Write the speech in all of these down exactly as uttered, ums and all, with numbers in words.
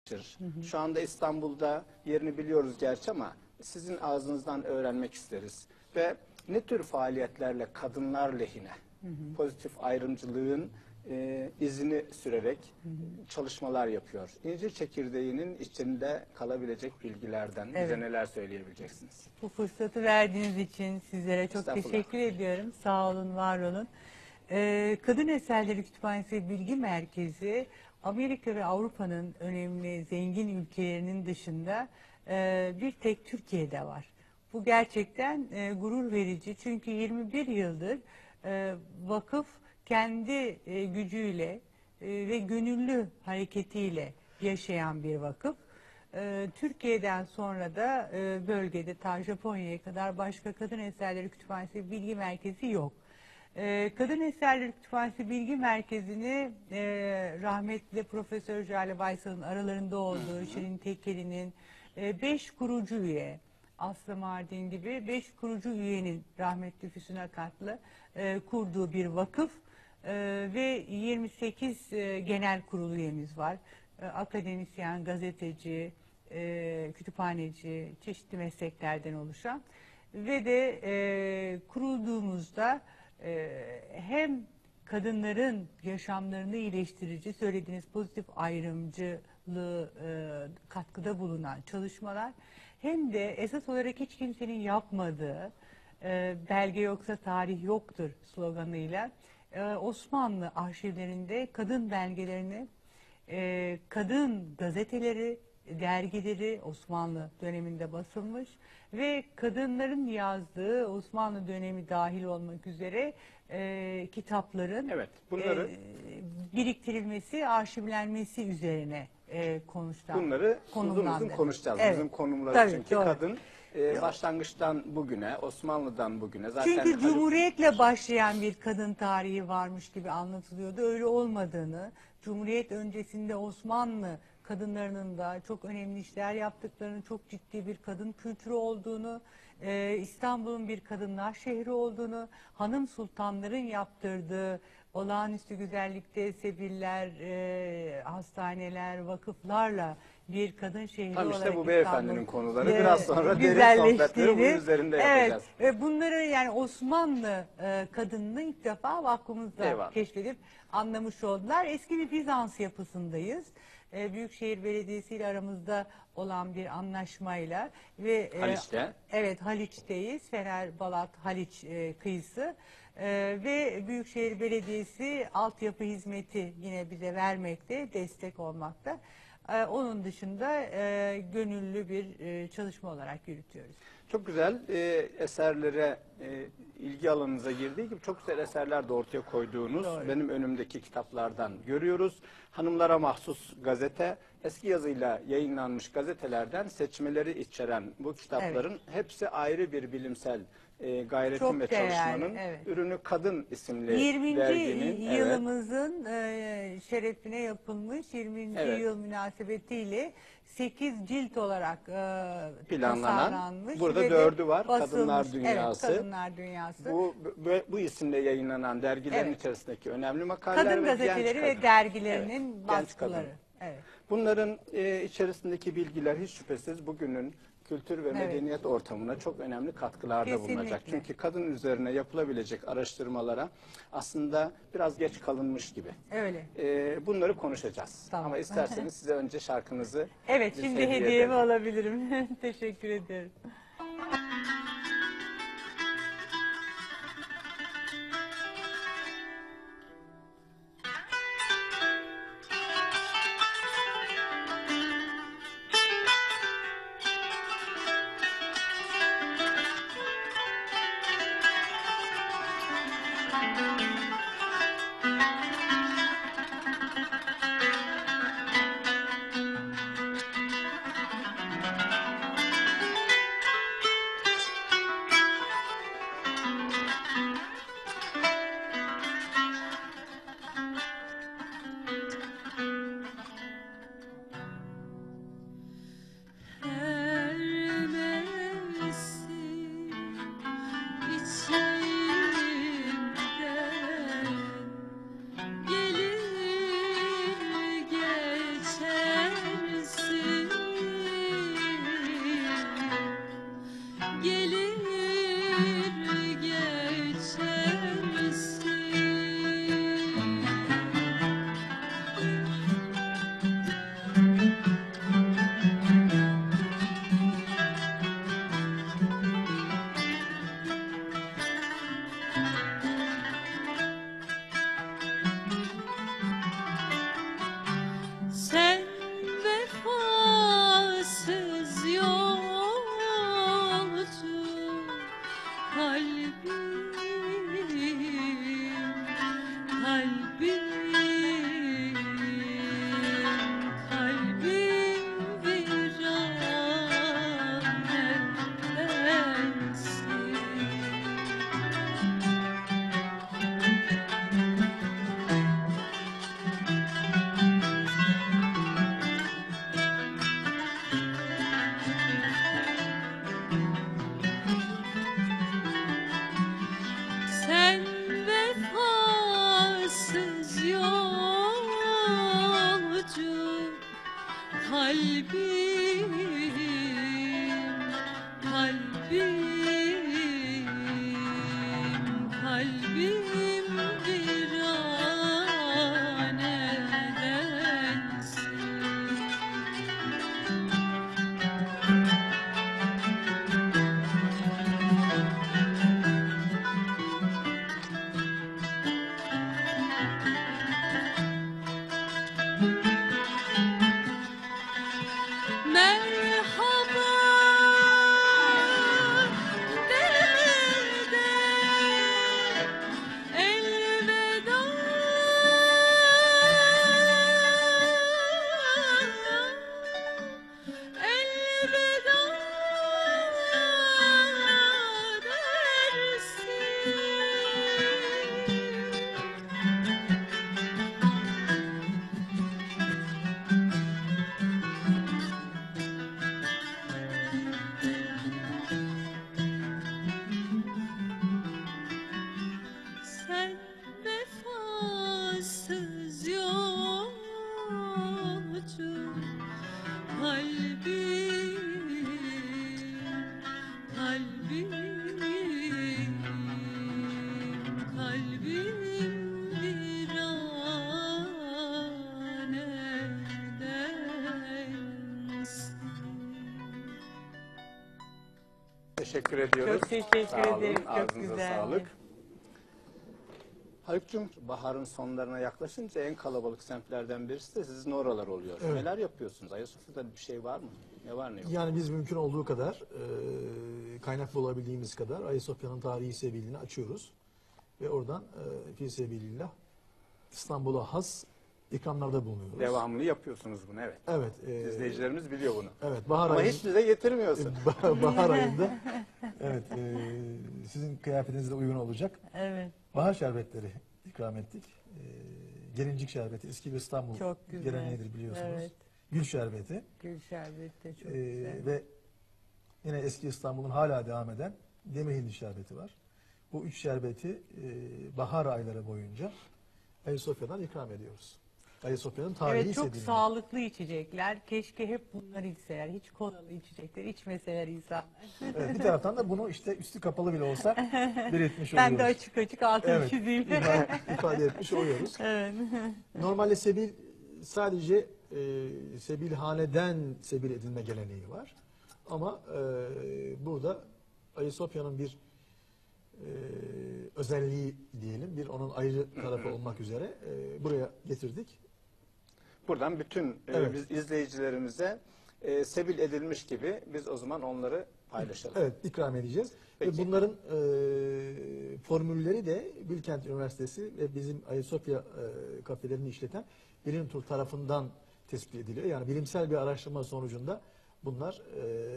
Hı hı. Şu anda İstanbul'da yerini biliyoruz gerçi ama sizin ağzınızdan öğrenmek isteriz. Ve ne tür faaliyetlerle kadınlar lehine hı hı. pozitif ayrımcılığın e, izini sürerek hı hı. çalışmalar yapıyor. İncir çekirdeğinin içinde kalabilecek bilgilerden evet. bize neler söyleyebileceksiniz? Bu fırsatı verdiğiniz için sizlere çok teşekkür ediyorum. Sağ olun, var olun. Ee, Kadın Eserleri Kütüphanesi Bilgi Merkezi, Amerika ve Avrupa'nın önemli zengin ülkelerinin dışında e, bir tek Türkiye'de var. Bu gerçekten e, gurur verici, çünkü yirmi bir yıldır e, vakıf kendi e, gücüyle e, ve gönüllü hareketiyle yaşayan bir vakıf. E, Türkiye'den sonra da e, bölgede ta Japonya'ya kadar başka Kadın Eserleri Kütüphanesi Bilgi Merkezi yok. E, Kadın Eserleri Kütüphanesi Bilgi Merkezi'ni e, rahmetli Profesör Jale Baysal'ın aralarında olduğu Şirin Tekeli'nin e, beş kurucu üye, Aslı Mardin gibi beş kurucu üyenin rahmetli Füsun Akat'la e, kurduğu bir vakıf e, ve yirmi sekiz e, genel kurulu üyemiz var. E, akademisyen, gazeteci, e, kütüphaneci, çeşitli mesleklerden oluşan ve de e, kurulduğumuzda e, hem kadınların yaşamlarını iyileştirici, söylediğiniz pozitif ayrımcılığı e, katkıda bulunan çalışmalar, hem de esas olarak hiç kimsenin yapmadığı e, belge yoksa tarih yoktur sloganıyla e, Osmanlı arşivlerinde kadın belgelerini, e, kadın gazeteleri, dergileri Osmanlı döneminde basılmış ve kadınların yazdığı Osmanlı dönemi dahil olmak üzere e, kitapların evet, bunları e, biriktirilmesi, arşivlenmesi üzerine e, konuştan. Bunları uzun uzun konuşacağız. Evet. Bizim konumları Tabii, çünkü doğru. kadın e, başlangıçtan bugüne, Osmanlı'dan bugüne zaten çünkü Haluk... Cumhuriyet'le başlayan bir kadın tarihi varmış gibi anlatılıyordu. Öyle olmadığını, Cumhuriyet öncesinde Osmanlı kadınlarının da çok önemli işler yaptıklarını, çok ciddi bir kadın kültürü olduğunu, e, İstanbul'un bir kadınlar şehri olduğunu, hanım sultanların yaptırdığı olağanüstü güzellikte sebiller, e, hastaneler, vakıflarla bir kadın şehri Tam olarak işte bu beyefendinin İstanbul, konuları. e, Biraz sonra derin sohbetleri bunun üzerinde evet, yapacağız. Ve bunları yani Osmanlı e, kadınını ilk defa vakfımızda Eyvallah. keşfedip anlamış oldular. Eski bir Bizans yapısındayız. E, Büyükşehir Belediyesi ile aramızda olan bir anlaşmayla ve e, Haliç'te. Evet, Haliç'teyiz. Fener Balat Haliç e, kıyısı. E, ve Büyükşehir Belediyesi altyapı hizmeti yine bize vermekte, destek olmakta. E, onun dışında e, gönüllü bir e, çalışma olarak yürütüyoruz. Çok güzel e, eserlere e, ilgi alanınıza girdiği gibi çok güzel eserler de ortaya koyduğunuz Doğru. benim önümdeki kitaplardan görüyoruz. Hanımlara mahsus gazete, eski yazıyla yayınlanmış gazetelerden seçmeleri içeren bu kitapların evet. hepsi ayrı bir bilimsel e, gayretin Çok ve değerli, çalışmanın evet. ürünü Kadın isimli yirminci derginin. yılımızın evet. şerefine yapılmış yirminci Evet. yıl münasebetiyle sekiz cilt olarak e, planlanan. Burada dördü var. Basılmış. Kadınlar Dünyası. Evet, Kadınlar Dünyası. Bu, bu, bu isimle yayınlanan dergilerin evet. içerisindeki önemli makaleler kadın ve gazeteleri ve dergilerinin evet. baskıları. Evet. Bunların e, içerisindeki bilgiler hiç şüphesiz bugünün kültür ve medeniyet evet. ortamına çok önemli katkılarda Kesinlikle. bulunacak. Çünkü kadın üzerine yapılabilecek araştırmalara aslında biraz geç kalınmış gibi. Öyle. E, bunları konuşacağız. Tamam. Ama isterseniz size önce şarkınızı Evet, şimdi hediye hediyemi edelim. alabilirim. Teşekkür ederim. kalbim, kalbim, kalbim viranedensin. Merhaba demeden elveda, elveda sen vefasız yolcu, kalbim, kalbim, kalbim viranedensin. Teşekkür ediyoruz. Çok teşekkür Sağ olun, ederim. Çok ağzınıza güzeldi. sağlık. Haluk'cum, baharın sonlarına yaklaşınca en kalabalık semtlerden birisi de sizin oralar oluyor. Evet. Neler yapıyorsunuz? Ayasofya'da bir şey var mı? Ne var ne yok? Yani biz mümkün olduğu kadar, e, kaynak bulabildiğimiz kadar Ayasofya'nın tarihi sebilini açıyoruz. Ve oradan e, fi sebilillah İstanbul'a has ikramlarda bulunuyoruz. Devamlı yapıyorsunuz bunu, evet. Evet. e, İzleyicilerimiz biliyor bunu. Evet. Bahar Ama ayı- hiç bize getirmiyorsun. Bah- bahar ayında evet, e, sizin kıyafetinize uygun olacak. Evet. Bahar şerbetleri ikram ettik. E, gelincik şerbeti eski bir İstanbul Çok güzel. geleneğidir biliyorsunuz. Evet. Gül şerbeti. Gül şerbeti de çok Ee, güzel. ve yine eski İstanbul'un hala devam eden demir hindi şerbeti var. Bu üç şerbeti e, bahar ayları boyunca Ayasofya'dan ikram ediyoruz. Ayasofya'nın tarihi Evet, çok sebilini. sağlıklı içecekler. Keşke hep bunları içseler. Hiç kolalı içecekler içmeseler insanlar. Evet, bir taraftan da bunu işte üstü kapalı bile olsa belirtmiş Ben oluyoruz. de açık açık altını Evet, çizeyim. ifade, ifade etmiş oluyoruz. Evet. Normalde sebil sadece e, sebilhaneden sebil edilme geleneği var. Ama e, burada Ayasofya'nın bir e, özelliği diyelim, bir onun ayrı tarafı olmak üzere e, buraya getirdik. Buradan bütün e, Evet. biz izleyicilerimize e, sebil edilmiş gibi biz o zaman onları paylaşalım. Evet, ikram edeceğiz. Peki. Ve bunların e, formülleri de Bilkent Üniversitesi ve bizim Ayasofya e, kafelerini işleten Bilim Tur tarafından tespit ediliyor. Yani bilimsel bir araştırma sonucunda bunlar e,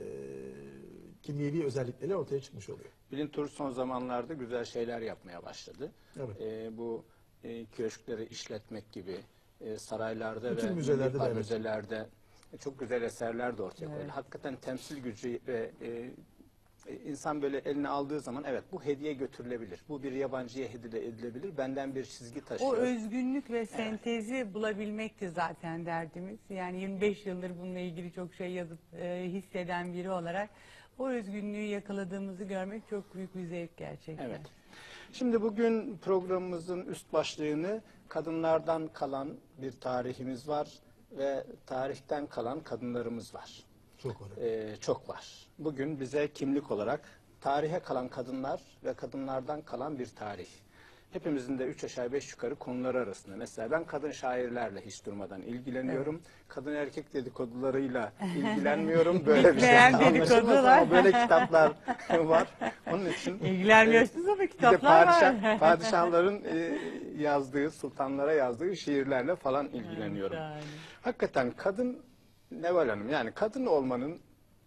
kimyevi özellikleri ortaya çıkmış oluyor. Bilim son zamanlarda güzel şeyler yapmaya başladı. Evet. E, bu e, köşkleri işletmek gibi e, saraylarda Bütün ve müzelerde milli de evet. müzelerde e, çok güzel eserler de ortaya koydu. Evet. Hakikaten temsil gücü ve e, e, insan böyle eline aldığı zaman evet bu hediye götürülebilir. Bu bir yabancıya hediye edilebilir. Benden bir çizgi taşıyor. O özgünlük ve sentezi bulabilmekti zaten derdimiz. Yani yirmi beş yıldır bununla ilgili çok şey yazıp e, hisseden biri olarak o özgünlüğü yakaladığımızı görmek çok büyük bir zevk gerçekten. Evet. Şimdi bugün programımızın üst başlığını kadınlardan kalan bir tarihimiz var ve tarihten kalan kadınlarımız var. Çok önemli. Ee, çok var. Bugün bize kimlik olarak tarihe kalan kadınlar ve kadınlardan kalan bir tarih. Hepimizin de üç aşağı beş yukarı konuları arasında. Mesela ben kadın şairlerle hiç durmadan ilgileniyorum. Kadın erkek dedikodularıyla ilgilenmiyorum. Böyle bir şey Bitmeyen anlaşılmaz dedikodular. ama böyle kitaplar var. Onun için İlgilenmiyorsunuz ama bir de kitaplar padişah, var. padişahların e, yazdığı, sultanlara yazdığı şiirlerle falan ilgileniyorum. Yani. Hakikaten kadın, Neval Hanım, yani kadın olmanın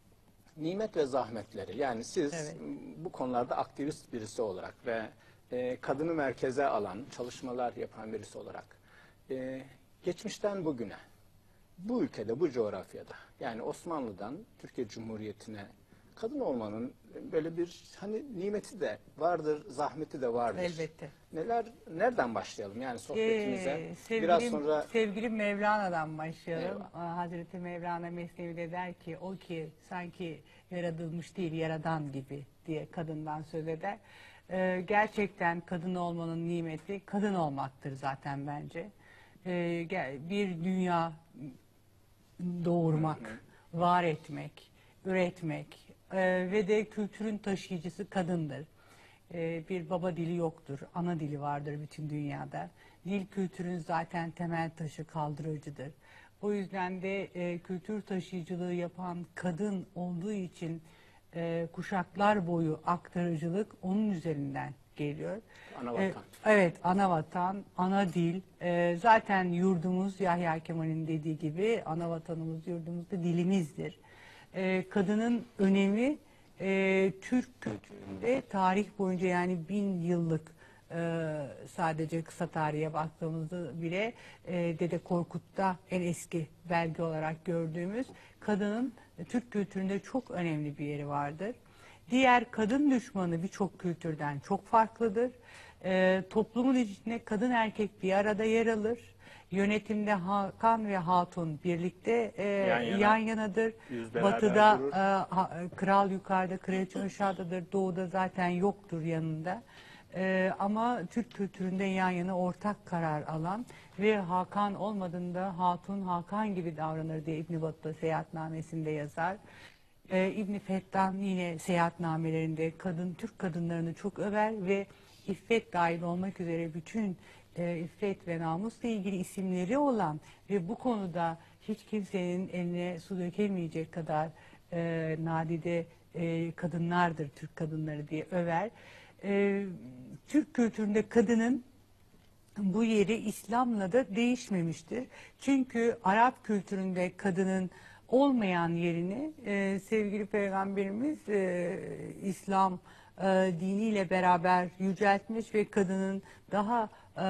nimet ve zahmetleri. Yani siz Evet. bu konularda aktivist birisi olarak ve e, kadını merkeze alan, çalışmalar yapan birisi olarak e, geçmişten bugüne bu ülkede, bu coğrafyada, yani Osmanlı'dan Türkiye Cumhuriyeti'ne kadın olmanın böyle bir hani nimeti de vardır, zahmeti de vardır. Elbette. Neler, nereden başlayalım yani sohbetimize? Ee, sevgilim, Biraz sonra sevgilim Mevlana'dan başlayalım. Eyvallah. Aa, Hazreti Mevlana Mesnevi'de der ki o ki sanki yaratılmış değil yaradan gibi diye kadından söz eder. Ee, gerçekten kadın olmanın nimeti kadın olmaktır zaten bence. Ee, gel- bir dünya doğurmak, var etmek, üretmek e, ve de kültürün taşıyıcısı kadındır. E, bir baba dili yoktur, ana dili vardır bütün dünyada. Dil kültürün zaten temel taşı, kaldırıcıdır. O yüzden de e, kültür taşıyıcılığı yapan kadın olduğu için e, kuşaklar boyu aktarıcılık onun üzerinden geliyor. ana E, vatan. Evet, ana vatan, ana dil. E, zaten yurdumuz Yahya Kemal'in dediği gibi ana vatanımız, yurdumuz da dilimizdir. E, kadının önemi e, Türk kültüründe tarih boyunca yani bin yıllık e, sadece kısa tarihe baktığımızda bile e, Dede Korkut'ta en eski belge olarak gördüğümüz kadının e, Türk kültüründe çok önemli bir yeri vardır. Diğer kadın düşmanı birçok kültürden çok farklıdır. Ee, toplumun içinde kadın erkek bir arada yer alır. Yönetimde Hakan ve Hatun birlikte e, Yan yan, yana. yanadır. Yüz beraber Batıda durur. e, ha- kral yukarıda, kraliçe aşağıdadır. Doğuda zaten yoktur yanında. E, ama Türk kültüründe yan yana ortak karar alan ve Hakan olmadığında Hatun Hakan gibi davranır diye İbn Battuta Seyahatnamesinde yazar. Ee, İbn Fettan yine seyahatnamelerinde kadın Türk kadınlarını çok över ve iffet dahil olmak üzere bütün e, iffet ve namusla ilgili isimleri olan ve bu konuda hiç kimsenin eline su dökemeyecek kadar e, nadide e, kadınlardır Türk kadınları diye över. E, Türk kültüründe kadının bu yeri İslam'la da değişmemiştir. Çünkü Arap kültüründe kadının olmayan yerini e, sevgili Peygamberimiz e, İslam e, diniyle beraber yüceltmiş ve kadının daha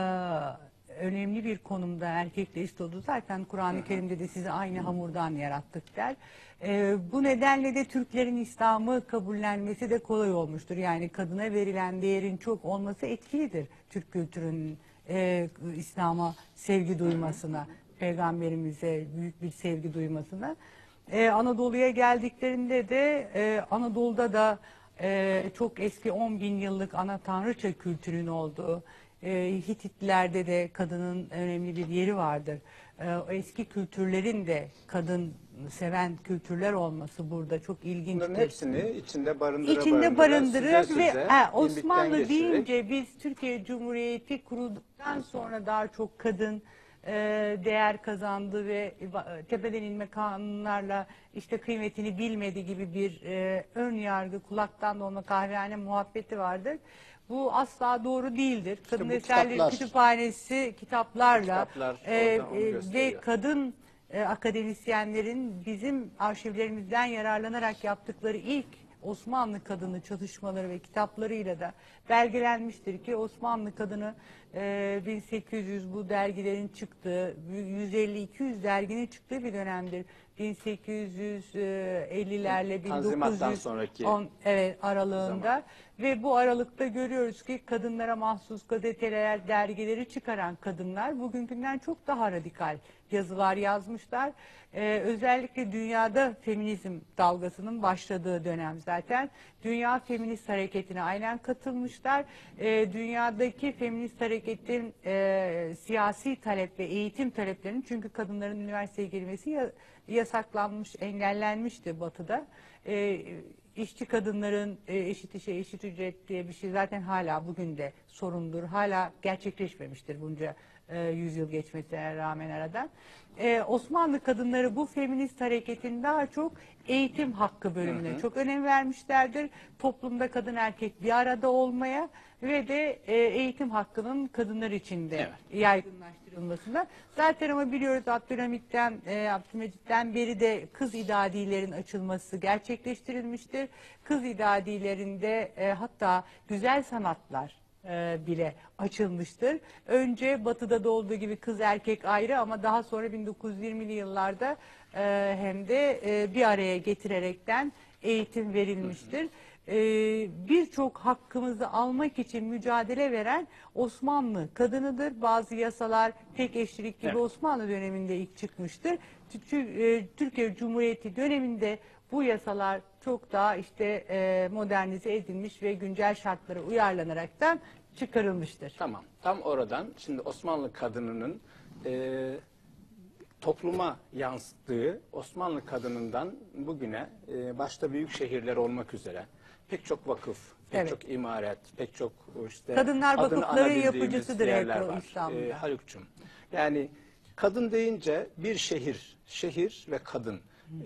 e, önemli bir konumda erkekle eşit olduğu zaten Kur'an-ı Kerim'de de sizi aynı hamurdan yarattık der. E, bu nedenle de Türklerin İslam'ı kabullenmesi de kolay olmuştur. Yani kadına verilen değerin çok olması etkilidir Türk kültürünün e, İslam'a sevgi duymasına, Peygamberimize büyük bir sevgi duymasına. Ee, Anadolu'ya geldiklerinde de e, Anadolu'da da e, çok eski on bin yıllık ana tanrıça kültürünün olduğu, e, Hititlerde de kadının önemli bir yeri vardır. E, o eski kültürlerin de kadın seven kültürler olması burada çok ilginçtir. Bunların hepsini içinde barındıra İçinde barındıra, barındırır süze ve süze, ha, imbikten Osmanlı geçirerek deyince biz Türkiye Cumhuriyeti kurulduktan sonra daha çok kadın e, değer kazandı ve e, tepeden inme kanunlarla işte kıymetini bilmedi gibi bir e, ön yargı, kulaktan dolma kahvehane muhabbeti vardır. Bu asla doğru değildir. Kadın bu Eserleri kitaplar. Kütüphanesi kitaplarla Kitaplar e, oradan onu e, ve gösteriyor. kadın e, akademisyenlerin bizim arşivlerimizden yararlanarak yaptıkları ilk Osmanlı kadını çalışmaları ve kitaplarıyla da belgelenmiştir ki Osmanlı kadını e, bin sekiz yüz bu dergilerin çıktığı, yüz elli iki yüz derginin çıktığı bir dönemdir. bin sekiz yüz ellilerle Tanzimat'tan bin dokuz yüz on sonraki evet, aralığında zaman. ve bu aralıkta görüyoruz ki kadınlara mahsus gazeteler, dergileri çıkaran kadınlar bugünkünden çok daha radikal yazılar yazmışlar. Ee, özellikle dünyada feminizm dalgasının başladığı dönem zaten. Dünya Feminist Hareketi'ne aynen katılmışlar. Ee, dünyadaki feminist hareketin e, siyasi talep ve eğitim taleplerinin çünkü kadınların üniversiteye girmesi ya, yasaklanmış, engellenmişti Batı'da. Ee, işçi kadınların e, eşit işe eşit ücret diye bir şey zaten hala bugün de sorundur. Hala gerçekleşmemiştir bunca e, yüzyıl geçmesine rağmen aradan. E, Osmanlı kadınları bu feminist hareketin daha çok eğitim hakkı bölümüne hı hı. çok önem vermişlerdir. Toplumda kadın erkek bir arada olmaya ve de e, eğitim hakkının kadınlar için de evet. yaygınlaştırılmasına. Zaten ama biliyoruz Abdülhamit'ten, e, Abdülmecit'ten beri de kız idadilerin açılması gerçekleştirilmiştir. Kız idadilerinde e, hatta güzel sanatlar e, bile açılmıştır. Önce Batı'da da olduğu gibi kız erkek ayrı ama daha sonra bin dokuz yüz yirmili yıllarda e, hem de e, bir araya getirerekten eğitim verilmiştir. Ee, Birçok hakkımızı almak için mücadele veren Osmanlı kadınıdır. Bazı yasalar tek eşlilik gibi Evet. Osmanlı döneminde ilk çıkmıştır. Tü- e, Türkiye Cumhuriyeti döneminde bu yasalar çok daha işte e, modernize edilmiş ve güncel şartlara uyarlanaraktan çıkarılmıştır. Tamam. Tam oradan şimdi Osmanlı kadınının e, topluma yansıttığı Osmanlı kadınından bugüne e, başta büyük şehirler olmak üzere pek çok vakıf, pek Evet. çok imaret, pek çok işte Kadınlar adını vakıfları anabildiğimiz yapıcısıdır hep yerler o var. İstanbul'da. E, Haluk'cum. Yani kadın deyince bir şehir, şehir ve kadın.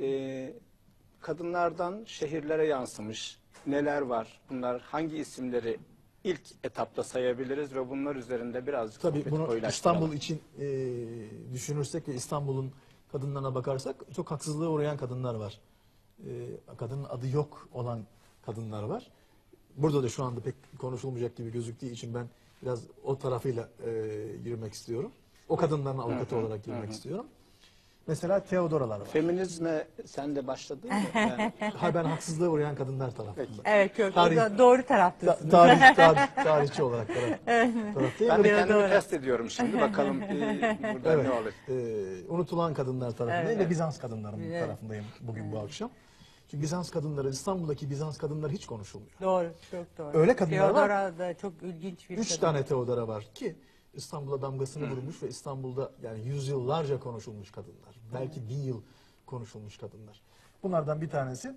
E, kadınlardan şehirlere yansımış neler var? Bunlar hangi isimleri ilk etapta sayabiliriz ve bunlar üzerinde birazcık Tabii sohbeti bunu koyulaştıralım. İstanbul için e, düşünürsek ve İstanbul'un kadınlarına bakarsak çok haksızlığa uğrayan kadınlar var. E, kadının adı yok olan kadınlar var. Burada da şu anda pek konuşulmayacak gibi gözüktüğü için ben biraz o tarafıyla e, girmek istiyorum. O kadınların avukatı olarak girmek istiyorum. Mesela Teodoralar var. Feminizme sen de başladın mı? Yani, Ha, ben haksızlığa uğrayan kadınlar tarafından. Evet, yok, Tarih- o da doğru Ta- taraftasınız. tarih, tarih, tarihçi olarak taraf, taraftayım. ben de Ve- Biraz kendimi doğru. test ediyorum şimdi. Bakalım e, burada Evet, ne olur. e, unutulan kadınlar tarafındayım Evet. ve Bizans kadınlarının Evet. tarafındayım bugün bu akşam. Çünkü Bizans kadınları, İstanbul'daki Bizans kadınları hiç konuşulmuyor. Doğru, çok doğru. Öyle kadınlar var. Teodora da çok ilginç bir Üç kadın. tane Teodora var ki İstanbul'a damgasını vurmuş ve İstanbul'da yani yüzyıllarca konuşulmuş kadınlar. Belki bin yıl konuşulmuş kadınlar. Bunlardan bir tanesi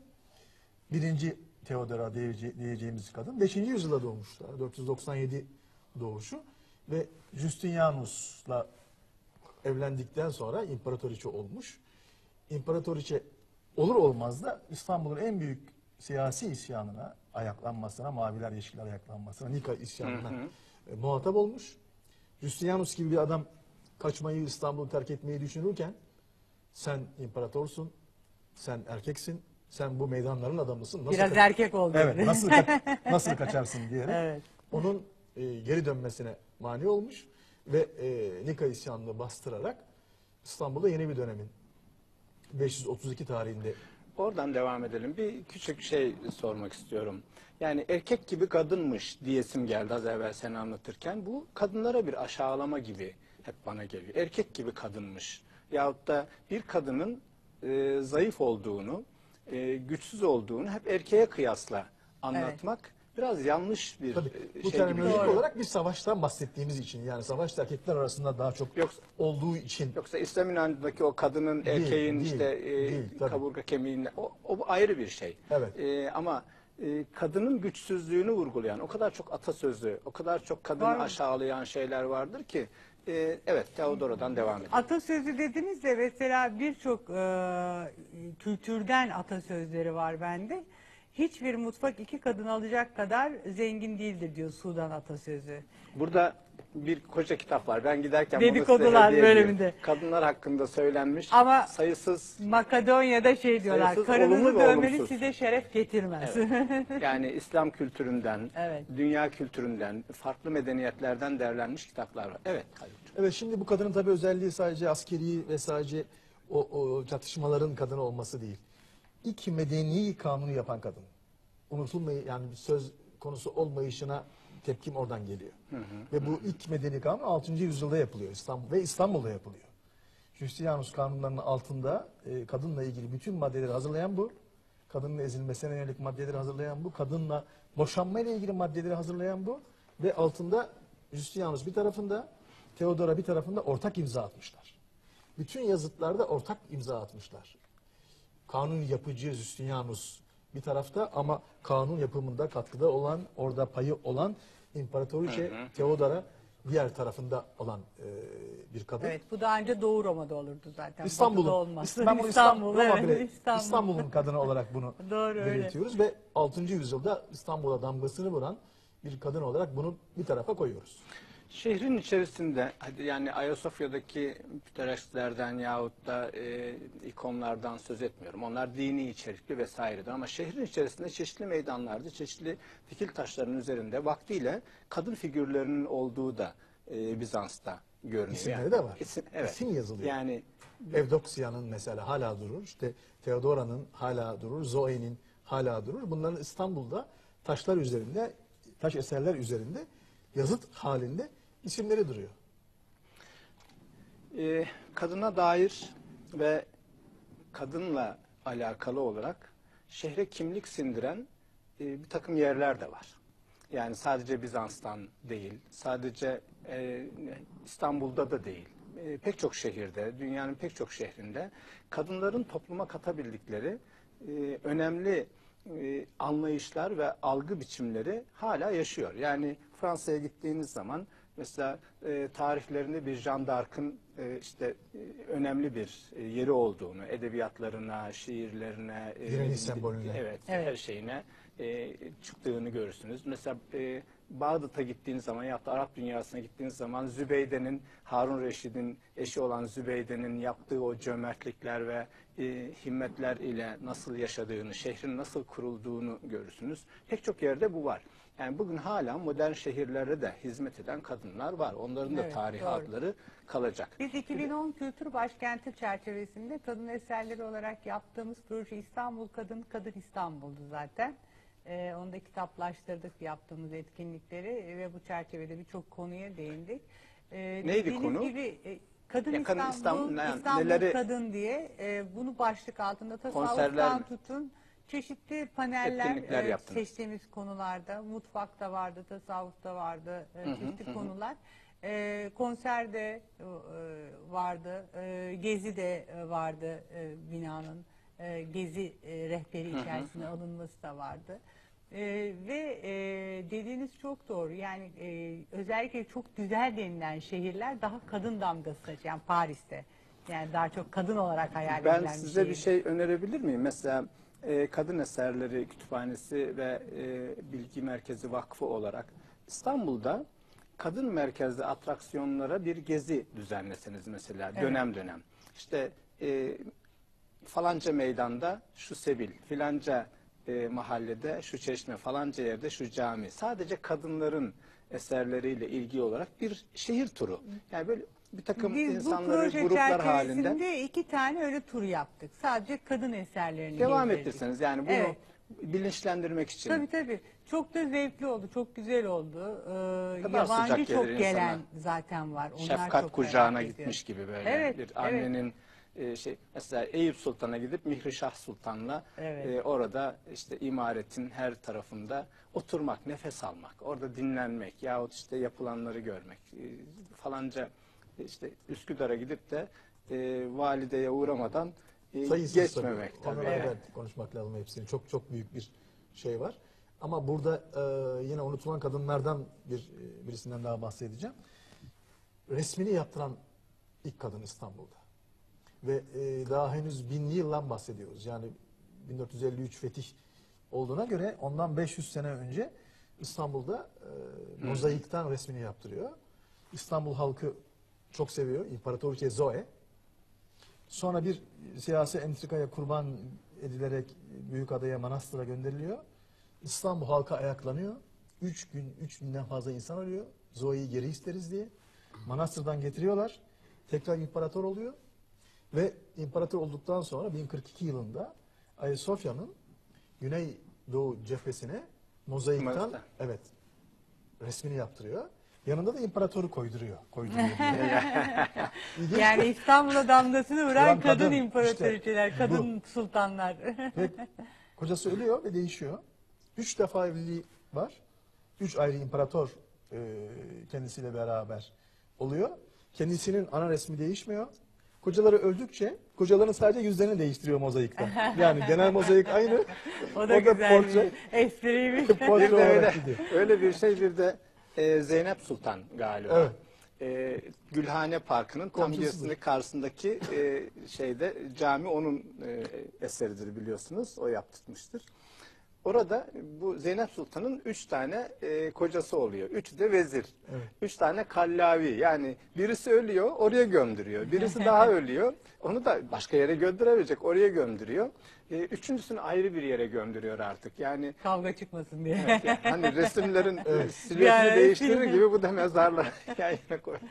birinci Teodora diyece- diyeceğimiz kadın. Beşinci yüzyılda doğmuşlar. dört yüz doksan yedi doğuşu ve Justinianus'la evlendikten sonra imparatoriçe olmuş. İmparatoriçe olur olmaz da İstanbul'un en büyük siyasi isyanına, ayaklanmasına, maviler yeşiller ayaklanmasına, Nika isyanına e, muhatap olmuş. Justinianus gibi bir adam kaçmayı, İstanbul'u terk etmeyi düşünürken sen imparatorsun, sen erkeksin, sen bu meydanların adamısın. Nasıl Biraz kaç- erkek oldu. Evet, nasıl kaç- nasıl kaçarsın diyerek Evet. onun e, geri dönmesine mani olmuş ve e, Nika isyanını bastırarak İstanbul'da yeni bir dönemin beş yüz otuz iki tarihinde Oradan devam edelim. Bir küçük şey sormak istiyorum. Yani erkek gibi kadınmış diyesim geldi az evvel seni anlatırken. Bu kadınlara bir aşağılama gibi hep bana geliyor. Erkek gibi kadınmış. Yahut da bir kadının e, zayıf olduğunu, e, güçsüz olduğunu hep erkeğe kıyasla anlatmak biraz yanlış bir tabii e, bu şey gibi terminolojik geliyor. olarak bir savaştan bahsettiğimiz için yani savaşta erkekler arasında daha çok Yoksa- olduğu için Yoksa İslam inancındaki o kadının, Değil, erkeğin değil, işte e, değil, tabii. kaburga kemiğinde o, o ayrı bir şey. Evet. E, ama e, kadının güçsüzlüğünü vurgulayan o kadar çok atasözü, o kadar çok kadını Var mı? aşağılayan şeyler vardır ki e, evet Teodora'dan devam edelim. Atasözü dediniz de mesela birçok e, kültürden atasözleri var bende. Hiçbir mutfak iki kadın alacak kadar zengin değildir diyor Sudan atasözü. Burada bir koca kitap var. Ben giderken bunu size Dedikodular hediye bölümünde. ediyorum. Kadınlar hakkında söylenmiş Ama- sayısız Makedonya'da şey diyorlar, Sayısız olumlu karınızı ve dövmeniz olumsuz. size şeref getirmez. yani İslam kültüründen, Evet. dünya kültüründen, farklı medeniyetlerden derlenmiş kitaplar var. Evet Haluk'cum. evet şimdi bu kadının tabii özelliği sadece askeri ve sadece o, o çatışmaların kadını olması değil. İlk medeni kanunu yapan kadın. Unutulmayı yani söz konusu olmayışına tepkim oradan geliyor. Ve bu ilk medeni kanun altıncı yüzyılda yapılıyor İstanbul ve İstanbul'da yapılıyor. Justinianus kanunlarının altında e, kadınla ilgili bütün maddeleri hazırlayan bu. Kadının ezilmesine yönelik maddeleri hazırlayan bu. Kadınla boşanmayla ilgili maddeleri hazırlayan bu. Ve altında Justinianus bir tarafında, Theodora bir tarafında ortak imza atmışlar. Bütün yazıtlarda ortak imza atmışlar. Kanun yapıcı Justinianus bir tarafta ama kanun yapımında katkıda olan, orada payı olan İmparatoriçe Theodora diğer tarafında olan e, bir kadın. Evet, bu daha önce Doğu Roma'da olurdu zaten. Batı'da İstanbul'un olmaz. ben bunu İstanbul, Roma evet, bile İstanbul. İstanbul'un kadını olarak bunu Doğru, öyle. belirtiyoruz ve altıncı yüzyılda İstanbul'a damgasını vuran bir kadın olarak bunu bir tarafa koyuyoruz. Şehrin içerisinde hadi yani Ayasofya'daki püterestlerden yahut da e, ikonlardan söz etmiyorum. Onlar dini içerikli vesairedir ama şehrin içerisinde çeşitli meydanlarda, çeşitli dikil taşların üzerinde vaktiyle kadın figürlerinin olduğu da e, Bizans'ta görünüyor. İsimleri de var. İsim, evet. İsim yazılıyor. Yani Evdoksia'nın mesela hala durur. İşte Theodora'nın hala durur. Zoe'nin hala durur. Bunların İstanbul'da taşlar üzerinde, taş eserler üzerinde yazıt halinde isimleri duruyor. Ee, kadına dair ve kadınla alakalı olarak şehre kimlik sindiren e, bir takım yerler de var. Yani sadece Bizans'tan değil, sadece e, İstanbul'da da değil. E, pek çok şehirde, dünyanın pek çok şehrinde kadınların topluma katabildikleri e, önemli e, anlayışlar ve algı biçimleri hala yaşıyor. Yani Fransa'ya gittiğiniz zaman mesela e, tarihlerinde bir Jeanne d'Arc'ın e, işte e, önemli bir e, yeri olduğunu, edebiyatlarına, şiirlerine, e, Direniş sembolüne. evet, Evet. her şeyine e, çıktığını görürsünüz. Mesela e, Bağdat'a gittiğiniz zaman ya da Arap dünyasına gittiğiniz zaman Zübeyde'nin, Harun Reşid'in eşi olan Zübeyde'nin yaptığı o cömertlikler ve e, himmetler ile nasıl yaşadığını, şehrin nasıl kurulduğunu görürsünüz. Pek çok yerde bu var. Yani bugün hala modern şehirlerde de hizmet eden kadınlar var. Onların da Evet, tarihi doğru. adları kalacak. Biz iki bin on Kültür Başkenti çerçevesinde kadın eserleri olarak yaptığımız proje İstanbul Kadın, Kadın İstanbul'du zaten. Ee, onu da kitaplaştırdık yaptığımız etkinlikleri ve bu çerçevede birçok konuya değindik. Ee, Neydi dediğiniz konu? Gibi, e, Kadın Ya, kadın İstanbul, İstanbul, İstanbul, ne- neleri- Kadın diye e, bunu başlık altında Konserler tasavvuftan mi? tutun çeşitli paneller Etkinlikler e, yaptınız. seçtiğimiz konularda, mutfakta vardı, tasavvufta vardı, e, çeşitli konular. E, konserde e, vardı, e, gezi de e, vardı e, binanın e, gezi e, rehberi içerisine alınması da vardı. E, ve e, dediğiniz çok doğru. Yani e, özellikle çok güzel denilen şehirler daha kadın damgası taşıyan Paris'te. Yani daha çok kadın olarak hayal edilen Ben bir size bir şehir. şey önerebilir miyim? Mesela e, Kadın Eserleri Kütüphanesi ve e, Bilgi Merkezi Vakfı olarak İstanbul'da kadın merkezli atraksiyonlara bir gezi düzenleseniz mesela Evet. dönem dönem. İşte e, falanca meydanda şu sebil, filanca e, mahallede şu çeşme, falanca yerde şu cami. Sadece kadınların eserleriyle ilgili olarak bir şehir turu. Yani böyle bir takım Biz bu insanları proje gruplar halinde çerçevesinde iki tane öyle tur yaptık. Sadece kadın eserlerini devam gezdirdik. ettirseniz yani bunu Evet. bilinçlendirmek için. Tabii tabii. Çok da zevkli oldu, çok güzel oldu. Ee, kadar yabancı sıcak çok gelir gelen insana. zaten var. Onlar Şefkat çok kucağına merak ediyor. gitmiş gibi böyle Evet, bir evet. annenin e, şey mesela Eyüp Sultan'a gidip Mihrişah Sultan'la Evet. e, orada işte imaretin her tarafında oturmak, nefes almak, orada dinlenmek yahut işte yapılanları görmek e, falanca işte Üsküdar'a gidip de e, valideye uğramadan e, Sayısız geçmemek tabii. tabii. Onlara yani. ayrı konuşmak lazım hepsini. Çok çok büyük bir şey var. Ama burada e, yine unutulan kadınlardan bir e, birisinden daha bahsedeceğim. Resmini yaptıran ilk kadın İstanbul'da. Ve e, daha henüz binli yıldan bahsediyoruz. Yani bin dört yüz elli üç fetih olduğuna göre ondan beş yüz sene önce İstanbul'da e, mozaikten resmini yaptırıyor. İstanbul halkı çok seviyor. İmparatoriçe Zoe. Sonra bir siyasi entrikaya kurban edilerek Büyükada'ya, Manastır'a gönderiliyor. İstanbul halka ayaklanıyor. Üç gün, üç binden fazla insan ölüyor. Zoe'yi geri isteriz diye. Manastır'dan getiriyorlar. Tekrar imparator oluyor. Ve imparator olduktan sonra bin kırk iki yılında Ayasofya'nın Güneydoğu cephesine mozaikten Mozaikten. evet resmini yaptırıyor. Yanında da imparatoru koyduruyor. Koyduruyor diye. İlginç. Yani İstanbul'a damgasını vuran Vuran kadın, kadın, imparatoriçeler, işte kadın sultanlar. Ve kocası ölüyor ve değişiyor. Üç defa evliliği var. Üç ayrı imparator e, kendisiyle beraber oluyor. Kendisinin ana resmi değişmiyor. Kocaları öldükçe kocaların sadece yüzlerini değiştiriyor mozaikten. Yani genel mozaik aynı. O da güzel portre, bir espriymiş. portre Bir de öyle, olarak gidiyor. öyle bir şey bir de e, Zeynep Sultan galiba. Evet. E, Gülhane Parkı'nın tam Komşusudur. gerisinde karşısındaki e, şeyde cami onun e, eseridir biliyorsunuz. O yaptırmıştır. Orada bu Zeynep Sultan'ın üç tane e, kocası oluyor. Üçü de vezir. Evet. Üç tane kallavi. Yani birisi ölüyor, oraya gömdürüyor. Birisi daha ölüyor. Onu da başka yere göndüremeyecek. Oraya gömdürüyor. E, üçüncüsünü ayrı bir yere gönderiyor artık. Yani Kavga çıkmasın diye. evet, yani hani resimlerin e, Yani silüetini değiştirir film- gibi bu da mezarlara yan yana koy.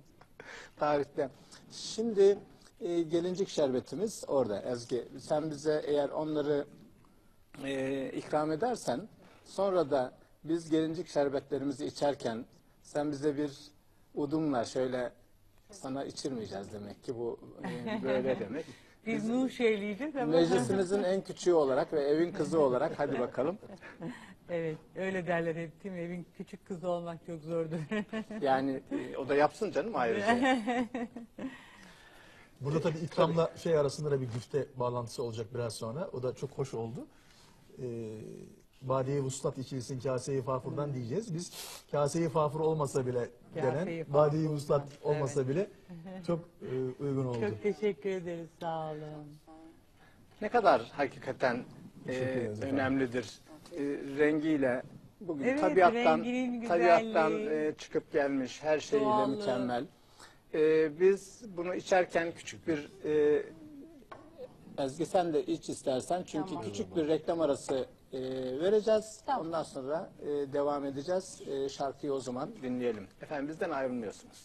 Tarihte. Şimdi e, gelincik şerbetimiz orada Ezgi. Sen bize eğer onları e, ikram edersen, sonra da biz gelincik şerbetlerimizi içerken sen bize bir udumla şöyle, sana içirmeyeceğiz demek ki bu e, böyle demek. Biz Nuh şeyleyeceğiz ama. Meclisimizin en küçüğü olarak ve evin kızı olarak hadi bakalım. Evet, öyle derler hep değil mi? Evin küçük kızı olmak çok zordur. Yani e, o da yapsın canım ayrıca. Burada tabii ikramla şey arasında da bir güfte bağlantısı olacak biraz sonra. O da çok hoş oldu. Ee, Badiye Vuslat içilsin kase-i fafurdan diyeceğiz. Biz kase-i fafur olmasa bile Kase-i denen, fafur. Badiye Vuslat olmasa Evet. bile çok e, uygun oldu. Çok teşekkür ederiz, sağ olun. Ne kadar hakikaten e, Teşekkür ederiz efendim. önemlidir. E, rengiyle bugün Evet, tabiattan renginin tabiattan güzelliği, e, çıkıp gelmiş her şeyiyle doğallığı. mükemmel. E, biz bunu içerken küçük bir e, Ezgi sen de iç istersen çünkü Tamam. küçük bir reklam arası e, vereceğiz. Tamam. Ondan sonra e, devam edeceğiz. E, şarkıyı o zaman dinleyelim. Efendim bizden ayrılmıyorsunuz.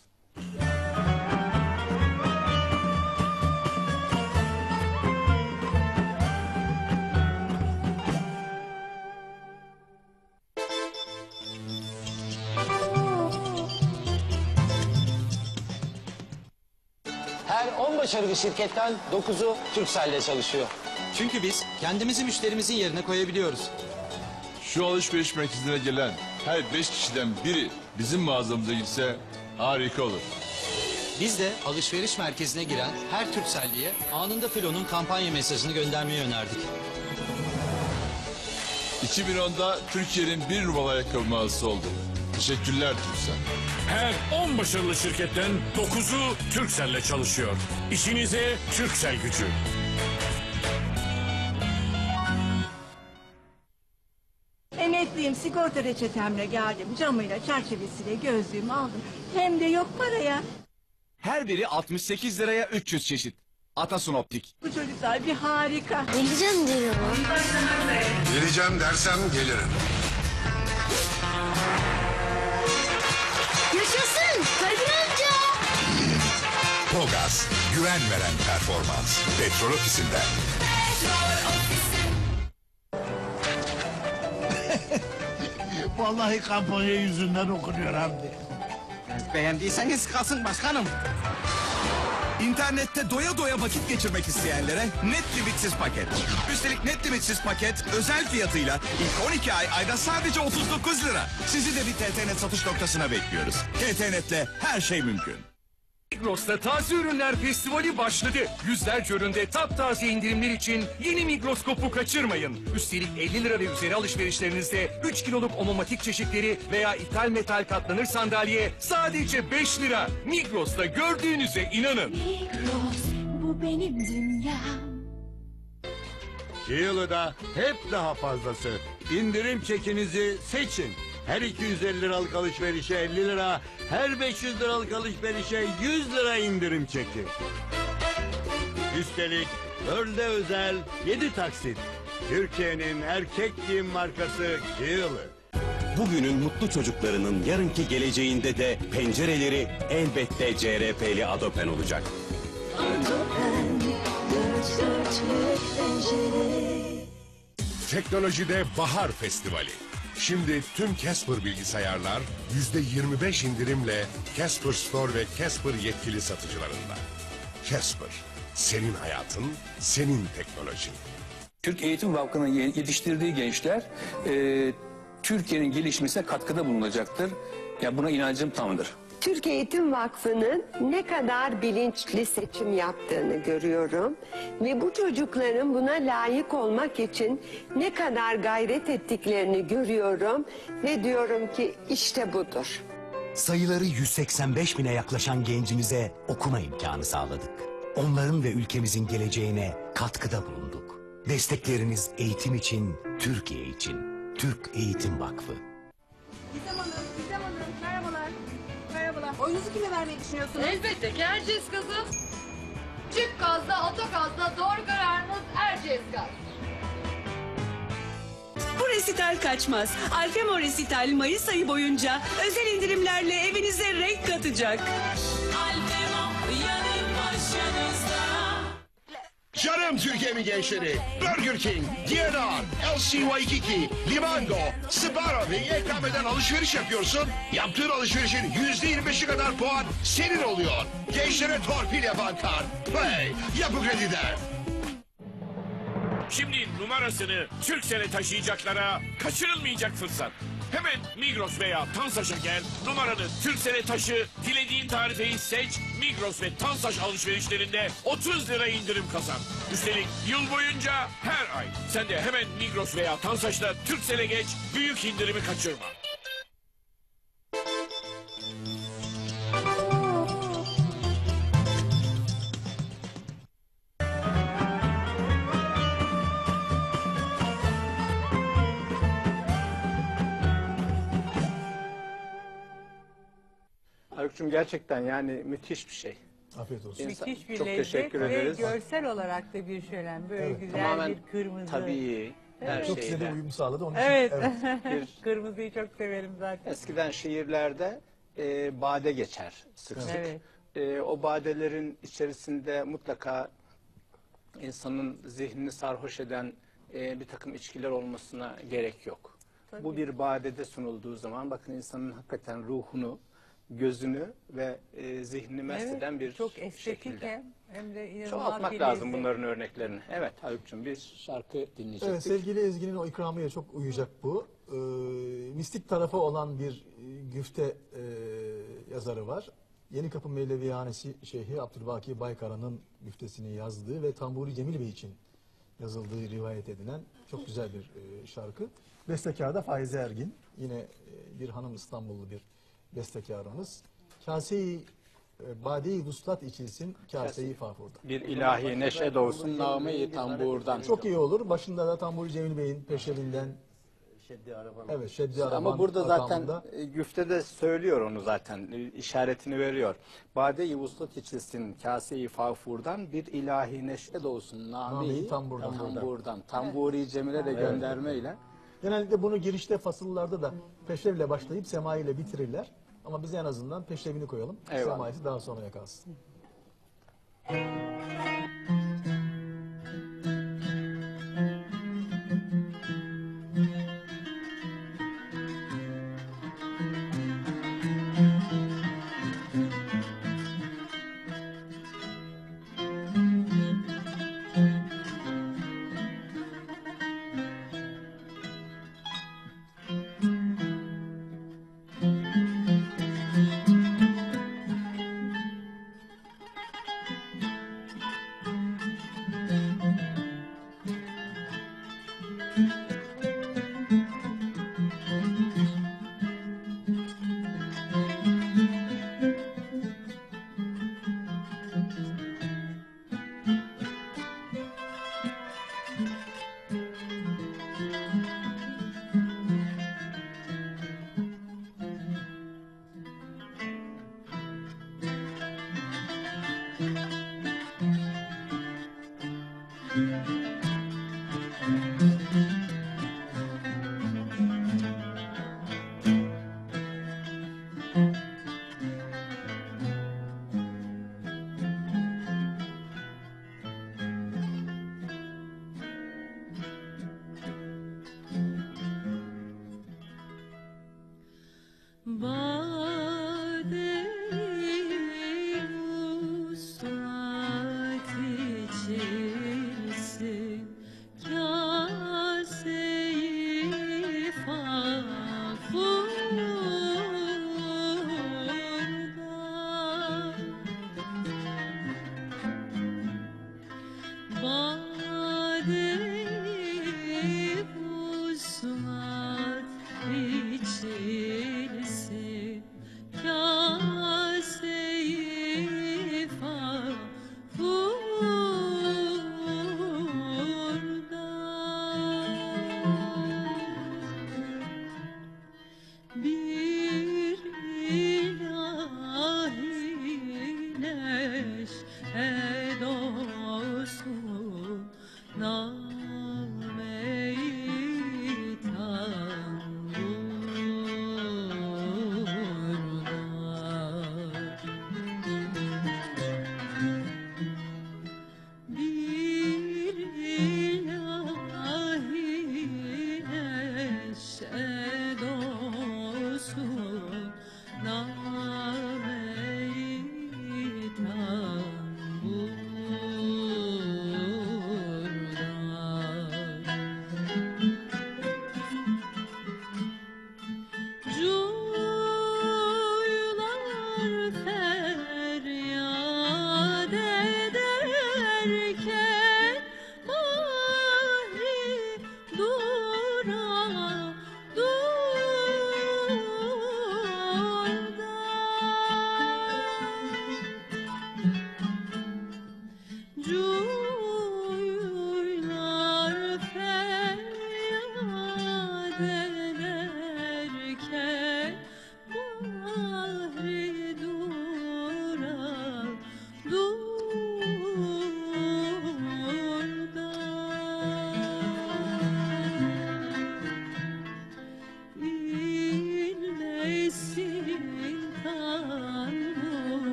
Her on başarılı şirketten dokuzu Turkcell'le çalışıyor. Çünkü biz kendimizi müşterimizin yerine koyabiliyoruz. Şu alışveriş merkezine gelen her beş kişiden biri bizim mağazamıza gitse harika olur. Biz de alışveriş merkezine giren her Turkcell'liye anında Filo'nun kampanya mesajını göndermeyi önerdik. iki bin onda Türkiye'nin bir numaralı ayakkabı mağazası oldu. Teşekkürler Turkcell. Her on başarılı şirketten dokuzu Turkcell'le çalışıyor. İşinize Turkcell gücü. Emekliyim, sigorta reçetemle geldim. Camıyla, çerçevesiyle gözlüğümü aldım. Hem de yok paraya. Her biri altmış sekiz liraya üç yüz çeşit. Atasun Optik. Bu çocuklar bir harika. Geleceğim diyorum. Geleceğim dersem gelirim. Yaşasın Kadir amca. Togaz, güven veren performans. Petrol ofisinden. Vallahi kampanya yüzünden okunuyor Hamdi. Beğendiyseniz kalsın başkanım. İnternette doya doya vakit geçirmek isteyenlere net limitsiz paket. Üstelik net limitsiz paket özel fiyatıyla ilk on iki ay ayda sadece otuz dokuz lira. Sizi de bir T T Net satış noktasına bekliyoruz. T T Net'le her şey mümkün. Migros'ta taze ürünler festivali başladı. Yüzlerce üründe taptaze indirimler için yeni Migroskop'u kaçırmayın. Üstelik elli lira ve üzeri alışverişlerinizde üç kiloluk omomatik çeşitleri veya ithal metal katlanır sandalye sadece beş lira. Migros'ta gördüğünüze inanın. Migros, bu benim dünyam. Yılıda hep daha fazlası. İndirim çekinizi seçin. Her iki yüz elli liralık alışverişe elli lira, her beş yüz liralık alışverişe yüz lira indirim çeki. Üstelik Pearl'de özel yedi taksit. Türkiye'nin erkek giyim markası Yılı. Bugünün mutlu çocuklarının yarınki geleceğinde de pencereleri elbette C R P'li Adopen olacak. Adopen, dört dörtlük pencere. Teknolojide Bahar Festivali. Şimdi tüm Casper bilgisayarlar yüzde yirmi beş indirimle Casper Store ve Casper yetkili satıcılarında. Casper, senin hayatın, senin teknolojin. Türk Eğitim Vakfı'nın yetiştirdiği gençler e, Türkiye'nin gelişmesine katkıda bulunacaktır. Ya buna inancım tamdır. Türk Eğitim Vakfı'nın ne kadar bilinçli seçim yaptığını görüyorum ve bu çocukların buna layık olmak için ne kadar gayret ettiklerini görüyorum ve diyorum ki işte budur. Sayıları yüz seksen beş bine yaklaşan gencimize okuma imkanı sağladık. Onların ve ülkemizin geleceğine katkıda bulunduk. Destekleriniz eğitim için, Türkiye için. Türk Eğitim Vakfı. Gizem Hanım, Gizem Hanım, merhabalar. Merhabalar. Oyunuzu kime vermeyi düşünüyorsunuz? Elbette ki Erciyes Gazı. Çift gazda, otogazda doğru kararınız Erciyes Gaz. Bu resital kaçmaz. Alfemo Resital Mayıs ayı boyunca özel indirimlerle evinize renk katacak. Alfemo yanı başınızda. Canım! Tüm Türkiye'nin gençleri Burger King, D N R, L C Waikiki, Limango, Sbarro ve ikram eden alışveriş yapıyorsun. Yaptığın alışverişin yüzde yirmi beşi kadar puan senin oluyor. Gençlere torpil yapan kart. Play, Yapı Kredi'den. Şimdi numarasını Türkcell'e taşıyacaklara kaçırılmayacak fırsat. Hemen Migros veya Tansaç'a gel, numaranı Türkcell'e taşı, dilediğin tarifeyi seç, Migros ve Tansaç alışverişlerinde otuz lira indirim kazan. Üstelik yıl boyunca her ay. Sen de hemen Migros veya Tansaç'la Türkcell'e geç, büyük indirimi kaçırma. Haluk'cum gerçekten yani müthiş bir şey. Afiyet olsun. İnsan- Müthiş bir çok lezzet teşekkür ve ederiz. görsel olarak da bir şölen. Böyle Evet. güzel Tamamen bir kırmızı. tabii, her Çok size de şeyle. uyum sağladı. Onun için, Evet. evet. Kırmızıyı çok severim zaten. Eskiden şiirlerde e, bade geçer sık sık. Evet. E, o badelerin içerisinde mutlaka insanın zihnini sarhoş eden e, bir takım içkiler olmasına gerek yok. Tabii. Bu bir badede sunulduğu zaman bakın insanın hakikaten ruhunu, gözünü ve e, zihnini mest Evet, eden bir çok estetik şekilde. hem, hem de inanılmaz Çoğaltmak bir lazım lezzet. bunların örneklerini. Evet Haluk'cum bir şarkı dinleyecektik. Evet, sevgili Ezgi'nin o ikramıyla çok uyacak bu. Ee, mistik tarafı olan bir e, güfte e, yazarı var. Yenikapı Mevlevihanesi Şeyhi Abdülbaki Baykara'nın güftesini yazdığı ve Tamburi Cemil Bey için yazıldığı rivayet edilen çok güzel bir e, şarkı. Bestekar da Faize Ergin. Yine e, bir hanım İstanbullu bir bestekarımız. Kase-i e, Bade-i Vuslat içilsin, Kase-i Fafur'da. Bir ilahi neşe doğsun name-i tamburdan. Çok iyi olur. Başında da Tamburi Cemil Bey'in peşevinden. Evet, Şeddi Araban. Ama burada zaten makamında. e, güftede söylüyor onu zaten, e, işaretini veriyor. Bade-i vuslat içilsin kase-i fağfurdan, bir ilahi neşe doğsun name-i Name-i tamburdan. tamburdan. Tamburi Cemil'e de göndermeyle. Genellikle bunu girişte fasıllarda da peşrevle başlayıp semai ile bitirirler. Ama biz en azından peşrevini koyalım. Eyvallah. Semaisi daha sonraya kalsın.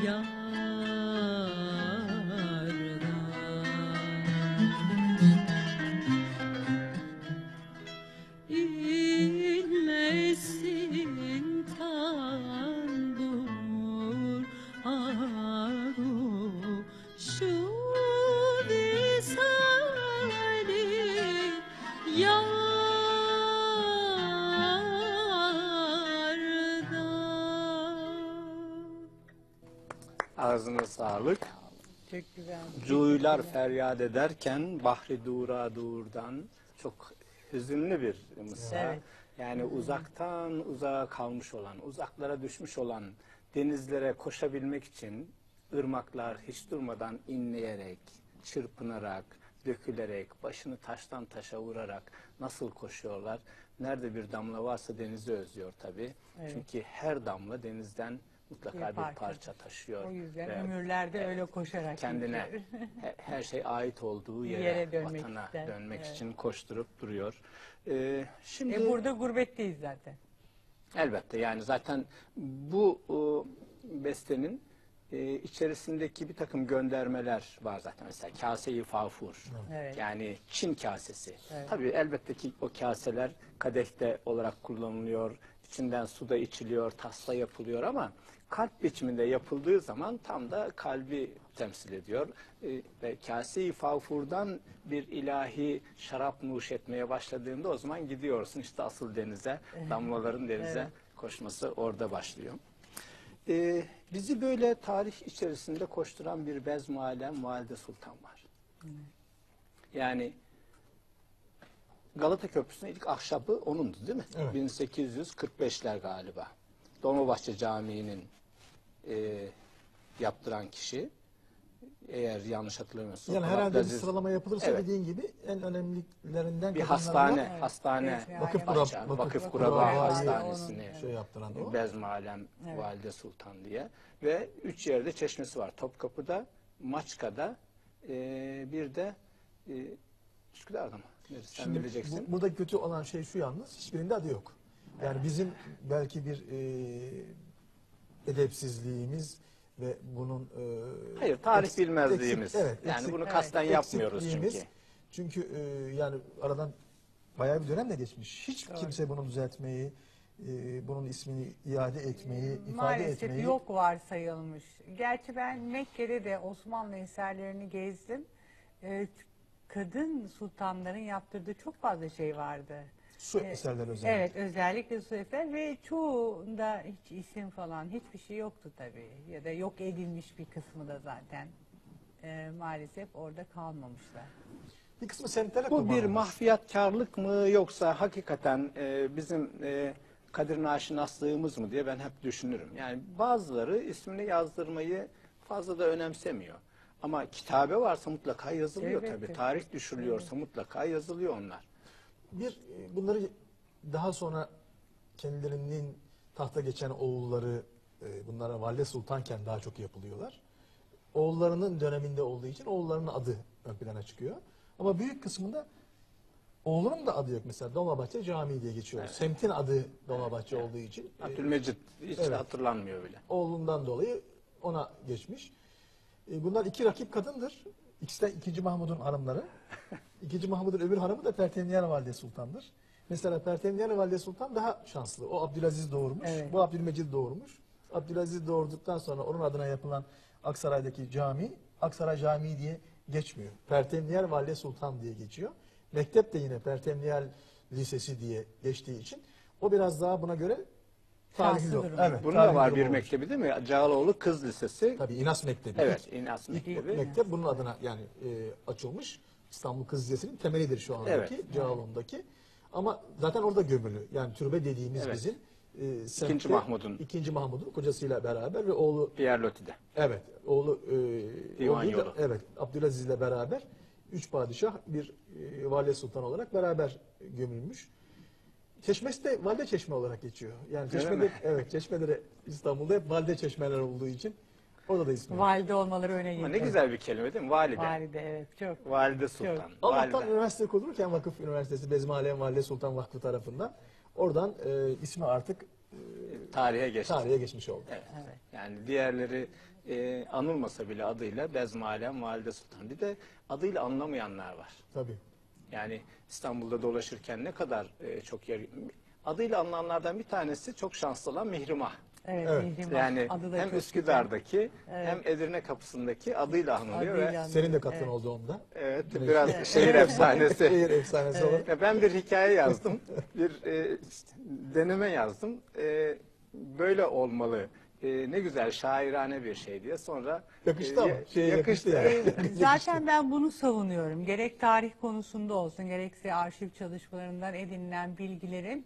İnmesin tanbur aru şu visali Ağzına sağlık. Çok güzel. Cuylar feryat ederken bahri dura durdan, çok hüzünlü bir mısra. Evet. Yani uzaktan uzağa kalmış olan, uzaklara düşmüş olan denizlere koşabilmek için ırmaklar hiç durmadan inleyerek, çırpınarak, dökülerek, başını taştan taşa vurarak nasıl koşuyorlar? Nerede bir damla varsa denizi özlüyor tabii. Evet. Çünkü her damla denizden mutlaka Bir bir parça. parça, taşıyor. O yüzden Ve ömürlerde öyle koşarak kendine geçiyor. he- her şey ait olduğu yere, Yere dönmek vatana ister. dönmek Evet. için koşturup duruyor. Ee, şimdi E burada gurbetteyiz zaten. elbette yani zaten bu o, bestenin e, içerisindeki bir takım göndermeler var zaten. Mesela kase-i fafur. Evet. Yani Çin kasesi. Evet. Tabii elbette ki o kaseler kadehte olarak kullanılıyor. İçinden su da içiliyor, tasla yapılıyor ama kalp biçiminde yapıldığı zaman tam da kalbi temsil ediyor. Ee, ve kase-i fafurdan bir ilahi şarap nuş etmeye başladığında o zaman gidiyorsun işte asıl denize, damlaların denize Evet. koşması orada başlıyor. Ee, bizi böyle tarih içerisinde koşturan bir bezm alem Valide Sultan var. Yani Galata Köprüsü'nün ilk ahşabı onundu değil mi? Evet. bin sekiz yüz kırk beşler galiba. Dolmabahçe Camii'nin e, yaptıran kişi, eğer yanlış hatırlamıyorsam. Yani herhalde bir Abdülaziz- sıralama yapılırsa Evet. dediğin gibi en önemlilerinden Bir kadınlardan- hastane, Evet. hastane, Evet, vakıf açan, kurab- vakıf, vakıf kuraba kurabayı hastanesini şey yaptıran o. Bezm Alem Evet. Valide Sultan diye ve üç yerde çeşmesi var. Topkapı'da, Maçka'da, e, bir de e, Üsküdar'da mı? Neresi? Sen Şimdi bileceksin. bu, burada kötü olan şey şu yalnız, hiçbirinde adı yok. Yani bizim belki bir e, edepsizliğimiz ve bunun e, Hayır, tarih eks- bilmezliğimiz. eksik- evet, Yani eksik- bunu kasten evet, yapmıyoruz eksikliğimiz. çünkü. Çünkü e, yani aradan bayağı bir dönem de geçmiş. Hiç Doğru. kimse bunu düzeltmeyi, e, bunun ismini iade etmeyi, ifade Maalesef etmeyi... yok varsayılmış. Gerçi ben Mekke'de de Osmanlı eserlerini gezdim. Ee, kadın sultanların yaptırdığı çok fazla şey vardı. Su Ee, eserleri özellikle. Evet, özellikle su eser ve çoğunda hiç isim falan hiçbir şey yoktu tabii. Ya da yok edilmiş bir kısmı da zaten ee, maalesef orada kalmamışlar. Bir kısmı semtlere Bu bir kullanılmış. mahfiyatkarlık mı yoksa hakikaten e, bizim e, kadir naşinaslığımız mı diye ben hep düşünürüm. Yani bazıları ismini yazdırmayı fazla da önemsemiyor. Ama kitabe varsa mutlaka yazılıyor Elbette. tabii. Tarih düşürülüyorsa mutlaka yazılıyor onlar. Bir e, bunları daha sonra kendilerinin tahta geçen oğulları e, bunlara Valide Sultanken daha çok yapılıyorlar. Oğullarının döneminde olduğu için oğullarının adı ön plana çıkıyor. Ama büyük kısmında oğlunun da adı yok. Mesela Dolmabahçe Camii diye geçiyor. Evet. Semtin adı Dolmabahçe olduğu için. e, Abdülmecid hiç Evet. hatırlanmıyor bile. Oğlundan dolayı ona geçmiş. E, bunlar iki rakip kadındır. İkisi de ikinci Mahmud'un hanımları. İkinci Mahmud'un öbür hanımı da Pertemniyel Valide Sultan'dır. Mesela Pertemniyel Valide Sultan daha şanslı. O Abdülaziz doğurmuş. Evet. Bu Abdülmecid doğurmuş. Abdülaziz doğurduktan sonra onun adına yapılan Aksaray'daki cami Aksaray Camii diye geçmiyor. Pertemniyel Valide Sultan diye geçiyor. Mektep de yine Pertemniyel Lisesi diye geçtiği için o biraz daha buna göre tarihli. Şanslı olur. durum. Evet, Bunun da tarihli var bir olmuş. mektebi değil mi? Cağaloğlu Kız Lisesi. Tabii İnas Mektebi. Evet, İlk- İnas ilk Mektebi. mektep bunun adına yani e, açılmış. İstanbul Kız Lisesi'nin temelidir şu andaki, Evet. Cağaloğlu'ndaki. Ama zaten orada gömülü. Yani türbe dediğimiz Evet. bizim e, İkinci semtte- Mahmud'un. ikinci Mahmud'un kocasıyla beraber ve oğlu Pierre Loti'de. evet oğlu e, Divan oğluyla- yolu. evet Abdülaziz'le beraber üç padişah bir e, valide sultan olarak beraber gömülmüş. Çeşmesi de valide çeşme olarak geçiyor. Yani Öyle çeşmede mi? evet çeşmeleri İstanbul'da hep valide çeşmeler olduğu için orada da ismi var. Valide olmaları öne Ama geliyor. ne güzel bir kelime değil mi? Valide. Valide evet çok. Valide Sultan. Çok. Allah'tan Valide. üniversite kurulurken Vakıf Üniversitesi Bezmi Alem Valide Sultan Vakfı tarafından oradan e, ismi artık e, Tarihe geçti. tarihe geçmiş oldu. Evet. Yani diğerleri e, anılmasa bile adıyla Bezmalem Valide Sultan. Bir de adıyla anlamayanlar var. Tabii. Yani İstanbul'da dolaşırken ne kadar e, çok yer... Adıyla anılanlardan bir tanesi çok şanslı olan Mihrimah. Evet, Evet. Mihrimah. Yani Adı da hem çok Üsküdar'daki Evet. hem Edirne kapısındaki adıyla anılıyor. Adıyla ve anılıyor. Senin de katkın Evet. oldu onda. Evet, Evet. biraz Evet. şehir efsanesi. Şehir efsanesi olarak. Ya ben bir hikaye yazdım, bir e, işte, deneme yazdım. E, böyle olmalı, e, ne güzel şairane bir şey diye. Sonra Yakıştı e, ama. ya- Şeye yakıştı yani. Ee, Zaten ben bunu savunuyorum. Gerek tarih konusunda olsun, gerekse arşiv çalışmalarından edinilen bilgilerin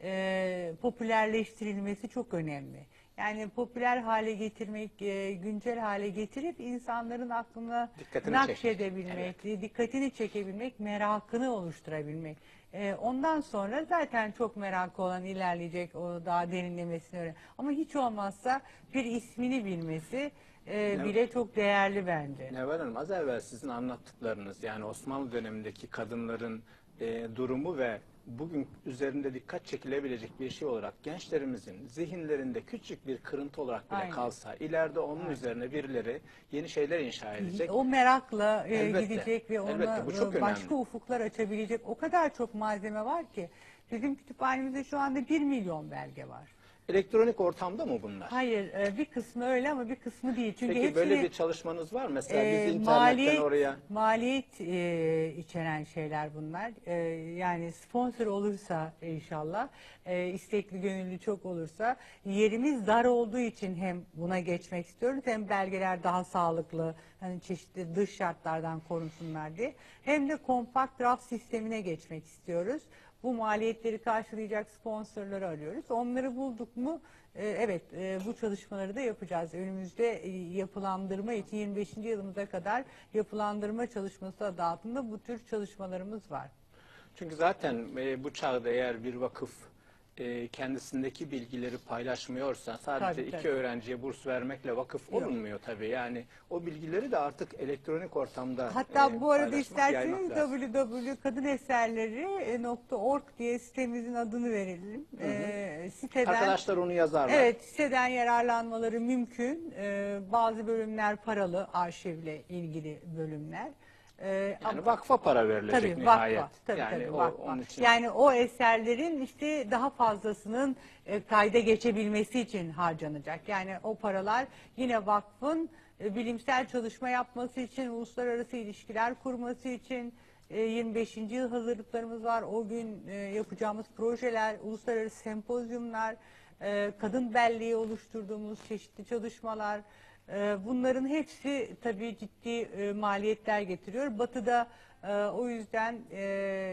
e, popülerleştirilmesi çok önemli. Yani popüler hale getirmek, e, güncel hale getirip insanların aklına Dikkatini nakşedebilmek, dikkatini çekebilmek, merakını oluşturabilmek. E, ondan sonra zaten çok merakı olan ilerleyecek, o daha derinlemesine öyle. Ama hiç olmazsa bir ismini bilmesi e, Ne- bile çok değerli bence. Nevval Hanım, az evvel sizin anlattıklarınız, yani Osmanlı dönemindeki kadınların e, durumu ve bugün üzerinde dikkat çekilebilecek bir şey olarak gençlerimizin zihinlerinde küçük bir kırıntı olarak bile Aynen. kalsa, ileride onun üzerine birileri yeni şeyler inşa edecek. O merakla e, Elbette, gidecek ve ona elbette, bu çok e, başka önemli. ufuklar açabilecek o kadar çok malzeme var ki. Bizim kütüphanemizde şu anda bir milyon belge var. Elektronik ortamda mı bunlar? Hayır, e, bir kısmı öyle ama bir kısmı değil. Çünkü Peki hepsini, böyle bir çalışmanız var mı? Mesela e, biz internetten maliyet, oraya... maliyet e, içeren şeyler bunlar. E, yani sponsor olursa inşallah, e, istekli gönüllü çok olursa, yerimiz dar olduğu için hem buna geçmek istiyoruz, hem belgeler daha sağlıklı, hani çeşitli dış şartlardan korunsunlar diye, hem de kompakt raf sistemine geçmek istiyoruz. Bu maliyetleri karşılayacak sponsorları arıyoruz. Onları bulduk mu, e, evet e, bu çalışmaları da yapacağız. Önümüzde e, yapılandırma için yirmi beşinci yılımıza kadar yapılandırma çalışması adı altında bu tür çalışmalarımız var. Çünkü zaten e, bu çağda eğer bir vakıf e, kendisindeki bilgileri paylaşmıyorsa sadece Tabii, iki tabii. öğrenciye burs vermekle vakıf Yok. olunmuyor tabii. Yani o bilgileri de artık elektronik ortamda Hatta e, bu arada paylaşmak, isterseniz yaymak lazım. w w w nokta kadın eserleri nokta org diye sitemizin adını verelim. Hı hı. Ee, siteden, Arkadaşlar onu yazarlar. Evet, siteden yararlanmaları mümkün. Ee, bazı bölümler paralı, arşivle ilgili bölümler. Ee, Yani vakfa para verilecek tabii, nihayet. Vakfa, tabii, yani tabii, o, vakfa. onun için. Yani o eserlerin işte daha fazlasının e, kayda geçebilmesi için harcanacak. Yani o paralar yine vakfın e, bilimsel çalışma yapması için, uluslararası ilişkiler kurması için, e, yirmi beşinci yıl hazırlıklarımız var. O gün e, yapacağımız projeler, uluslararası sempozyumlar, e, kadın belleği oluşturduğumuz çeşitli çalışmalar, e, bunların hepsi tabii ciddi e, maliyetler getiriyor. Batı'da e, o yüzden e,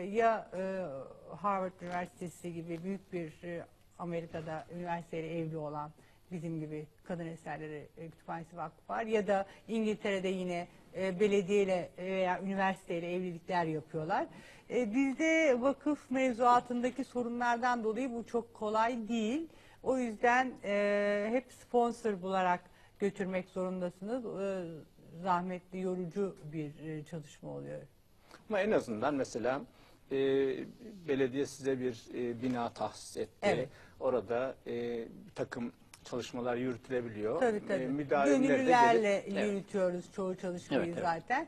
ya e, Harvard Üniversitesi gibi büyük bir e, Amerika'da üniversiteyle evli olan bizim gibi Kadın Eserleri e, Kütüphanesi Vakfı var, ya da İngiltere'de yine e, belediyeyle veya üniversiteyle evlilikler yapıyorlar. E, bizde vakıf mevzuatındaki sorunlardan dolayı bu çok kolay değil. O yüzden e, hep sponsor bularak götürmek zorundasınız. E, zahmetli, yorucu bir e, çalışma oluyor. Ama en azından mesela e, belediye size bir e, bina tahsis etti. Evet. Orada e, bir takım çalışmalar yürütülebiliyor. Tabii tabii. E, müdahaleleri de Gönüllülerle gelip- Evet. yürütüyoruz çoğu çalışmayı Evet, evet. zaten.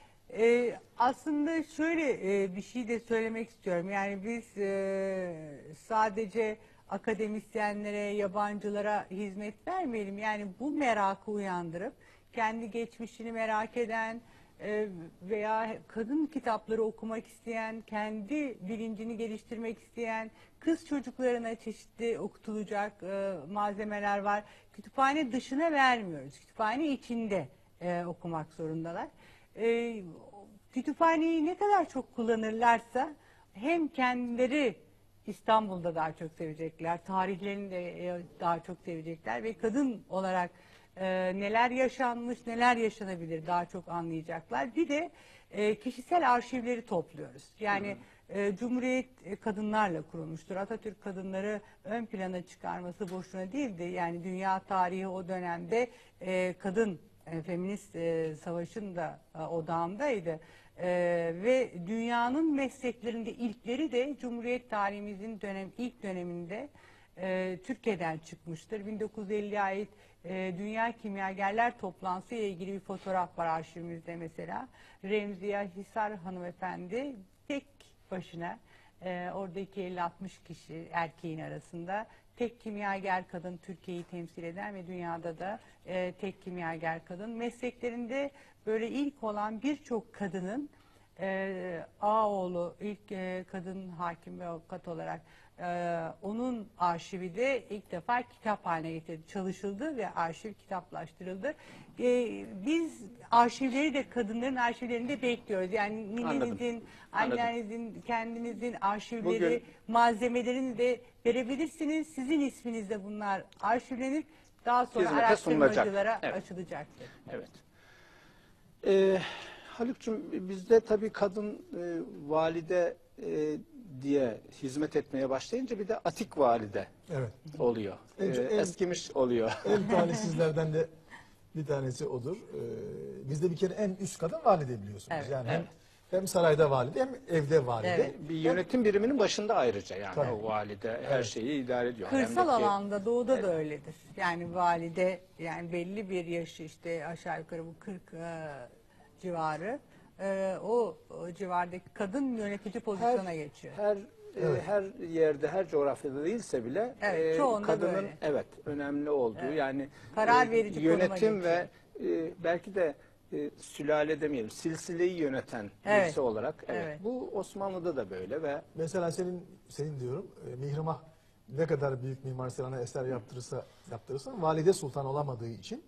Ee, aslında şöyle e, bir şey de söylemek istiyorum. Yani biz e, sadece akademisyenlere, yabancılara hizmet vermeyelim. Yani bu merakı uyandırıp kendi geçmişini merak eden e, veya kadın kitapları okumak isteyen, kendi bilincini geliştirmek isteyen kız çocuklarına çeşitli okutulacak e, malzemeler var. Kütüphane dışına vermiyoruz. Kütüphane içinde e, okumak zorundalar. E, kütüphaneyi ne kadar çok kullanırlarsa hem kendileri İstanbul'da daha çok sevecekler, tarihlerini de e, daha çok sevecekler ve kadın olarak e, neler yaşanmış, neler yaşanabilir daha çok anlayacaklar. Bir de e, kişisel arşivleri topluyoruz. Yani e, Cumhuriyet e, kadınlarla kurulmuştur. Atatürk kadınları ön plana çıkarması boşuna değildi. Yani dünya tarihi o dönemde e, kadın e, feminist e, savaşın da e, odağındaydı. E, ve dünyanın mesleklerinde ilkleri de Cumhuriyet tarihimizin dönem ilk döneminde e, Türkiye'den çıkmıştır. bin dokuz yüz elliye ait e, Dünya Kimyagerler Toplantısı ile ilgili bir fotoğraf var arşivimizde mesela. Remziye Hisar hanımefendi tek başına e, oradaki elli altmış kişi erkeğin arasında tek kimyager kadın Türkiye'yi temsil eden ve dünyada da e, tek kimyager kadın. Mesleklerinde böyle ilk olan birçok kadının e, Ağoğlu ilk e, kadın hakim ve avukat olarak e, onun arşivi de ilk defa kitap haline getirildi, çalışıldı ve arşiv kitaplaştırıldı. E, biz arşivleri de kadınların arşivlerinde bekliyoruz. Yani ninenizin, annenizin, kendinizin arşivleri, Bugün- malzemelerini de verebilirsiniz. Sizin isminizle bunlar arşivlenip daha sonra Hizmete sunulacak. araştırmacılara Evet. açılacaktır. Evet. Ee, Haluk'cum bizde tabii kadın e, valide e, diye hizmet etmeye başlayınca bir de atik valide Evet. oluyor. En Ee, çok- en- eskimiş oluyor. En talihsizlerden de bir tanesi odur. Ee, bizde bir kere en üst kadın valide biliyorsunuz. Evet, Yani evet. hem, hem sarayda valide hem evde valide. Evet, bir yönetim biriminin başında ayrıca yani Tabii. o valide her Evet. şeyi idare ediyor. Kırsal Hem de ki- alanda doğuda da öyledir. Yani valide yani belli bir yaşı işte aşağı yukarı bu kırk e, civarı e, o, o civardaki kadın yönetici pozisyona geçiyor. Her e, her yerde, her coğrafyada değilse bile Evet, e, çoğunda kadının böyle. evet önemli olduğu Evet. yani Karar e, verici konuma yönetim ve e, belki de e, sülale demeyelim, silsileyi yöneten Evet. birisi olarak evet. Evet. Bu Osmanlı'da da böyle ve Mesela senin senin diyorum e, Mihrimah ne kadar büyük Mimar Sinan'a eser yaptırırsa yaptırırsa valide sultan olamadığı için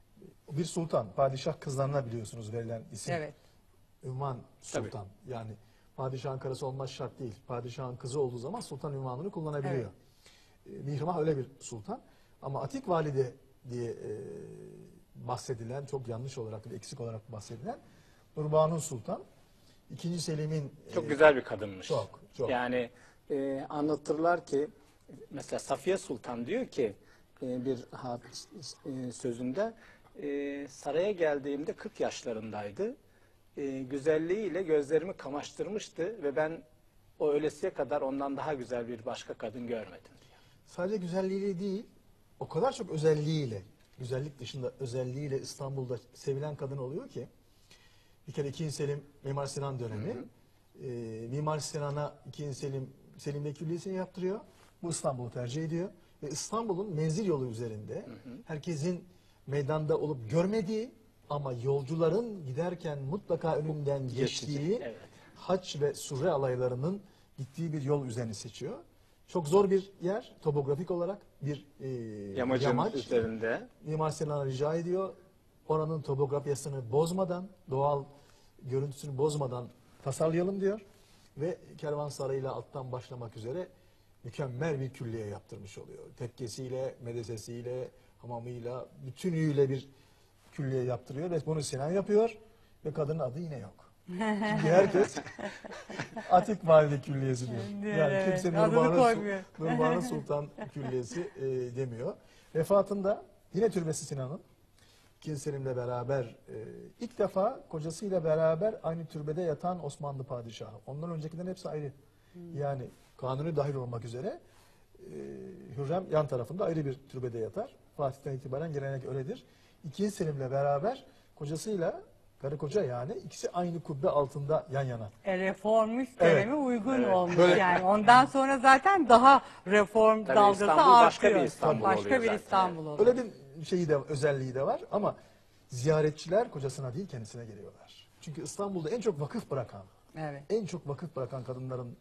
e, bir sultan, padişah kızlarına biliyorsunuz verilen isim. Evet. Ünvan sultan. Yani padişahın karısı olmaz şart değil. Padişahın kızı olduğu zaman sultan ünvanını kullanabiliyor. E, Mihrimah öyle bir sultan. Ama Atik valide diye e, bahsedilen, çok yanlış olarak, eksik olarak bahsedilen Nurbanu Sultan. İkinci Selim'in çok e, güzel bir kadınmış. Çok, çok. Yani e, anlatırlar ki mesela Safiye Sultan diyor ki e, bir ha- e, sözünde e, saraya geldiğimde kırk yaşlarındaydı. E, güzelliğiyle gözlerimi kamaştırmıştı ve ben o ölesiye kadar ondan daha güzel bir başka kadın görmedim. Sadece güzelliğiyle değil, o kadar çok özelliğiyle, güzellik dışında özelliğiyle İstanbul'da sevilen kadın oluyor ki, bir kere ikinci Selim Mimar Sinan dönemi, e, Mimar Sinan'a ikinci Selim Selim Bey Külliyesi'ni yaptırıyor. Bu İstanbul'u tercih ediyor ve İstanbul'un menzil yolu üzerinde herkesin meydanda olup görmediği ama yolcuların giderken mutlaka önünden geçtiği evet. haç ve surre alaylarının gittiği bir yol üzerini seçiyor. Çok zor bir yer, topografik olarak bir e, Yamacın yamaç. üzerinde. Mimar Sinan'a rica ediyor. Oranın topografyasını bozmadan, doğal görüntüsünü bozmadan tasarlayalım diyor. Ve kervansarayıyla alttan başlamak üzere mükemmel bir külliye yaptırmış oluyor. Tekkesiyle, medresesiyle, hamamıyla, bütünüyle bir külliye yaptırıyor. Ve bunu Sinan yapıyor ve kadının adı yine yok. Çünkü herkes Atik Valide Külliyesi diyor. Yani Evet, kimse adını Nurbanu, koymuyor. Nurbanu Sultan Külliyesi e, demiyor. Vefatında yine türbesi Sinan'ın İkinci Selim'le beraber e, ilk defa kocasıyla beraber aynı türbede yatan Osmanlı padişahı. Ondan öncekilerin hepsi ayrı. Yani kanuni dahil olmak üzere e, Hürrem yan tarafında ayrı bir türbede yatar. Fatih'ten itibaren gelenek öyledir. İkinci Selim'le beraber kocasıyla karı koca yani ikisi aynı kubbe altında yan yana. E, reformist Evet. döneme uygun Evet. olmuş Böyle- yani. Ondan sonra zaten daha reform Tabii dalgası İstanbul artıyor. başka bir İstanbul başka oluyor bir zaten. İstanbul oluyor. Öyle bir şeyi de özelliği de var ama ziyaretçiler kocasına değil kendisine geliyorlar. Çünkü İstanbul'da en çok vakıf bırakan, Evet. en çok vakıf bırakan kadınların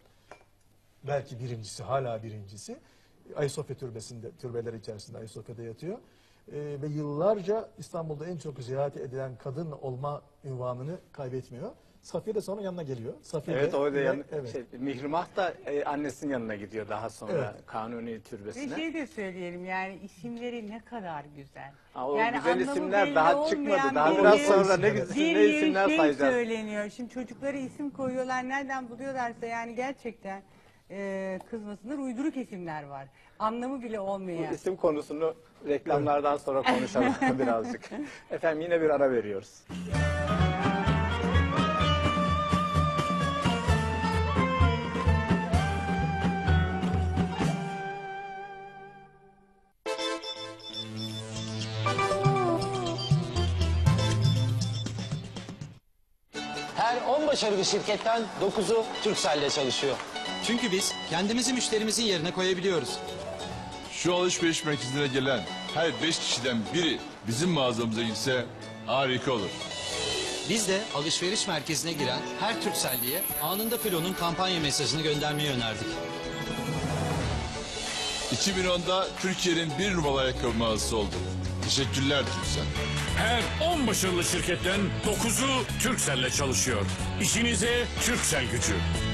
belki birincisi, hala birincisi Ayasofya Türbesi'nde, türbeler içerisinde Ayasofya'da yatıyor. Ee, ve yıllarca İstanbul'da en çok ziyaret edilen kadın olma ünvanını kaybetmiyor. Safiye de sonra yanına geliyor. Safiye Evet de, o da yan, evet. şey, Mihrimah da e, annesinin yanına gidiyor daha sonra Evet. Kanuni Bir türbesine. şey de söyleyelim yani isimleri ne kadar güzel. Ha, o yani güzel anlamı isimler belli daha olmayan çıkmadı. Daha bir- biraz sonra ne güzel bir ne isimler şey sayacağız. söyleniyor. Şimdi çocuklara isim koyuyorlar. Nereden buluyorlarsa yani gerçekten e, kızmasınlar. Uyduruk isimler var. Anlamı bile Bu olmayan. isim konusunu reklamlardan sonra konuşalım birazcık. Efendim yine bir ara veriyoruz. Her on başarılı şirketten dokuzu Turkcell'le çalışıyor. Çünkü biz kendimizi müşterimizin yerine koyabiliyoruz. Şu alışveriş merkezine gelen her beş kişiden biri bizim mağazamıza gitse harika olur. Biz de alışveriş merkezine giren her Turkcell'liye anında Filo'nun kampanya mesajını göndermeyi önerdik. iki bin onda Türkiye'nin bir numaralı ayakkabı mağazası oldu. Teşekkürler Turkcell. Her on başarılı şirketten dokuzu Turkcell'le çalışıyor. İşinize Turkcell gücü.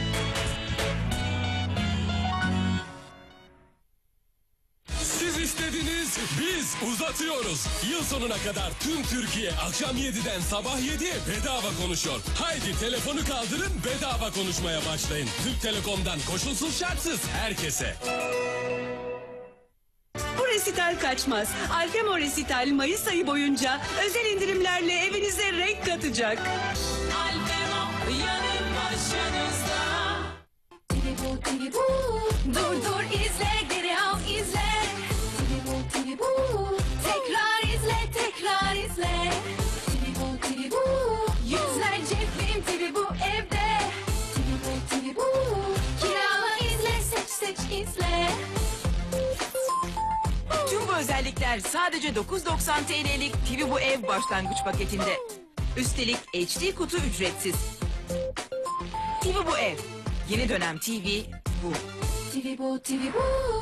Siz istediniz, biz uzatıyoruz. Yıl sonuna kadar tüm Türkiye akşam yediden sabah yediye bedava konuşuyor. Haydi telefonu kaldırın, bedava konuşmaya başlayın. Türk Telekom'dan koşulsuz şartsız herkese. Bu resital kaçmaz. Alfemo Resital Mayıs ayı boyunca özel indirimlerle evinize renk katacak. Alfemo yanı başınızda. Tiribu tiribu. Dur dur izle geri al izle. Tiribu tiribu. Tekrar izle tekrar izle. Tiribu tiribu. Yüzlerce film Tiribu evde. Tiribu tiribu. Kirala izle seç seç izle. Tüm bu özellikler sadece dokuz doksan T L'lik T V Bu Ev başlangıç paketinde. Üstelik H D kutu ücretsiz. T V Bu Ev. Yeni dönem T V bu. Tiribu tiribu.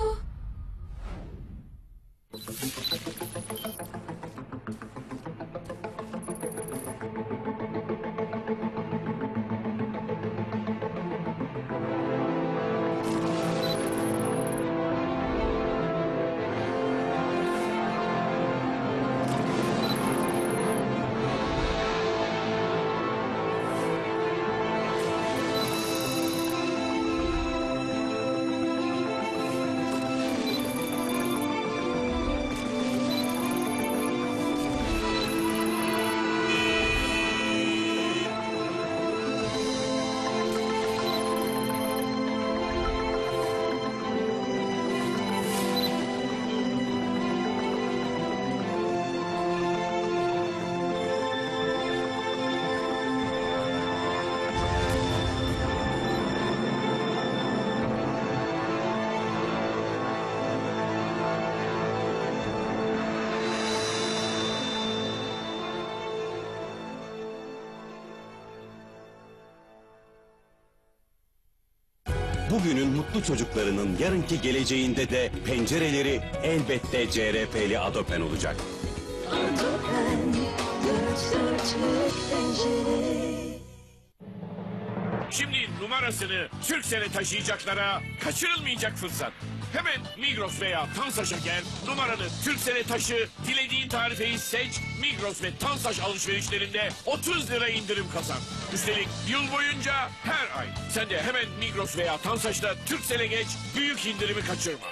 Bugünün mutlu çocuklarının yarınki geleceğinde de pencereleri elbette C R P'li Adopen olacak. Adopen, dört dörtlük pencere. Şimdi numarasını Turkcell'e taşıyacaklara kaçırılmayacak fırsat. Hemen Migros veya Tansaç'a gel, numaranı Turkcell'e taşı, dilediğin tarifeyi seç, Migros ve Tansaç alışverişlerinde otuz lira indirim kazan. Üstelik yıl boyunca her ay. Sen de hemen Migros veya Tansaç'ta Turkcell'e geç, büyük indirimi kaçırma.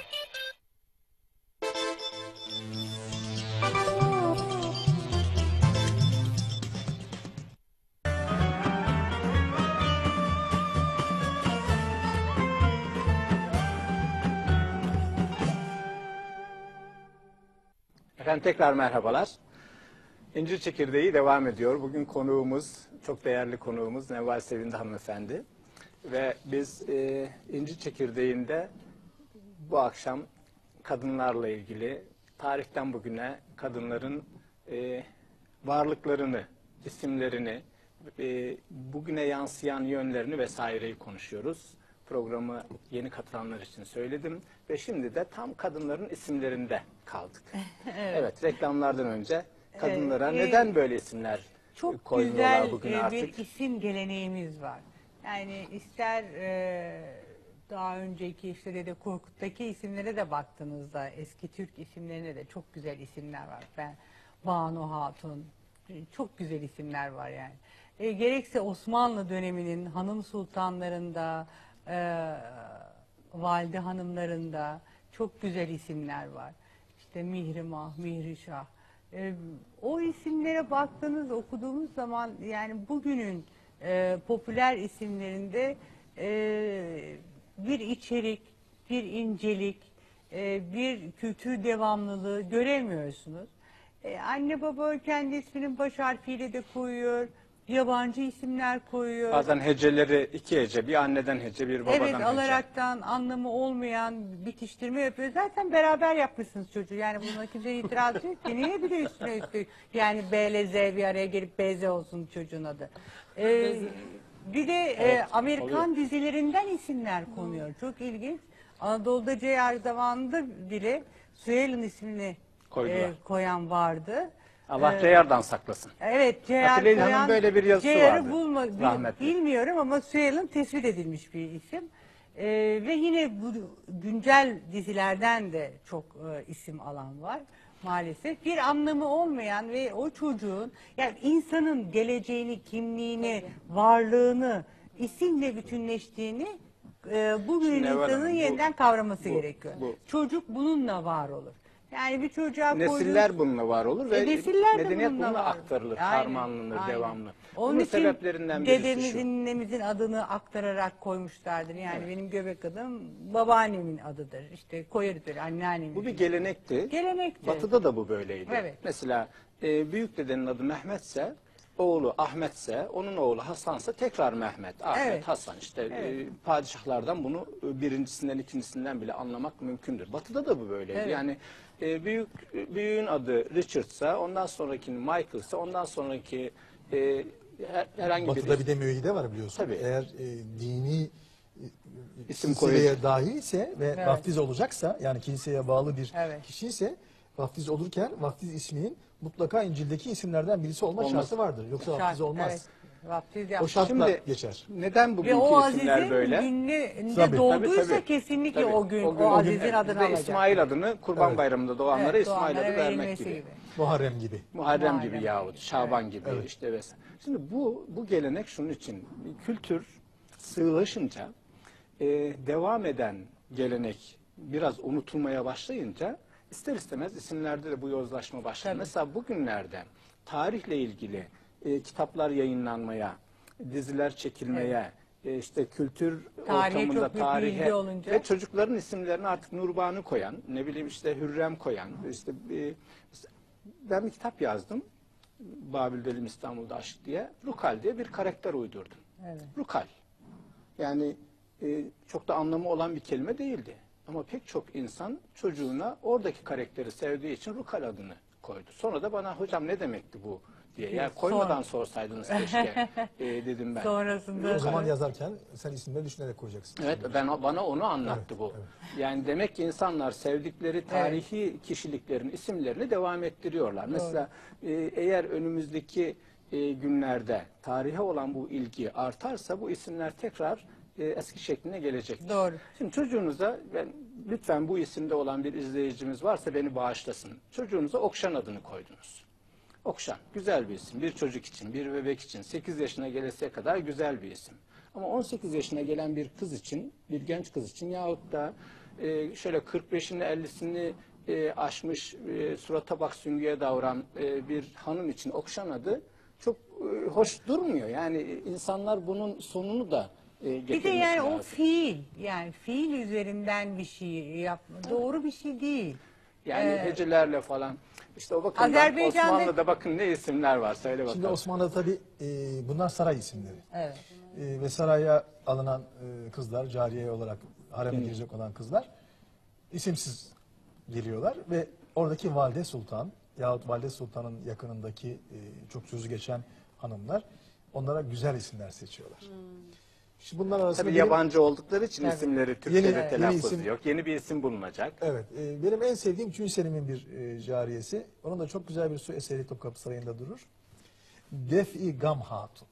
Efendim tekrar merhabalar. İncir Çekirdeği devam ediyor. Bugün konuğumuz, çok değerli konuğumuz Nevval Sevindi hanımefendi. Ve biz e, İncir Çekirdeği'nde bu akşam kadınlarla ilgili tarihten bugüne kadınların e, varlıklarını, isimlerini, e, bugüne yansıyan yönlerini vesaireyi konuşuyoruz. Programı yeni katılanlar için söyledim ve şimdi de tam kadınların isimlerinde kaldık. Evet. Evet, reklamlardan önce kadınlara Evet, neden böyle isimler Çok koyuyorlar güzel bugün e, artık? bir isim geleneğimiz var. Yani ister e, daha önceki işte Dede Korkut'taki isimlere de baktığınızda eski Türk isimlerine de çok güzel isimler var. Ben Banu Hatun, çok güzel isimler var yani. E, gerekse Osmanlı döneminin hanım sultanlarında, e, valide hanımlarında çok güzel isimler var. İşte Mihrimah, Mihrişah. E, o isimlere baktığınız, okuduğumuz zaman yani bugünün e, popüler isimlerinde e, bir içerik, bir incelik, e, bir kültür devamlılığı göremiyorsunuz. E, anne baba kendi isminin baş harfiyle de koyuyor. yabancı isimler koyuyor. Bazen heceleri iki hece, bir anneden hece, bir babadan Evet, hece. alaraktan anlamı olmayan bitiştirme yapıyor. Zaten beraber yapmışsınız çocuğu. Yani buna kimse itiraz yok ki. Niye bir de üstüne üstü? Yani B ile Z bir araya gelip B Z olsun çocuğun adı. Ee, bir de e, Evet, Amerikan oluyor. dizilerinden isimler konuyor. Çok ilginç. Anadolu'da C R zamanında bile Suelen ismini Koydular. e, koyan vardı. Allah Ee, Ceyar'dan saklasın. Evet, C R Atilla İlhan'ın koyan böyle bir yazısı C R'ı vardı. bulma, bil- Rahmetli. bilmiyorum ama Suelen tespit edilmiş bir isim. Ee, ve yine bu güncel dizilerden de çok e, isim alan var maalesef. Bir anlamı olmayan ve o çocuğun, yani insanın geleceğini, kimliğini, varlığını isimle bütünleştiğini e, bugün Şimdi Neval insanın Hanım, bu- yeniden kavraması bu- gerekiyor. bu. Çocuk bununla var olur. Yani bir çocuğa Nesiller koyduğunuz- bununla var olur ve E, nesiller de medeniyet bununla bununla var. aktarılır, Aynen, harmanlanır aynen. devamlı. Onun Bunun için sebeplerinden birisi şu. dedemizin, ninemizin adını aktararak koymuşlardır. Yani benim göbek adım babaannemin adıdır. İşte koyarıdır anneannemin. Bu bir gelenekti. Gelenekti. Batı'da da bu böyleydi. Evet. Mesela e, büyük dedenin adı Mehmetse, oğlu Ahmetse, onun oğlu Hasan'sa tekrar Mehmet, Ahmet, Evet. Hasan. İşte Evet. e, padişahlardan bunu e, birincisinden, ikincisinden bile anlamak mümkündür. Batı'da da bu böyleydi. Evet. Yani e, büyük büyüğün adı Richard'sa, ondan sonrakinin Michael'sa, ondan sonraki e, her- herhangi Batı'da bir bir de müeyyide var biliyorsun. Tabii. Eğer e, dini e, İsim silsileye koyacak. dahilse ve Evet. vaftiz olacaksa, yani kiliseye bağlı bir Evet. kişi ise vaftiz olurken vaftiz isminin mutlaka İncil'deki isimlerden birisi olma Olmaz. şartı vardır. Yoksa Şart, vaftiz olmaz. evet. Vaftiz O yapmak. şartla Şimdi- geçer. Neden Ve bugünkü o isimler Aziz'in böyle? gününde Tabii. doğduysa Tabii, tabii. kesinlikle Tabii. o gün o, gün- gün- Aziz'in adını Bizde alacak. İsmail adını Kurban Evet. Bayramı'nda doğanlara Evet, İsmail doğanlara adı vermek verilmesi gibi. gibi. Muharrem gibi. Muharrem Muharrem. gibi yahut Şaban gibi Evet. işte vesaire. Şimdi bu bu gelenek şunun için kültür sığlaşınca e, devam eden gelenek biraz unutulmaya başlayınca ister istemez isimlerde de bu yozlaşma başladı. Tabii. Mesela bugünlerde tarihle ilgili e, kitaplar yayınlanmaya, diziler çekilmeye, e, işte kültür Tarihe ortamında çok büyük bir tarihe ilgi olunca. ve çocukların isimlerini artık Nurbanu koyan, ne bileyim işte Hürrem koyan, işte e, ben bir kitap yazdım. Babil Delim İstanbul'da Aşk diye. Rukal diye bir karakter uydurdum. Evet. Rukal. Yani e, çok da anlamı olan bir kelime değildi. Ama pek çok insan çocuğuna oradaki karakteri sevdiği için Rukal adını koydu. Sonra da bana hocam ne demekti bu diye. Ya koymadan sorsaydınız keşke e, dedim ben. Sonrasında O zaman yazarken sen isimleri düşünerek koyacaksın. Evet, ben bana onu anlattı bu. Yani demek ki insanlar sevdikleri tarihi kişiliklerin isimlerini devam ettiriyorlar. Mesela e, eğer önümüzdeki e, günlerde tarihe olan bu ilgi artarsa bu isimler tekrar e, eski şekline gelecektir. Doğru. Şimdi çocuğunuza ben lütfen bu isimde olan bir izleyicimiz varsa beni bağışlasın. Çocuğunuza Okşan adını koydunuz. Okşan güzel bir isim. Bir çocuk için, bir bebek için sekiz yaşına gelesiye kadar güzel bir isim. Ama on sekiz yaşına gelen bir kız için, bir genç kız için yahut da e, şöyle kırk beşini ellisini e, aşmış, e, surata bak süngüye davran e, bir hanım için Okşan adı çok e, hoş durmuyor. Yani insanlar bunun sonunu da e, bir de getirmesi yani o lazım. fiil, yani fiil üzerinden bir şey yapma doğru bir şey değil. Yani Ee, hecelerle falan. İşte o bakımdan Azerbaycan'da- Osmanlı'da bakın ne isimler var. Söyle bakalım. Şimdi Osmanlı'da tabii e, bunlar saray isimleri. Evet. E, ve saraya alınan e, kızlar, cariye olarak hareme Hı. girecek olan kızlar isimsiz geliyorlar ve oradaki valide sultan yahut valide sultanın yakınındaki e, çok sözü geçen hanımlar onlara güzel isimler seçiyorlar. Şimdi bunlar arasında Tabii benim- yabancı oldukları için Tabii. isimleri Yeni- Türkçe'de yeni telaffuzu isim- yok. Yeni bir isim bulunacak. Evet. e, benim en sevdiğim Cün Selim'in bir e, cariyesi. Onun da çok güzel bir su eseri Topkapı Sarayı'nda durur. Def-i Gam Hatun.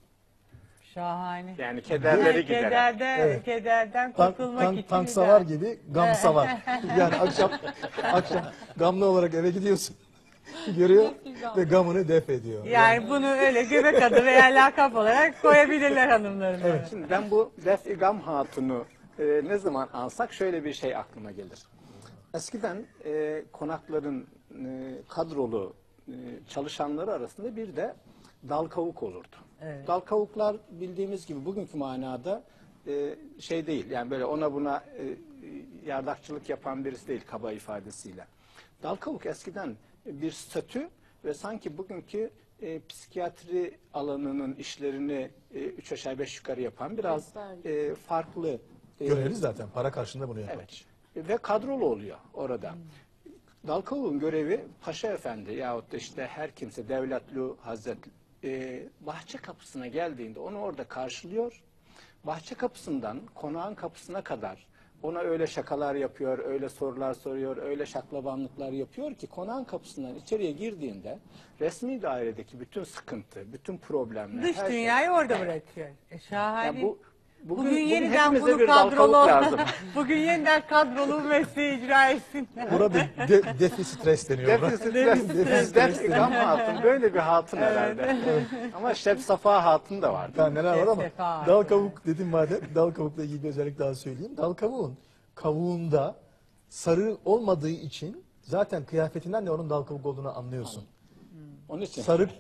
Şahane. Yani kederleri gideren. Kederden, Evet. kederden Tank, kurtulmak tank, için. tank güzel. savar gibi gam savar. Yani akşam akşam gamlı olarak eve gidiyorsun. Görüyor ve gamını def ediyor. Yani bunu öyle göbek adı veya lakap olarak koyabilirler hanımlarım. Evet. Şimdi ben bu Def-i Gam Hatun'u e, ne zaman ansak şöyle bir şey aklıma gelir. Eskiden e, konakların e, kadrolu e, çalışanları arasında bir de dal kavuk olurdu. Evet. Dal kavuklar bildiğimiz gibi bugünkü manada e, şey değil. Yani böyle ona buna e, yardakçılık yapan birisi değil kaba ifadesiyle. Dal kavuk eskiden bir statü ve sanki bugünkü e, psikiyatri alanının işlerini e, üç aşağı beş yukarı yapan biraz e, farklı. E, Görevli zaten para karşılığında bunu yapan. Evet. Ve kadrolu oluyor orada. Dal kavuğun görevi Paşa Efendi yahut da işte her kimse Devletli Hazret e, bahçe kapısına geldiğinde onu orada karşılıyor. Bahçe kapısından konağın kapısına kadar ona öyle şakalar yapıyor, öyle sorular soruyor, öyle şaklabanlıklar yapıyor ki konağın kapısından içeriye girdiğinde resmi dairedeki bütün sıkıntı, bütün problemler, Dış her dünyayı şey, orada evet. bırakıyor. E, şahane. Yani bu, bugün, bugün, bugün yeniden hepimize bunu bir dal kadrolu kavuk lazım. bugün yeniden kadrolu mesleği icra etsinler. Buna bir de, defi stres deniyor. buna. Defi stres, defi stres, İkram hatun, böyle bir hatun herhalde. Ama Şef Safa hatun da var. Daha neler var ama Sefa. dal kavuk dedim madem, dal kavukla ilgili bir özellik daha söyleyeyim. Dal kavuğun kavuğunda sarı olmadığı için zaten kıyafetinden de onun dal kavuk olduğunu anlıyorsun. Onun için. Sarı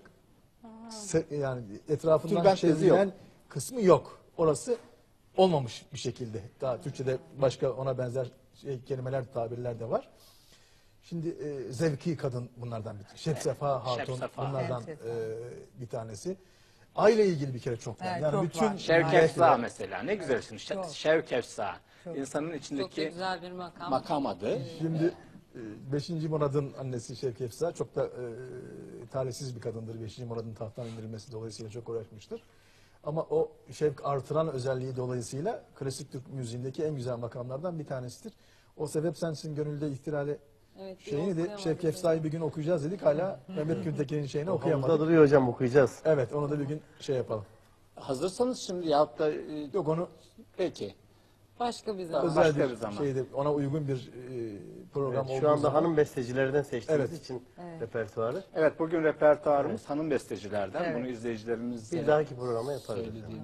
se- yani etrafından Tülbent bezi yok. çevrilen kısmı yok. Orası olmamış bir şekilde. Daha Türkçe'de başka ona benzer şey, kelimeler, tabirler de var. Şimdi e, zevki kadın bunlardan bir. Şef Sefa Hatun Şef Sefa. bunlardan Şef e, bir tanesi. Aile ilgili bir kere çok var. Evet, yani çok bütün var. Şevk belki Efsa de- mesela ne güzel isim. Şe- Çok. Şevk Efsa. Çok. İnsanın Çok da içindeki güzel bir makam. makam adı. Şimdi beşinci Murad'ın annesi Şevki Efsa çok da e, talihsiz bir kadındır. beşinci Murad'ın tahttan indirilmesi dolayısıyla çok uğraşmıştır. Ama o şevk artıran özelliği dolayısıyla klasik Türk müziğindeki en güzel makamlardan bir tanesidir. O sebep sensin gönülde ihtirale Evet, bir şeyini de okuyamadık Şevki evet. Efsa'yı bir gün okuyacağız dedik. Hala Mehmet Güntekin'in şeyini Kafamızda okuyamadık. duruyor hocam, okuyacağız. Evet, onu da bir gün şey yapalım. Hazırsanız şimdi yahut da e, Yok onu peki. Başka bir zaman. Tamam. özel başka bir bir zaman. şeyde ona uygun bir e, program Evet, olduğu şu anda zaman. hanım bestecilerden seçtiğimiz Evet. için Evet. repertuarı. Evet bugün repertuarımız hanım bestecilerden. Evet. Bunu izleyicilerimiz Bir dahaki programa yaparız. söylediğim,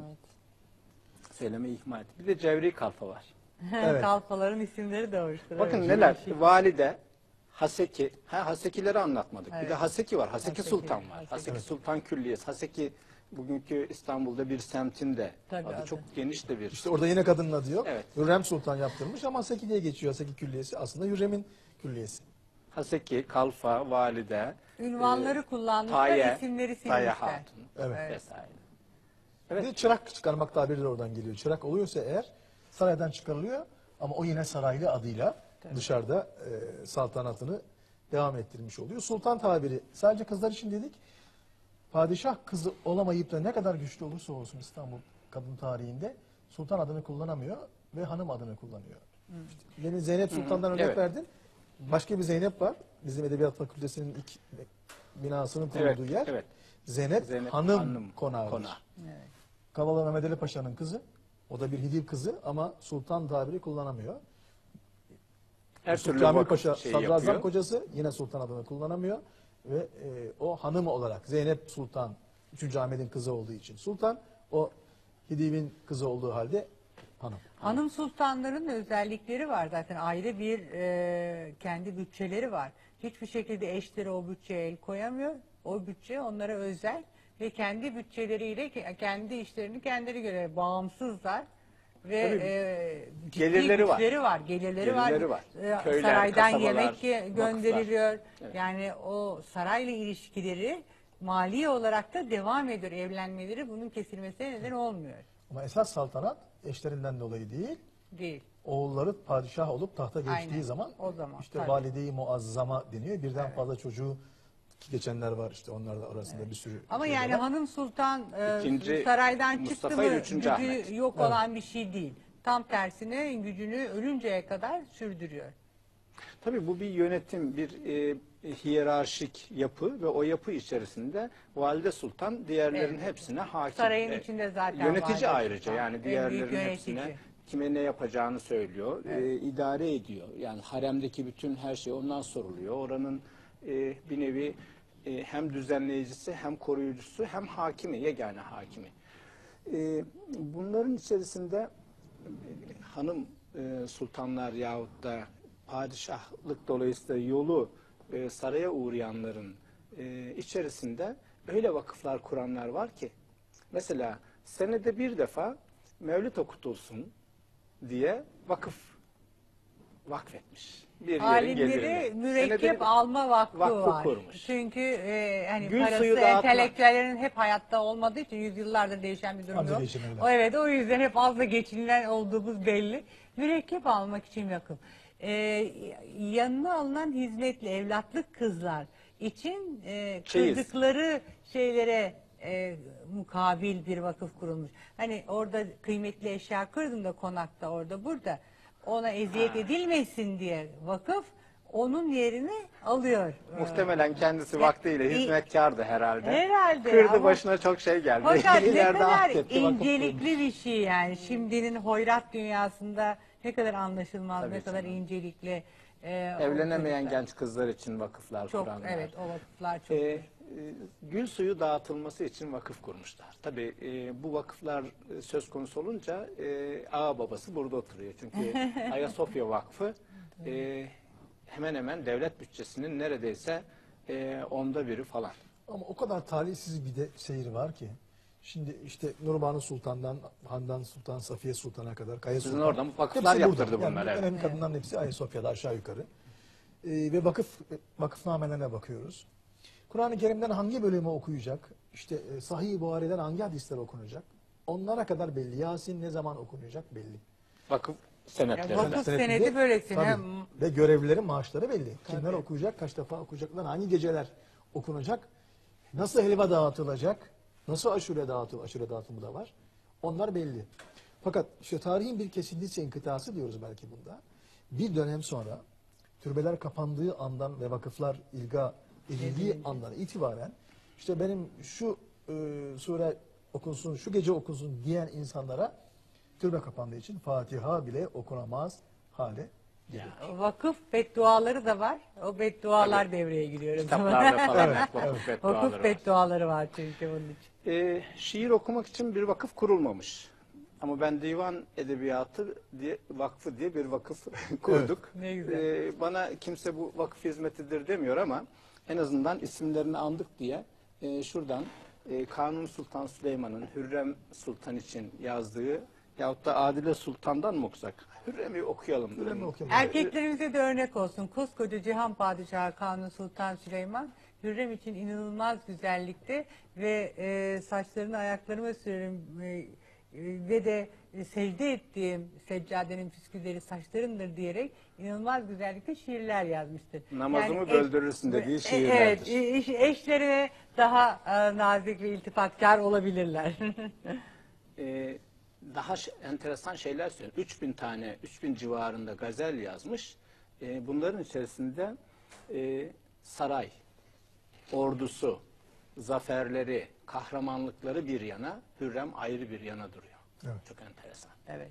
söylemeyi ihmal etti. Bir de Cevri Kalfa var. Evet. Kalfaların isimleri de hoştur. Bakın evet. neler. Değişik. Valide, Haseki. Ha, Hasekileri anlatmadık. Bir Evet. de Haseki var. Haseki, Haseki, Sultan var. Haseki. Haseki Sultan Külliyesi. Haseki bugünkü İstanbul'da bir semtinde. Tabii, adı adı. çok geniş de bir. İşte orada yine kadının adı yok. Evet. Hürrem Sultan yaptırmış ama Haseki diye geçiyor. Haseki Külliyesi aslında Hürrem'in külliyesi. Haseki, Kalfa, Valide, Ünvanları kullanmışlar, Taye, isimleri Taye silmişler. Hatun Evet. vesaire. Bir de çırak çıkarmak tabiri de oradan geliyor. Çırak oluyorsa eğer saraydan çıkarılıyor ama o yine saraylı adıyla dışarıda e, saltanatını devam ettirmiş oluyor. Sultan tabiri sadece kızlar için dedik. Padişah kızı olamayıp da ne kadar güçlü olursa olsun İstanbul kadın tarihinde sultan adını kullanamıyor ve hanım adını kullanıyor. İşte demin Zeynep Sultan'dan örnek Evet. verdin. Başka bir Zeynep var. Bizim Edebiyat Fakültesi'nin ilk binasının kurulduğu Evet, yer. evet. Zeynep, Zeynep Hanım, Hanım Konağı'dır. Konağı. Kavala Mehmet Ali Paşa'nın kızı. O da bir Hidiv kızı ama sultan tabiri kullanamıyor. Her Sultan türlü Kamil vakıf Paşa şeyi sadrazam yapıyor. kocası yine sultan adını kullanamıyor. Ve e, o hanım olarak Zeynep Sultan üçüncü Ahmet'in kızı olduğu için sultan, o Hidiv'in kızı olduğu halde hanım. Hanım sultanların özellikleri var zaten, ayrı bir e, kendi bütçeleri var. Hiçbir şekilde eşleri o bütçeye el koyamıyor. O bütçe onlara özel ve kendi bütçeleriyle ke- kendi işlerini kendileri göre bağımsızlar. Ve Tabii, e, ciddi gelirleri var. güçleri var. Gelirleri, Gelirleri var. var. E, Köyler, saraydan kasabalar, yemek ge- gönderiliyor. Evet. Yani o sarayla ilişkileri mali olarak da devam ediyor. Evlenmeleri bunun kesilmesine neden olmuyor. Ama esas saltanat eşlerinden dolayı değil, Değil. oğulları padişah olup tahta geçtiği Aynen. zaman O zaman, işte tabii. valide-i muazzama deniyor. Birden fazla çocuğu ki geçenler var işte onlar da arasında bir sürü. Ama şey yani var. hanım sultan e, İkinci saraydan Mustafa çıktı ile mı üçüncü gücü Ahmet. yok Evet. olan bir şey değil. Tam tersine gücünü ölünceye kadar sürdürüyor. Tabii bu bir yönetim, bir e, hiyerarşik yapı ve o yapı içerisinde Valide Sultan diğerlerin Evet. hepsine hakim. Sarayın E, içinde zaten Yönetici Valide ayrıca Sultan. yani En diğerlerin büyük yönetici. hepsine kime ne yapacağını söylüyor, e, idare ediyor. Yani haremdeki bütün her şey ondan soruluyor. Oranın e, bir nevi e, hem düzenleyicisi hem koruyucusu hem hakimi, yegane hakimi. E, bunların içerisinde e, hanım e, sultanlar yahut da padişahlık dolayısıyla yolu e, saraya uğrayanların e, içerisinde öyle vakıflar kuranlar var ki mesela senede bir defa mevlüt okutulsun diye vakıf vakfetmiş. bir yerin Alimleri gelirini. mürekkep Senede bir alma vakfı, vakfı var. kurmuş. Çünkü e, hani Gül parası suyu dağıtma. entelektüellerin hep hayatta olmadığı için yüzyıllardır değişen bir durum Anca yok. geçinirler. O, evet, o yüzden hep az da geçinilen olduğumuz belli. Mürekkep almak için yakın. E, yanına alınan hizmetli evlatlık kızlar için e, Çeyiz. kırdıkları şeylere e, mukabil bir vakıf kurulmuş. Hani orada kıymetli eşya kırdın da konakta orada burada ona eziyet edilmesin diye vakıf onun yerini alıyor. Muhtemelen kendisi Ya, vaktiyle i- hizmetkardı herhalde. Herhalde Kırdı ama- başına çok şey geldi. Fakat ne İleride kadar affetti, vakıf incelikli bir şey yani. Şimdinin hoyrat dünyasında ne kadar anlaşılmaz, Tabii ne kadar canım. incelikli. e, o Evlenemeyen çocuklar. genç kızlar için vakıflar Çok, kuranlar. evet, o vakıflar çok. Ee, e, gül suyu dağıtılması için vakıf kurmuşlar. Tabii e, bu vakıflar e, söz konusu olunca e, ağa babası burada oturuyor. Çünkü Ayasofya Vakfı e, hemen hemen devlet bütçesinin neredeyse e, onda biri falan. Ama o kadar talihsiz bir de seyir var ki. Şimdi işte Nurbanu Sultan'dan Handan Sultan, Safiye Sultan'a kadar Kaya Sizin Sultan. oradan vakıflar hepsi burada. yaptırdı Yani bunlar, evet. önemli kadınların hepsi Ayasofya'da aşağı yukarı. Ee, ve vakıf vakıfnamelerine bakıyoruz. Kur'an-ı Kerim'den hangi bölümü okuyacak? İşte e, Sahih-i Buhari'den hangi hadisler okunacak? Onlara kadar belli. Yasin ne zaman okunacak belli. Vakıf senetleri. Yani vakıf senedi böylesin. Tabii. Hem Ve görevlilerin maaşları belli. Kimler okuyacak, kaç defa okuyacaklar, hangi geceler okunacak, nasıl helva dağıtılacak, nasıl aşure dağıtım, aşure dağıtımı da var. Onlar belli. Fakat işte tarihin bir kesintisi, inkıtası diyoruz belki bunda. Bir dönem sonra türbeler kapandığı andan ve vakıflar ilga edildiği andan itibaren işte benim şu e, sure okunsun, şu gece okunsun diyen insanlara türbe kapandığı için Fatiha bile okunamaz hale geliyor. vakıf bedduaları da var. O beddualar devreye giriyor. Kitaplarda falan Evet, vakıf evet. bedduaları Vakıf var. bedduaları var çünkü bunun için. Ee, şiir okumak için bir vakıf kurulmamış. Ama ben Divan Edebiyatı diye, Vakfı diye bir vakıf kurduk. Ne güzel. Ee, bana kimse bu vakıf hizmetidir demiyor ama en azından isimlerini andık diye e, şuradan e, Kanuni Sultan Süleyman'ın Hürrem Sultan için yazdığı yahut da Adile Sultan'dan mı okusak? Hürrem'i okuyalım. Hürrem'i okuyalım. Erkeklerimize de örnek olsun. Koskoca Cihan Padişahı Kanuni Sultan Süleyman Hürrem için inanılmaz güzellikte ve e, saçlarını ayaklarıma sürerim e, e, ve de e, secde ettiğim seccadenin püskülleri saçlarındır diyerek inanılmaz güzellikte şiirler yazmıştır. Namazımı eş- böldürürsün dediği e, şiirlerdir. Evet, e, eşlerine daha e, nazik ve iltifatkar olabilirler. Ee, daha ş- enteresan şeyler söylüyor. üç bin tane, üç bin civarında gazel yazmış. Ee, bunların içerisinde e, saray, ordusu, zaferleri, kahramanlıkları bir yana, Hürrem ayrı bir yana duruyor. Evet. Çok enteresan. Evet.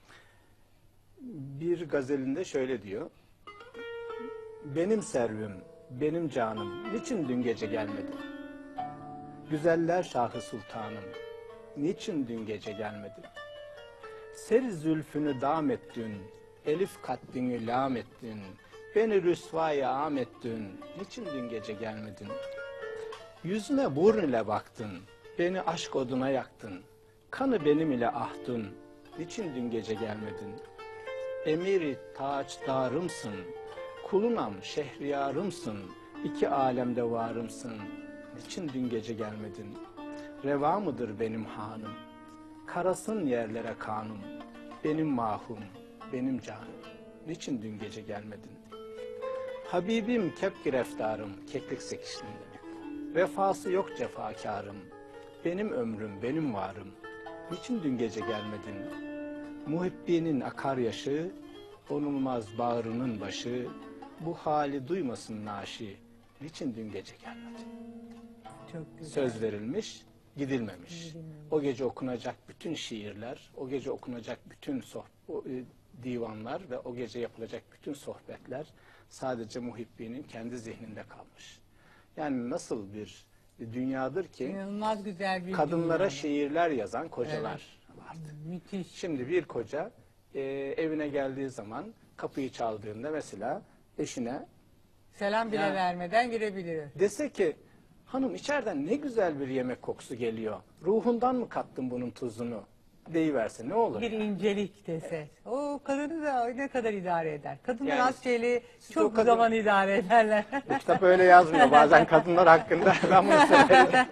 Bir gazelinde şöyle diyor. Benim servüm, benim canım, niçin dün gece gelmedin? Güzeller Şahı Sultanım, niçin dün gece gelmedin? Seri zülfünü dam ettin, elif kaddini lam ettin, beni rüsvaya am ettin, niçin dün gece gelmedin? Yüzüme burn ile baktın, beni aşk oduna yaktın, kanı benim ile ahtın, niçin dün gece gelmedin? Emiri taçdarımsın, kulunam şehriyarımsın, iki alemde varımsın, niçin dün gece gelmedin? Reva mıdır benim hanım, karasın yerlere kanım, benim mahum, benim canım, niçin dün gece gelmedin? Habibim kep gireftarım, keklik sekişinde, vefası yok cefakarım, benim ömrüm, benim varım, niçin dün gece gelmedin? Muhibbinin akar yaşı, onulmaz bağrının başı, bu hali duymasın naşi, niçin dün gece gelmedin? Çok güzel. Söz verilmiş, gidilmemiş. O gece okunacak bütün şiirler, o gece okunacak bütün soh o, e, divanlar ve o gece yapılacak bütün sohbetler sadece Muhibbi'nin kendi zihninde kalmış. Yani nasıl bir dünyadır ki İnanılmaz güzel bir kadınlara dünya. şiirler yazan kocalar vardı. Müthiş. Şimdi bir koca e, evine geldiği zaman kapıyı çaldığında mesela eşine Selam bile Ya. vermeden girebilir. dese ki hanım içeriden ne güzel bir yemek kokusu geliyor. Ruhundan mı kattın bunun tuzunu deyiverse ne olur? Bir incelik dese. O kadını da ne kadar idare eder. Kadınlar Yani az şeyli siz çok o kadın- zaman idare ederler. Bu kitap öyle yazmıyor bazen kadınlar hakkında. Ben bunu severim.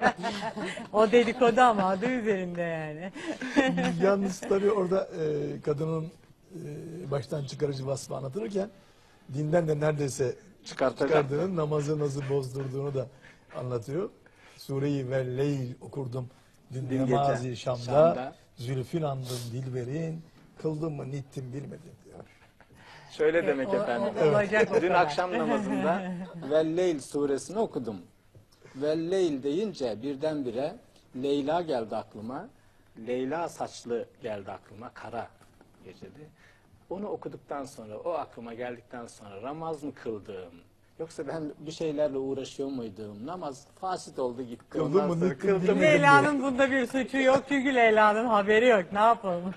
O dedikodu ama adı üzerinde yani. Yalnız tabii orada e, kadının e, baştan çıkarıcı vasfı anlatılırken dinden de neredeyse Çıkartacak. çıkardığını, namazı nasıl bozdurduğunu da anlatıyor. Sureyi ve Leyl okurdum dün Dün namazı gece Şam'da, Şam'da. zülfün andım dilberin, kıldım mı nittim bilmedim diyor. Şöyle demek O- o- efendim. olacak o Dün kadar. akşam namazında Velleyl suresini okudum. Velleyl deyince birdenbire Leyla geldi aklıma. Leyla saçlı geldi aklıma. Kara gecedi. Onu okuduktan sonra, o aklıma geldikten sonra namaz mı kıldım? Yoksa ben bir şeylerle uğraşıyor muydum? Namaz fasit oldu gitti. Kıldım Ondan mı, sonra nittim kıldım mı? Leyla'nın bunda bir suçu yok çünkü Leyla'nın haberi yok. Ne yapalım?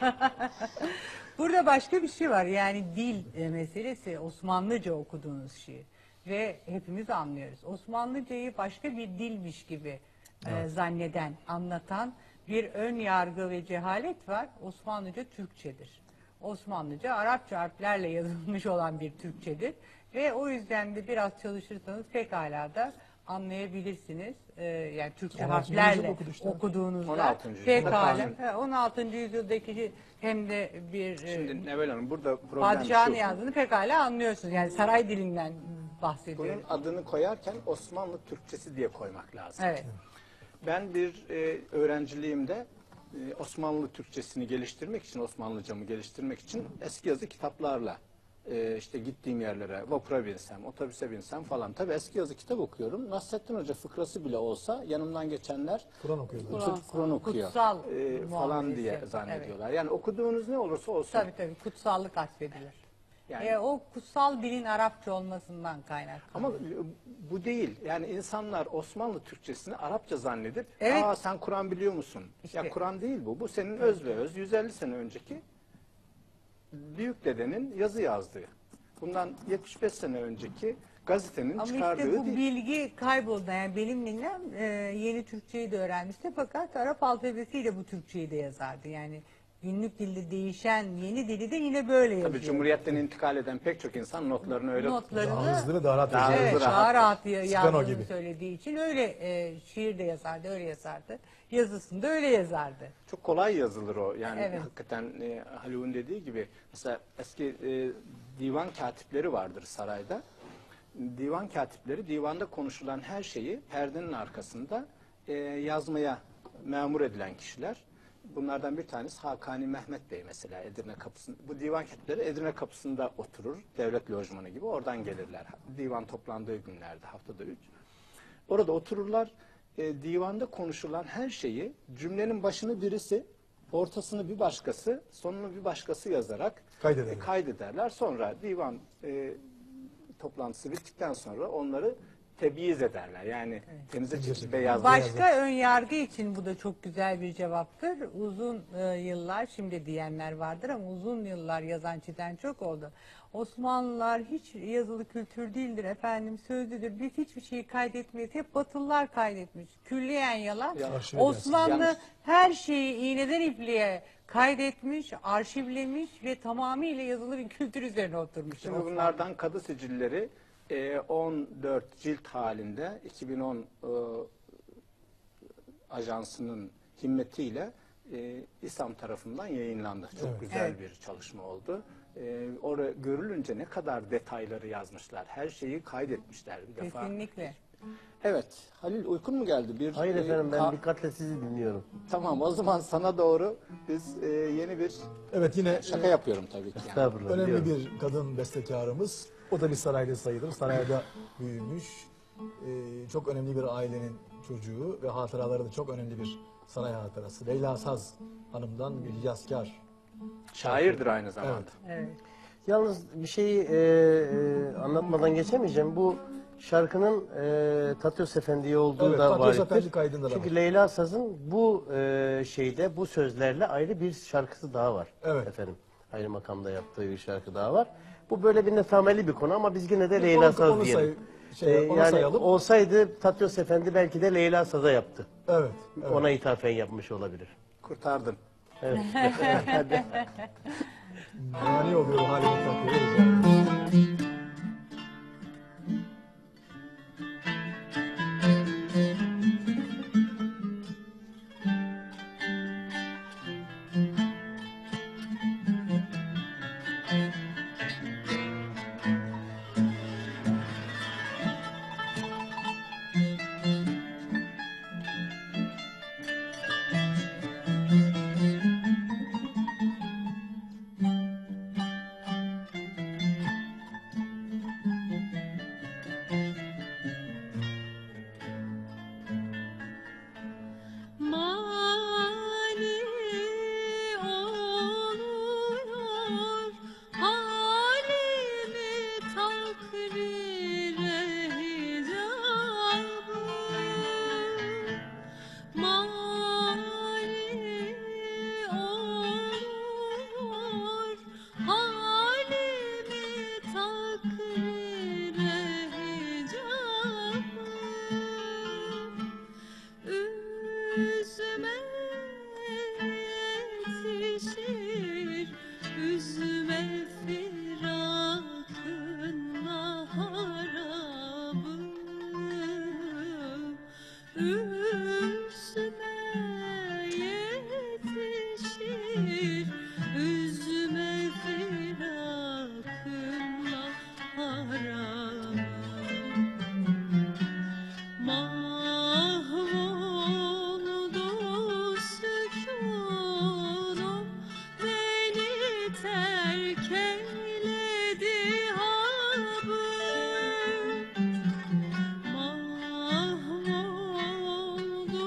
Burada başka bir şey var. Yani dil e, meselesi, Osmanlıca okuduğunuz şiir. Ve hepimiz anlıyoruz. Osmanlıcayı başka bir dilmiş gibi e, zanneden, anlatan bir ön yargı ve cehalet var. Osmanlıca Türkçedir. Osmanlıca Arapça harflerle yazılmış olan bir Türkçedir. Ve o yüzden de biraz çalışırsanız pekala da anlayabilirsiniz. Ee, yani Türkçe on altıncı harflerle yüzyıl okudu işte. okuduğunuzda on altıncı yüzyılda pekala. kanun. He, on altıncı yüzyıldaki hem de bir Şimdi e, Nevel Hanım burada problem padişahın şu. yazdığını pekala anlıyorsunuz. Yani saray dilinden bahsediyoruz. Bunun adını koyarken Osmanlı Türkçesi diye koymak lazım. Evet. Ben bir e, öğrenciliğimde e, Osmanlı Türkçesini geliştirmek için, Osmanlıcamı geliştirmek için eski yazı kitaplarla e, işte gittiğim yerlere vapura binsem, otobüse binsem falan. Tabii eski yazı kitap okuyorum. Nasrettin Hoca fıkrası bile olsa yanımdan geçenler Kur'an okuyor. Kur'an, Kur'an okuyor Kutsal e, falan muamelesi diye yapıyor. zannediyorlar. Yani okuduğunuz ne olursa olsun. Tabii tabii kutsallık atfedilir. Yani- E, o kutsal dilin Arapça olmasından kaynaklı. Ama bu değil. Yani insanlar Osmanlı Türkçesini Arapça zannedip Evet. aa sen Kur'an biliyor musun? Ya Kur'an değil bu. Bu senin öz ve öz yüz elli sene önceki büyük dedenin yazı yazdığı. Bundan yetmiş beş sene önceki gazetenin Ama çıkardığı işte bu değil. bilgi kayboldu. Yani benim ninem e, yeni Türkçeyi de öğrenmişti fakat Arap alfabesiyle bu Türkçeyi de yazardı. Yani günlük dilde değişen yeni dili de yine böyle yazıyor. Tabii Cumhuriyet'ten intikal eden pek çok insan notlarını öyle Notlarını Daha hızlı ve daha rahat Daha yazıyor. evet, hızlı, daha rahat. rahat ya- Steno yazdığını gibi. söylediği için öyle e, şiir de yazardı, öyle yazardı. Yazısını da öyle yazardı. çok kolay yazılır o. Yani Evet. hakikaten e, Haluk'un dediği gibi mesela eski e, divan katipleri vardır sarayda. Divan katipleri divanda konuşulan her şeyi perdenin arkasında e, yazmaya memur edilen kişiler. Bunlardan bir tanesi Hakani Mehmet Bey mesela Edirne kapısında. Bu divan katipleri Edirne kapısında oturur. Devlet lojmanı gibi oradan gelirler. Divan toplandığı günlerde haftada üç. Orada otururlar. E, divanda konuşulan her şeyi cümlenin başını birisi, ortasını bir başkası, sonunu bir başkası yazarak Kaydederler. e, kaydederler. Sonra divan e, toplantısı bittikten sonra onları tebyiz ederler. Yani temize çekip beyaz. Başka ön yargı için bu da çok güzel bir cevaptır. Uzun e, yıllar, şimdi diyenler vardır ama uzun yıllar yazan çizen çok oldu. Osmanlılar hiç yazılı kültür değildir efendim, sözlüdür. Biz hiçbir şeyi kaydetmeyiz. Hep Batılılar kaydetmiş. Külliyen yalan. Ya, arşive Osmanlı Yanlış. her şeyi iğneden ipliğe kaydetmiş, arşivlemiş ve tamamıyla yazılı bir kültür üzerine oturmuş. Şimdi Osmanlı. bunlardan kadı sicilleri e, on dört cilt halinde iki bin on e, ajansının himmetiyle e, İSAM tarafından yayınlandı. Çok Evet. güzel Evet. bir çalışma oldu. E, orada görülünce ne kadar detayları yazmışlar. Her şeyi kaydetmişler bir defa. Kesinlikle. Evet. Halil uykun mu geldi? Bir, Hayır e, efendim ben ka- dikkatle sizi dinliyorum. Tamam o zaman sana doğru biz e, yeni bir Evet yine şaka e, yapıyorum tabii ki. Yani. Estağfurullah. önemli biliyorum. bir kadın bestekarımız. O da bir sarayda sayılır. Sarayda büyümüş. Ee, çok önemli bir ailenin çocuğu ve hatıraları da çok önemli bir saray hatırası. Leyla Saz hanımdan bir yazkar. Şairdir aynı zamanda. Evet. Yalnız bir şeyi e, e, anlatmadan geçemeyeceğim. Bu şarkının e, Tatyos Efendi'ye olduğu Evet, da Tatyos var. Efendi kaydında da Çünkü var. Leyla Saz'ın bu e, şeyde bu sözlerle ayrı bir şarkısı daha var. Evet. Efendim. Ayrı makamda yaptığı bir şarkı daha var. Bu böyle bir netameli bir konu ama biz yine de Onu- Leyla onu Saz say- diyelim. şey, E, onu yani sayalım. olsaydı Tatyos Efendi belki de Leyla Saz'a yaptı. Evet. evet. Ona ithafen yapmış olabilir. Kurtardın. Evet. Hadi. Mani oluyor o halini takıyoruz. Mani oluyor halimi takrire hicabı. Mani oluyor halimi takrire hicabı. Üzme yetişir, üzme firakınla harabı. Üzme yetişir, üzme firakınla harabı. Mahvoldu sükunum, beni terk eyledi habım. Mahvoldu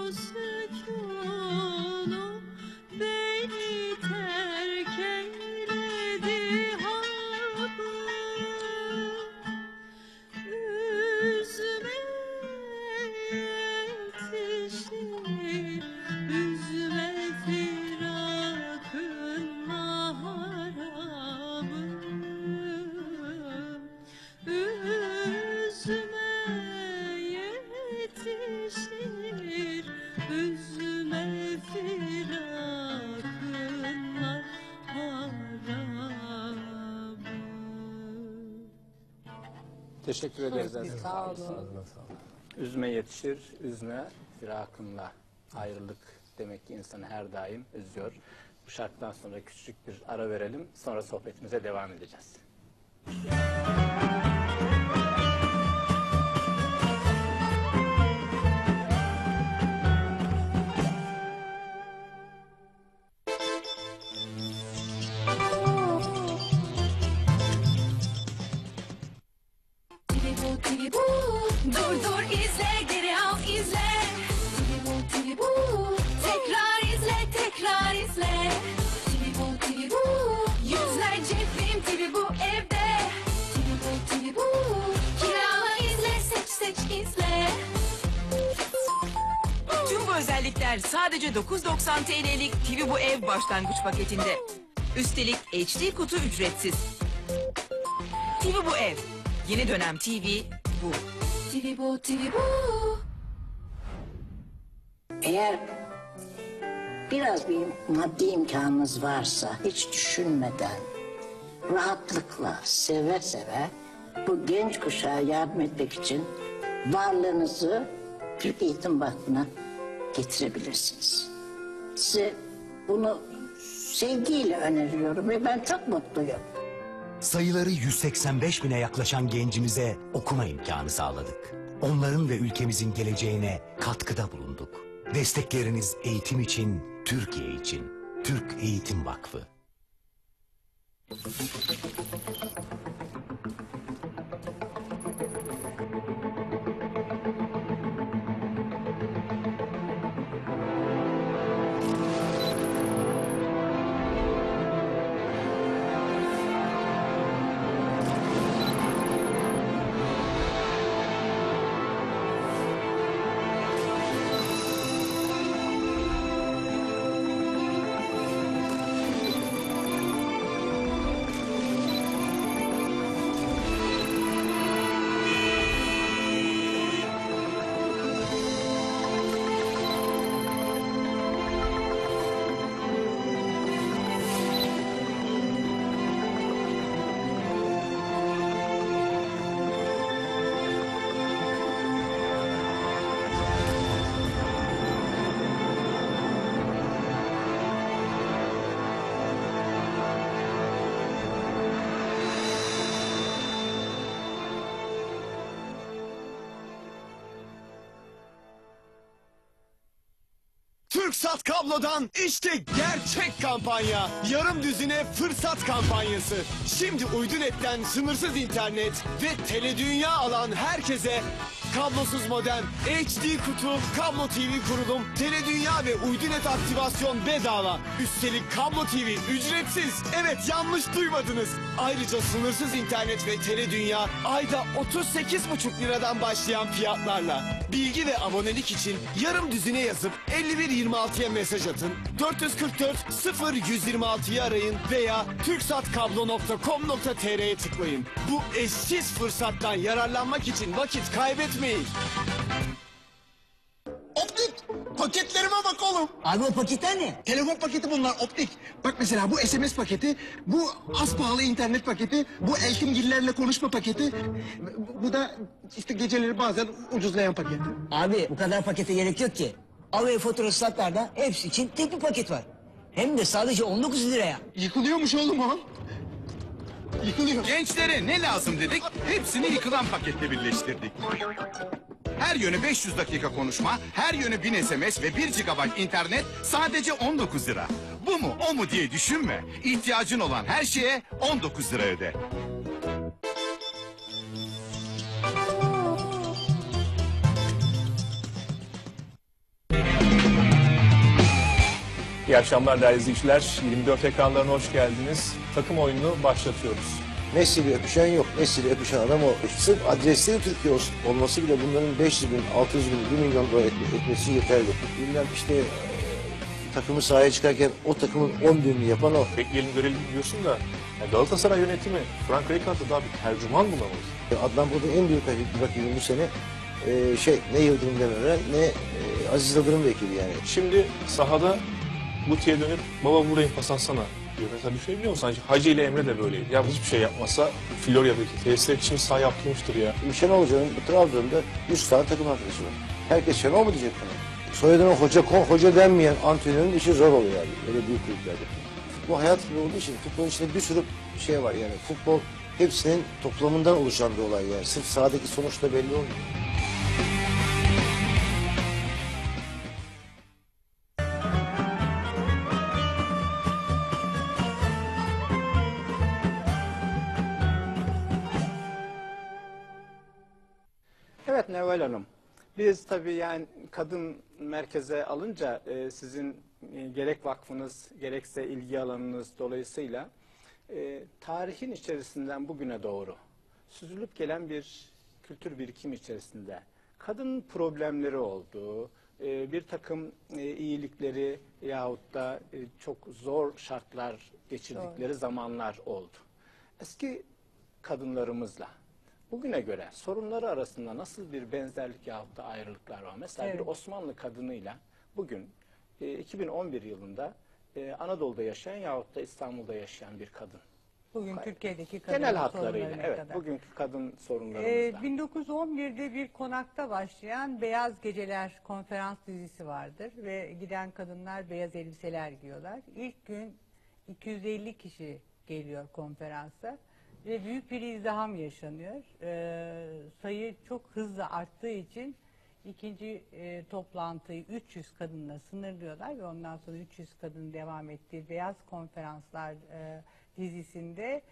sükunum, beni terk eyledi habım. Üzme yetişir, üzme firakınla harabım. Üzme yetişir, üzme firakınla harabım. Teşekkür ederiz. Çok Aziz. sağ olun. Üzme yetişir, üzme firakınla. Ayrılık demek ki insanı her daim üzüyor. Bu şarkıdan sonra küçük bir ara verelim. Sonra sohbetimize devam edeceğiz. Tivi bu, tivi bu. Dur dur izle, geri al izle. Tivi bu, tivi bu. Tekrar izle, tekrar izle. Tivi bu, tivi bu. Yüzlerce film tivi bu evde. Tivi bu, tivi bu. Kirala izle, seç seç izle. Tüm bu özellikler sadece dokuz doksan T L'lik T V Bu Ev başlangıç paketinde. Üstelik H D kutu ücretsiz. T V Bu Ev. Yeni dönem T V bu. Tivi bu, tivi bu. Eğer biraz bir maddi imkanınız varsa hiç düşünmeden rahatlıkla seve seve bu genç kuşağa yardım etmek için varlığınızı Türk Eğitim Vakfı'na getirebilirsiniz. Size bunu sevgiyle öneriyorum ve ben çok mutluyum. Sayıları yüz seksen beş bine yaklaşan gencimize okuma imkanı sağladık. Onların ve ülkemizin geleceğine katkıda bulunduk. Destekleriniz eğitim için, Türkiye için. Türk Eğitim Vakfı. Türksat Kablo'dan işte gerçek kampanya. Yarım düzine fırsat kampanyası. Şimdi Uydunetten sınırsız internet ve Teledünya alan herkese kablosuz modem, H D kutu, kablo T V kurulum, Teledünya ve Uydunet aktivasyon bedava. Üstelik kablo T V ücretsiz. Evet, yanlış duymadınız. Ayrıca sınırsız internet ve Teledünya ayda otuz sekiz buçuk liradan başlayan fiyatlarla. Bilgi ve abonelik için yarım düzine yazıp elli bir yirmi altıya mesaj atın. dört yüz kırk dört sıfır yüz yirmi altıyı arayın veya türksatkablo nokta com nokta tr'ye tıklayın. Bu eşsiz fırsattan yararlanmak için vakit kaybetmeyin. Optik! Paketlerime bak oğlum. Abi o paketler ne? Telefon paketi bunlar, Optik. Bak mesela bu S M S paketi, bu az pahalı internet paketi, bu eltimgillerle konuşma paketi, bu, bu da işte geceleri bazen ucuzlayan paketi. Abi bu kadar pakete gerek yok ki. Avaya fotoğraflarda hepsi için tek bir paket var. Hem de sadece on dokuz liraya. Yıkılıyormuş oğlum o. Yıkılıyor. Gençlere ne lazım dedik? Hepsini yıkılan pakette birleştirdik. Her yöne beş yüz dakika konuşma, her yöne bin S M S ve bir gigabayt internet sadece on dokuz lira. Bu mu o mu diye düşünme. İhtiyacın olan her şeye on dokuz lira öde. İyi akşamlar değerli izleyiciler. yirmi dört ekranlarına hoş geldiniz. Takım oyununu başlatıyoruz. Messi'yle öpüşen yok. Messi'yle öpüşen adam o. Sırf adresleri Türkiye olsun, olması bile bunların beş yüz bin, altı yüz bin, bir milyon dolar etme, etmesi yeterli. Bilmem işte e, takımı sahaya çıkarken o takımın on binini yapan o. Bekleyelim görelim diyorsun da ya Galatasaray yönetimi Frank Rijkaard'da daha bir tercüman bulamadı. Adnan burada en büyük rakibim bu sene e, şey ne Yıldırım Demirören ne e, Aziz Yıldırım vekili yani. Şimdi sahada Guti'ye dönüp baba burayı pas atsana diyor. Mesela düşünebiliyor musun? Hacı ile Emre de böyleydi. Ya hiçbir şey yapmasa Florya'daki tesisler için sağ yaptırmıştır ya. Şenol Hoca'nın bu Trabzon'da üç tane takım arkadaşı var. Herkes Şenol mu diyecek bana? Soyadına hoca, hoca denmeyen antrenörün işi zor oluyor yani. Öyle büyük kulüplerde. Bu hayat gibi olduğu için futbolun içinde bir sürü şey var yani. Futbol hepsinin toplamından oluşan bir olay yani. Sırf sahadaki sonuç da belli olmuyor. Evet Nevval Hanım, biz tabii yani kadın merkeze alınca e, sizin e, gerek vakfınız gerekse ilgi alanınız dolayısıyla e, tarihin içerisinden bugüne doğru süzülüp gelen bir kültür birikimi içerisinde kadın problemleri olduğu, e, bir takım e, iyilikleri yahut da e, çok zor şartlar geçirdikleri Doğru. zamanlar oldu. Eski kadınlarımızla bugüne göre sorunları arasında nasıl bir benzerlik yahut da ayrılıklar var? Mesela evet. bir Osmanlı kadınıyla bugün e, iki bin on bir yılında e, Anadolu'da yaşayan yahut da İstanbul'da yaşayan bir kadın. Bugün Türkiye'deki kadın genel hatlarıyla evet kadar. bugünkü kadın sorunlarımızla. Ee, bin dokuz yüz on birde bir konakta başlayan Beyaz Geceler konferans dizisi vardır ve giden kadınlar beyaz elbiseler giyiyorlar. İlk gün iki yüz elli kişi geliyor konferansa. Ve büyük bir izdiham yaşanıyor. Ee, sayı çok hızlı arttığı için ikinci e, toplantıyı üç yüz kadınla sınırlıyorlar ve ondan sonra üç yüz kadın devam ettiği Beyaz Konferanslar e, dizisinde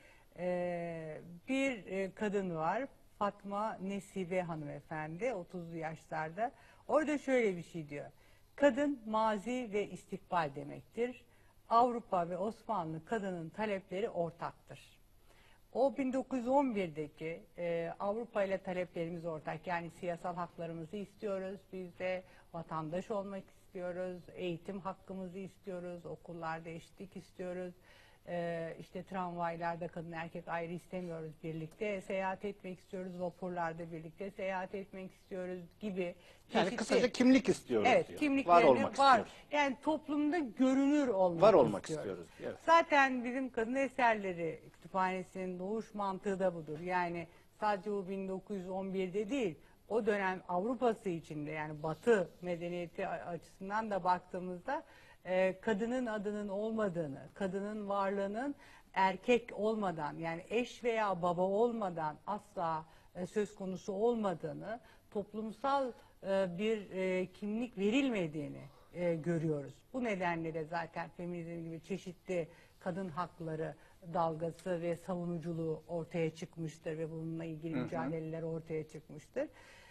e, bir e, kadın var. Fatma Nesibe hanımefendi, otuzlu yaşlarda. Orada şöyle bir şey diyor. Kadın mazi ve istikbal demektir. Avrupa ve Osmanlı kadının talepleri ortaktır. O bin dokuz yüz on birdeki e, Avrupa ile taleplerimiz ortak. Yani siyasal haklarımızı istiyoruz. Biz de vatandaş olmak istiyoruz. Eğitim hakkımızı istiyoruz. Okullarda eşitlik istiyoruz. E, işte tramvaylarda kadın erkek ayrı istemiyoruz. Birlikte seyahat etmek istiyoruz. Vapurlarda birlikte seyahat etmek istiyoruz gibi. Yani çeşitli, kısaca kimlik istiyoruz evet, diyor. Kimliklerini Var olmak var. istiyoruz. Yani toplumda görünür olmak Var olmak istiyoruz. istiyoruz. Evet. Zaten bizim kadın eserleri kütüphanesinin doğuş mantığı da budur. Yani sadece bu bin dokuz yüz on birde değil, o dönem Avrupa'sı içinde yani Batı medeniyeti açısından da baktığımızda e, kadının adının olmadığını, kadının varlığının erkek olmadan yani eş veya baba olmadan asla e, söz konusu olmadığını, toplumsal e, bir e, kimlik verilmediğini e, görüyoruz. Bu nedenle de zaten feminizm gibi çeşitli kadın hakları dalgası ve savunuculuğu ortaya çıkmıştır ve bununla ilgili Hı hı. mücadeleler ortaya çıkmıştır.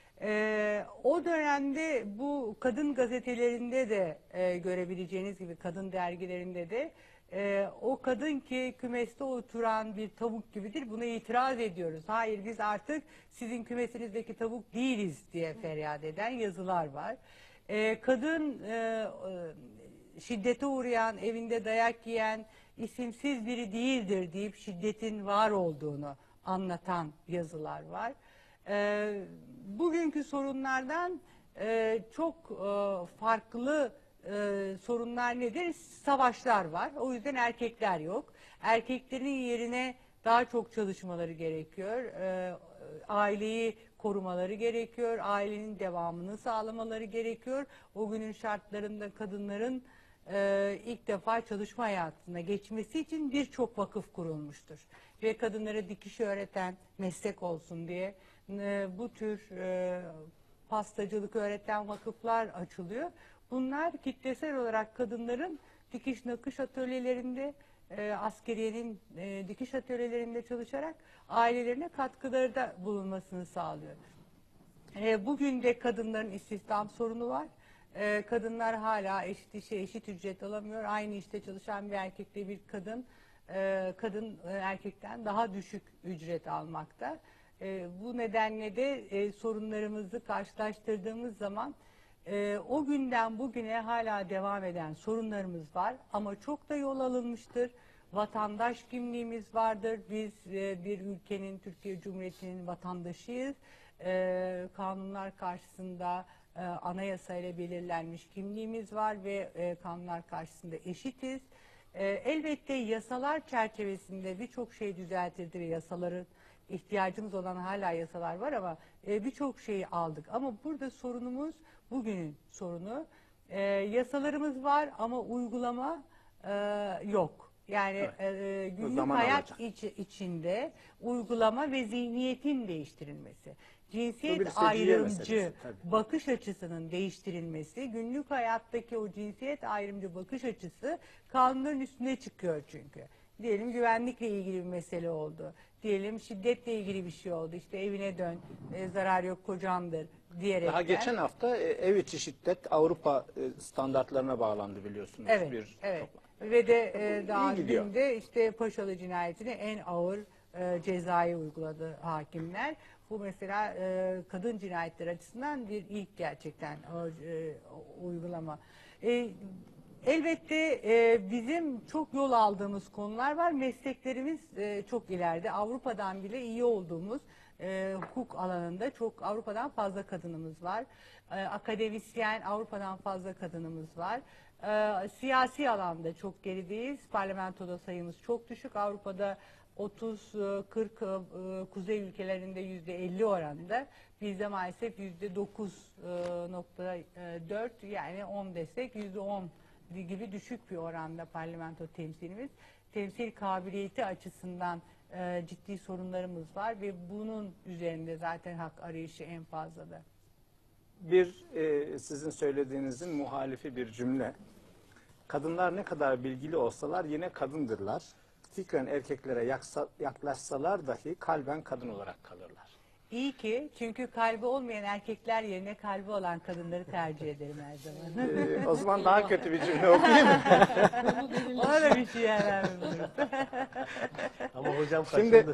Ee, o dönemde bu kadın gazetelerinde de e, görebileceğiniz gibi kadın dergilerinde de e, o kadın ki kümeste oturan bir tavuk gibidir, buna itiraz ediyoruz. Hayır, biz artık sizin kümesinizdeki tavuk değiliz diye feryat eden yazılar var. E, kadın e, e, şiddete uğrayan, evinde dayak yiyen, isimsiz biri değildir deyip şiddetin var olduğunu anlatan yazılar var. Ee, bugünkü sorunlardan e, çok e, farklı e, sorunlar nedir? Savaşlar var. O yüzden erkekler yok. Erkeklerin yerine daha çok çalışmaları gerekiyor. Ee, aileyi korumaları gerekiyor. Ailenin devamını sağlamaları gerekiyor. O günün şartlarında kadınların e, ilk defa çalışma hayatına geçmesi için birçok vakıf kurulmuştur. Ve kadınlara dikiş öğreten meslek olsun diye e, bu tür e, pastacılık öğreten vakıflar açılıyor. Bunlar kitlesel olarak kadınların dikiş nakış atölyelerinde, e, askeriyenin e, dikiş atölyelerinde çalışarak ailelerine katkıları da bulunmasını sağlıyor. E, bugün de kadınların istihdam sorunu var. E, kadınlar hala eşit işe eşit ücret alamıyor. Aynı işte çalışan bir erkekle bir kadın, e, kadın e, erkekten daha düşük ücret almakta. E, bu nedenle de e, sorunlarımızı karşılaştırdığımız zaman e, o günden bugüne hala devam eden sorunlarımız var. Ama çok da yol alınmıştır. Vatandaş kimliğimiz vardır. Biz e, bir ülkenin, Türkiye Cumhuriyeti'nin vatandaşıyız. E, kanunlar karşısında e, anayasayla belirlenmiş kimliğimiz var ve e, kanunlar karşısında eşitiz. E, elbette yasalar çerçevesinde birçok şey düzeltildi ve yasaların ihtiyacımız olan hala yasalar var ama e, birçok şeyi aldık. Ama burada sorunumuz bugünün sorunu. E, yasalarımız var ama uygulama e, yok. Yani Evet. e, günlük Zaman hayat alacak. iç, içinde uygulama ve zihniyetin değiştirilmesi. Cinsiyet Bu bir seciye ayrımcı meselesi, tabii. bakış açısının değiştirilmesi, günlük hayattaki o cinsiyet ayrımcı bakış açısı kanunların üstüne çıkıyor çünkü. Diyelim güvenlikle ilgili bir mesele oldu. Diyelim şiddetle ilgili bir şey oldu. İşte evine dön, e, zarar yok kocandır diyerek. Daha geçen hafta e, ev içi şiddet Avrupa e, standartlarına bağlandı biliyorsunuz. Evet, bir evet. Ve de e, daha gidiyor. dün de işte Paşalı cinayetine en ağır e, cezayı uyguladı hakimler. Bu mesela e, kadın cinayetleri açısından bir ilk gerçekten o, e, o uygulama. E, elbette e, bizim çok yol aldığımız konular var. Mesleklerimiz e, çok ileride. Avrupa'dan bile iyi olduğumuz e, hukuk alanında çok Avrupa'dan fazla kadınımız var. E, akademisyen Avrupa'dan fazla kadınımız var. E, siyasi alanda çok gerideyiz. Parlamentoda sayımız çok düşük. Avrupa'da otuz kırk kuzey ülkelerinde yüzde elli oranında. Bizde maalesef yüzde dokuz nokta dört yani on desek yüzde on gibi düşük bir oranda parlamento temsilimiz. Temsil kabiliyeti açısından e, ciddi sorunlarımız var ve bunun üzerinde zaten hak arayışı en fazladır. Bir e, sizin söylediğinizin muhalifi bir cümle. Kadınlar ne kadar bilgili olsalar yine kadındırlar. Fikren erkeklere yaksa, yaklaşsalar dahi kalben kadın olarak kalırlar. İyi ki, çünkü kalbi olmayan erkekler yerine kalbi olan kadınları tercih ederim her zaman. Ee, o zaman daha kötü bir cümle okuyayım mı? Ona da bir şey yarar. Ama hocam Şimdi- kaçırdı.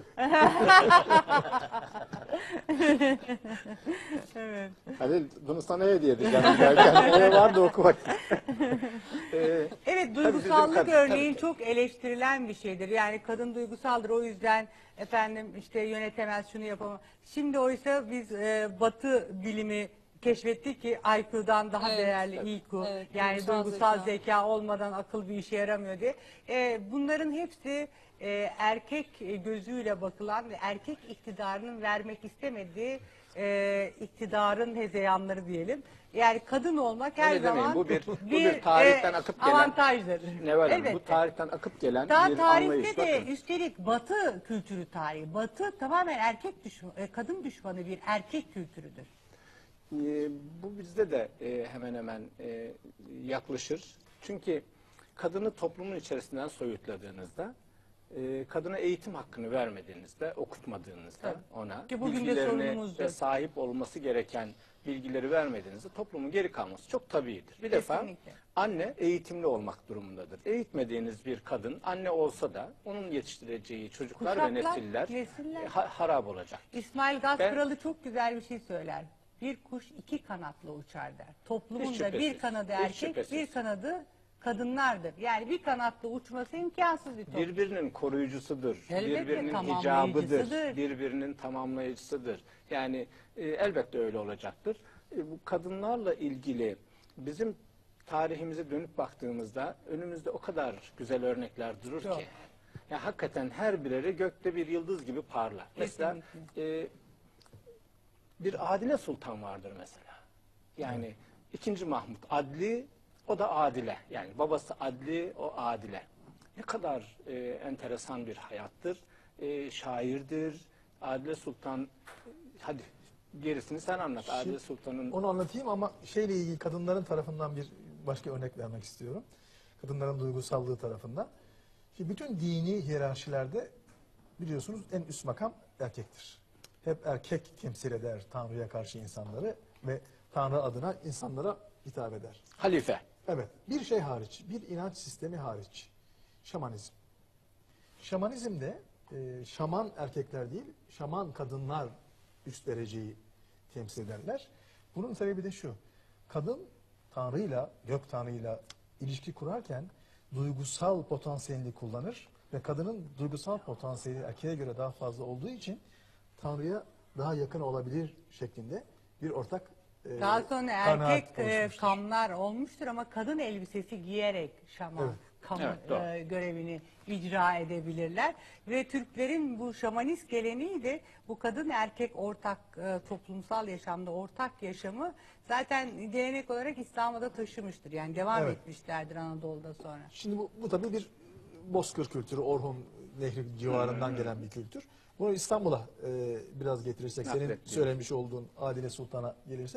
Evet. Halil bunu sana hediye edeceğim. Eve var da oku bakayım. Ee, Evet, tabii duygusallık bizim kadın- örneğin tabii. çok eleştirilen bir şeydir. Yani kadın duygusaldır, o yüzden efendim işte yönetemez, şunu yapamaz. Şimdi oysa biz e, Batı bilimi keşfettik ki I Q'dan daha Evet, değerli evet. I Q. Evet, Yani duygusal duygusal zeka. zeka. olmadan akıl bir işe yaramıyor diye. E, bunların hepsi e, erkek gözüyle bakılan ve erkek iktidarının vermek istemediği e, iktidarın hezeyanları diyelim. Yani kadın olmak her Öyle demeyin, zaman bu bir- bu bir tarihten e, akıp gelen- avantajdır. Neval Hanım, Elbette. bu tarihten akıp gelen Daha bir tarihte anlayış. de Bakın, üstelik Batı kültürü tarihi. Batı tamamen erkek düşmanı, kadın düşmanı bir erkek kültürüdür. E, bu bizde de e, hemen hemen e, yaklaşır. Çünkü kadını toplumun içerisinden soyutladığınızda, e, kadına eğitim hakkını vermediğinizde, okutmadığınızda Tabii. ona Ki bugün de bilgilerine sorunumuzdur. ve sahip olması gereken bilgileri vermediğinizde toplumun geri kalması çok tabiidir. Bir defa Kesinlikle. anne eğitimli olmak durumundadır. Eğitmediğiniz bir kadın anne olsa da onun yetiştireceği çocuklar Kuşaklar, ve nesiller, nesiller. e, ha- harap olacak. İsmail Gaz Ben- Kralı çok güzel bir şey söyler. Bir kuş iki kanatla uçar der. Toplumun Hiç da bir şüphesiz, kanadı hiç erkek, şüphesiz. bir kanadı kadınlardır. Yani bir kanatla uçması imkansız bir toplum. Birbirinin koruyucusudur, Elbette, birbirinin tamamlayıcısıdır. icabıdır, birbirinin tamamlayıcısıdır. Yani e, elbette öyle olacaktır. E, bu kadınlarla ilgili bizim tarihimize dönüp baktığımızda önümüzde o kadar güzel örnekler durur Çok. ki. Yani hakikaten her bireri gökte bir yıldız gibi parlar. Mesela e, bir Adile Sultan vardır mesela. Yani ikinci Mahmut Adli, o da Adile. Yani babası Adli, o Adile. Ne kadar e, enteresan bir hayattır. E, şairdir. Adile Sultan, e, hadi gerisini sen anlat. Adile Şimdi Sultan'ın... Onu anlatayım ama şeyle ilgili kadınların tarafından bir başka örnek vermek istiyorum. Kadınların duygusallığı tarafından. Şimdi bütün dini hiyerarşilerde biliyorsunuz en üst makam erkektir. Hep erkek temsil eder Tanrı'ya karşı insanları ve Tanrı adına insanlara hitap eder. Halife. Evet. Bir şey hariç, bir inanç sistemi hariç. Şamanizm. Şamanizmde e, şaman erkekler değil, şaman kadınlar üst dereceyi temsil ederler. Bunun sebebi de şu. Kadın Tanrı'yla, gök Tanrı'yla ilişki kurarken duygusal potansiyelini kullanır ve kadının duygusal potansiyeli erkeğe göre daha fazla olduğu için Tanrı'ya daha yakın olabilir şeklinde bir ortak e, Daha sonra kanaat erkek e, oluşmuştur. kamlar olmuştur ama kadın elbisesi giyerek şaman Evet. kamu Evet, doğru. e, görevini icra edebilirler. Ve Türklerin bu şamanist geleneği de bu kadın erkek ortak e, toplumsal yaşamda ortak yaşamı zaten gelenek olarak İslam'a da taşımıştır. Yani devam Evet. etmişlerdir Anadolu'da sonra. Şimdi bu, bu tabii bir Bozkır kültürü, Orhun Nehri civarından Hmm. gelen bir kültür. Bunu İstanbul'a e, biraz getirirsek, senin Naklettiğim. söylemiş olduğun Adile Sultan'a gelirsek.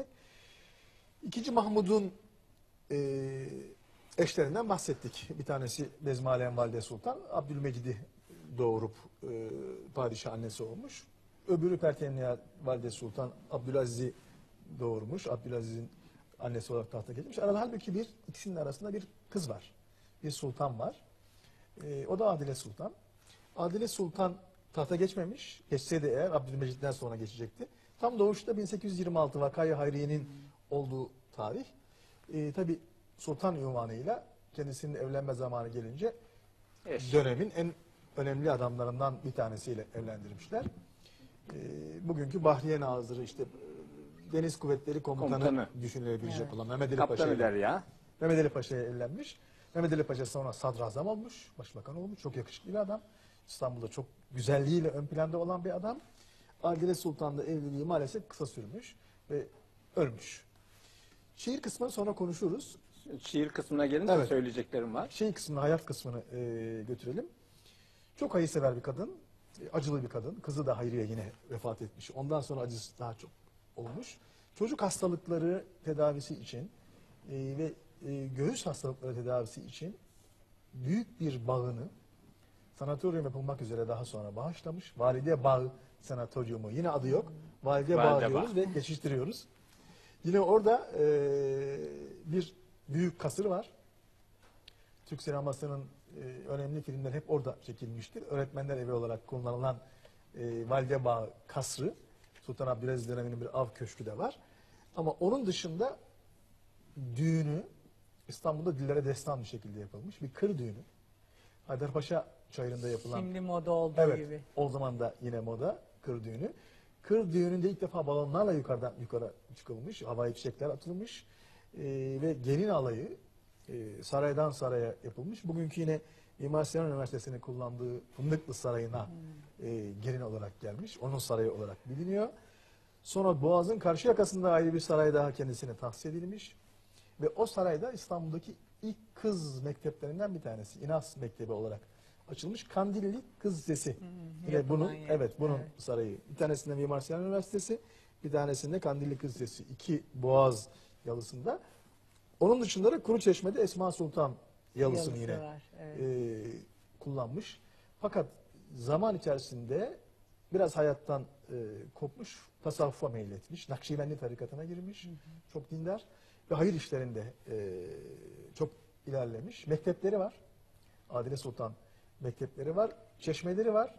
İkinci Mahmud'un e, eşlerinden bahsettik. Bir tanesi Bezmalem Valide Sultan, Abdülmecid'i doğurup e, padişah annesi olmuş. Öbürü Pertemniye Valide Sultan, Abdülaziz'i doğurmuş. Abdülaziz'in annesi olarak tahta geçmiş. Arada halbuki bir ikisinin arasında bir kız var. Bir sultan var. E, o da Adile Sultan. Adile Sultan tahta geçmemiş. Geçseydi eğer Abdülmecid'den sonra geçecekti. Tam doğuşta bin sekiz yüz yirmi altı Vakayı Hayriye'nin olduğu tarih. E, Tabi sultan ünvanıyla kendisinin evlenme zamanı gelince Eş. dönemin en önemli adamlarından bir tanesiyle evlendirmişler. E, bugünkü Bahriye Nazırı, işte e, Deniz Kuvvetleri Komutanı, Komutanı. düşünülebilecek Evet. olan Mehmet Ali Kaptan Paşa ile Derya. Mehmet Ali Paşa'ya evlenmiş. Mehmet Ali Paşa sonra sadrazam olmuş, başbakan olmuş. Çok yakışıklı bir adam. İstanbul'da çok güzelliğiyle ön planda olan bir adam. Adile Sultan'la evliliği maalesef kısa sürmüş ve ölmüş. Şiir kısmını sonra konuşuruz. Şiir kısmına gelince Evet. söyleyeceklerim var. Şiir kısmını, hayat kısmını e, götürelim. Çok hayırsever bir kadın, e, acılı bir kadın. Kızı da Hayriye yine vefat etmiş. Ondan sonra acısı daha çok olmuş. Çocuk hastalıkları tedavisi için e, ve e, göğüs hastalıkları tedavisi için büyük bir bağını sanatoryum yapılmak üzere daha sonra bağışlamış. Valide Bağı Sanatoryumu, yine adı yok. Valide, Valide Bağı diyoruz Bağ. ve geçiştiriyoruz. Yine orada e, bir büyük kasır var. Türk sinemasının e, önemli filmler hep orada çekilmiştir. Öğretmenler evi olarak kullanılan e, Valide Bağı kasrı, Sultan Abdülaziz döneminin bir av köşkü de var. Ama onun dışında düğünü İstanbul'da dillere destan bir şekilde yapılmış bir kır düğünü. Haydarpaşa çayırında yapılan. Şimdi moda olduğu Evet, gibi. o zaman da yine moda kır düğünü. Kır düğününde ilk defa balonlarla yukarıdan yukarı çıkılmış, havai fişekler atılmış e, ve gelin alayı e, saraydan saraya yapılmış. Bugünkü yine Mimar Sinan Üniversitesi'nin kullandığı Fındıklı Sarayı'na e, gelin olarak gelmiş. Onun sarayı olarak biliniyor. Sonra Boğaz'ın karşı yakasında ayrı bir saray daha kendisine tahsis edilmiş. Ve o sarayda İstanbul'daki ilk kız mekteplerinden bir tanesi. İnas Mektebi olarak açılmış. Kandilli Kız Lisesi. Yine yapılan bunun, yer. evet bunun Evet. sarayı. Bir tanesinde Mimar Sinan Üniversitesi, Bir tanesinde Kandilli Kız Sesi. iki Boğaz yalısında. Onun dışında da Kuruçeşme'de Esma Sultan yalısını Yalısı yine var, evet. e, kullanmış. Fakat zaman içerisinde biraz hayattan e, kopmuş, tasavvufa meyletmiş, Nakşibendi tarikatına girmiş, hı hı. çok dindar ve hayır işlerinde e, çok ilerlemiş. Mektepleri var, Adile Sultan mektepleri var, çeşmeleri var.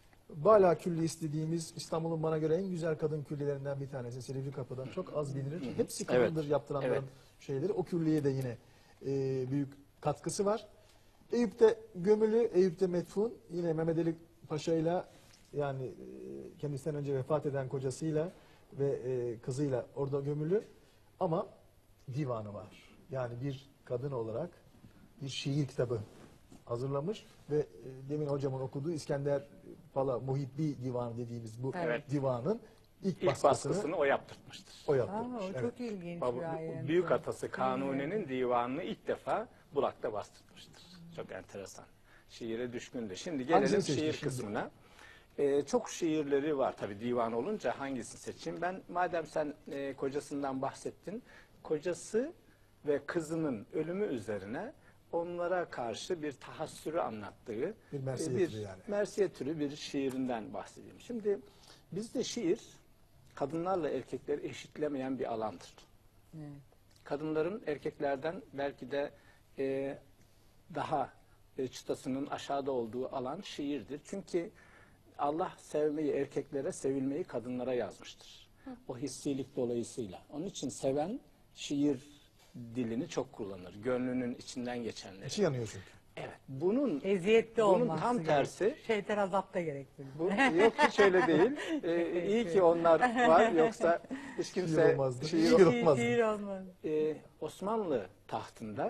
Bala Külliyesi dediğimiz İstanbul'un bana göre en güzel kadın küllilerinden bir tanesi. Silivri Kapı'dan çok az bilinir. Hı hı. Hepsi kadındır evet. yaptıranların evet. şeyleri. O külliye de yine e, büyük katkısı var. Eyüp'te gömülü, Eyüp'te metfun. Yine Mehmet Ali Paşa'yla yani e, kendisinden önce vefat eden kocasıyla ve e, kızıyla orada gömülü. Ama divanı var. Yani bir kadın olarak bir şiir kitabı hazırlamış ve e, demin hocamın okuduğu İskender Pala Muhibbi Divanı dediğimiz bu evet. divanın ilk, ilk baskısını, baskısını o yaptırmıştır. O yaptırmış. Aa, o evet. çok ilginç Baba, bir ayrıntı. Büyük atası Kanuni'nin divanını ilk defa Bulak'ta bastırmıştır. Çok enteresan. Şiire düşkündü. Şimdi gelelim şiir şimdi? kısmına. Ee, çok şiirleri var tabii divan olunca hangisini seçeyim? Ben madem sen e, kocasından bahsettin, kocası ve kızının ölümü üzerine onlara karşı bir tahassürü anlattığı bir mersiye bir türü yani. mersiye türü bir şiirinden bahsedeyim. Şimdi bizde şiir kadınlarla erkekleri eşitlemeyen bir alandır. Evet. Kadınların erkeklerden belki de e, daha e, çıtasının aşağıda olduğu alan şiirdir. Çünkü Allah sevmeyi erkeklere, sevilmeyi kadınlara yazmıştır. Hı. O hissilik dolayısıyla. Onun için seven şiir dilini çok kullanır. Gönlünün içinden geçenleri. İçi yanıyor çünkü. Evet. Bunun eziyetli bunun olması tam gerek. tersi. Şeytan azap da gerektirir. Bu, yok hiç öyle değil. Ee, iyi ki onlar var. Yoksa hiç kimse şiir olmazdı. Şiir, şiir olmazdı. Şiir olmaz. Ee, Osmanlı tahtında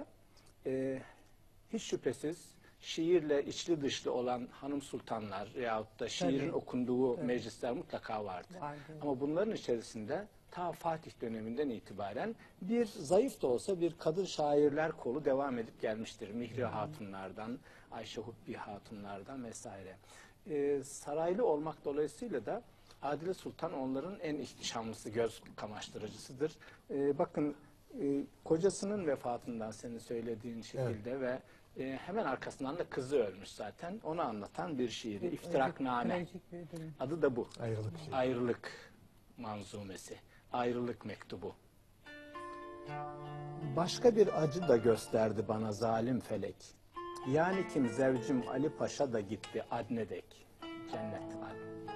e, hiç şüphesiz şiirle içli dışlı olan hanım sultanlar yahut da şiirin Tabii. okunduğu Tabii. meclisler mutlaka vardı. vardı. Ama bunların içerisinde ta Fatih döneminden itibaren bir zayıf da olsa bir kadın şairler kolu devam edip gelmiştir. Mihri hmm. Hatunlardan, Ayşe Hubbi Hatunlardan vesaire. Ee, saraylı olmak dolayısıyla da Adile Sultan onların en ihtişamlısı, göz kamaştırıcısıdır. Ee, bakın e, kocasının vefatından senin söylediğin şekilde evet. ve e, hemen arkasından da kızı ölmüş zaten. Onu anlatan bir şiiri. İftirakname. Adı da bu. Ayrılık. Şiiri. Ayrılık manzumesi. Ayrılık mektubu. Başka bir acı da gösterdi bana zalim felek. Yani kim zevcim Ali Paşa da gitti Adne'dek. Cennet Adne.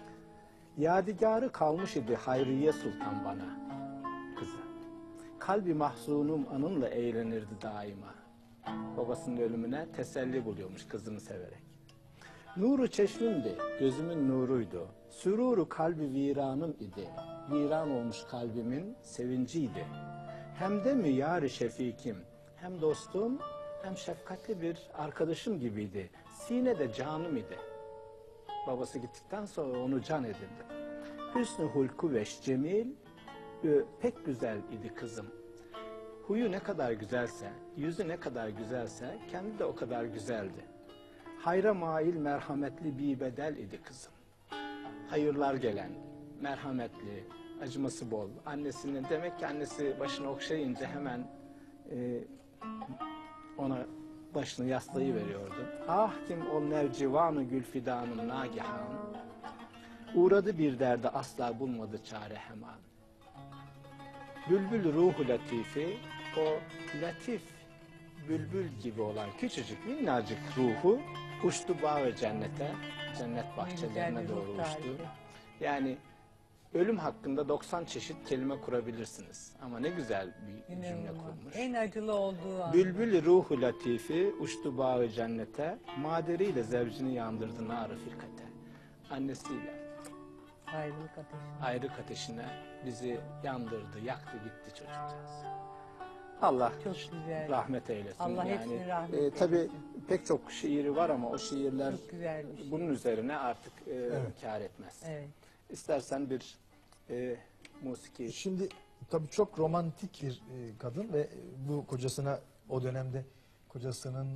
Yadigarı kalmış idi Hayriye Sultan bana. Kızı. Kalbi mahzunum anınla eğlenirdi daima. Babasının ölümüne teselli buluyormuş kızını severek. Nuru çeşmimdi, gözümün nuruydu. Süruru kalbi viranım idi. Viran olmuş kalbimin sevinciydi. Hem de mi yâri şefikim, hem dostum, hem şefkatli bir arkadaşım gibiydi. Sinede canım idi. Babası gittikten sonra onu can edindi. Hüsnü hulku veş cemil, pek güzel idi kızım. Huyu ne kadar güzelse, yüzü ne kadar güzelse, kendi de o kadar güzeldi. Hayra mail merhametli bir bedel idi kızım. Hayırlar gelen, merhametli, acıması bol. Annesinin, demek ki annesi başını okşayınca hemen e, ona başını yaslayıveriyordu. Ah kim o nevcivanı gülfidanım nagihan. Uğradı bir derde asla bulmadı çare hemen. Bülbül ruhu latifi, o latif bülbül gibi olan küçücük minnacık ruhu uçtu bağ ve cennete, cennet bahçelerine doğru uçtu. Yani ölüm hakkında doksan çeşit kelime kurabilirsiniz. Ama ne güzel bir İnanılmaz. cümle kurmuş. En acılı olduğu an. Bülbül ruhu latifi uçtu bağ ve cennete, maderiyle zevcini yandırdı nar-ı firkate. Annesiyle. Ayrılık ateşine. Ayrılık ateşine bizi yandırdı, yaktı gitti çocukcağız. Allah çok güzel. rahmet eylesin. Allah yani, hepsini rahmet e, eylesin. Tabii pek çok şiiri var ama o şiirler şey. bunun üzerine artık e, evet. kâr etmez. Evet. İstersen bir e, musiki. Şimdi tabii çok romantik bir e, kadın ve bu kocasına o dönemde kocasının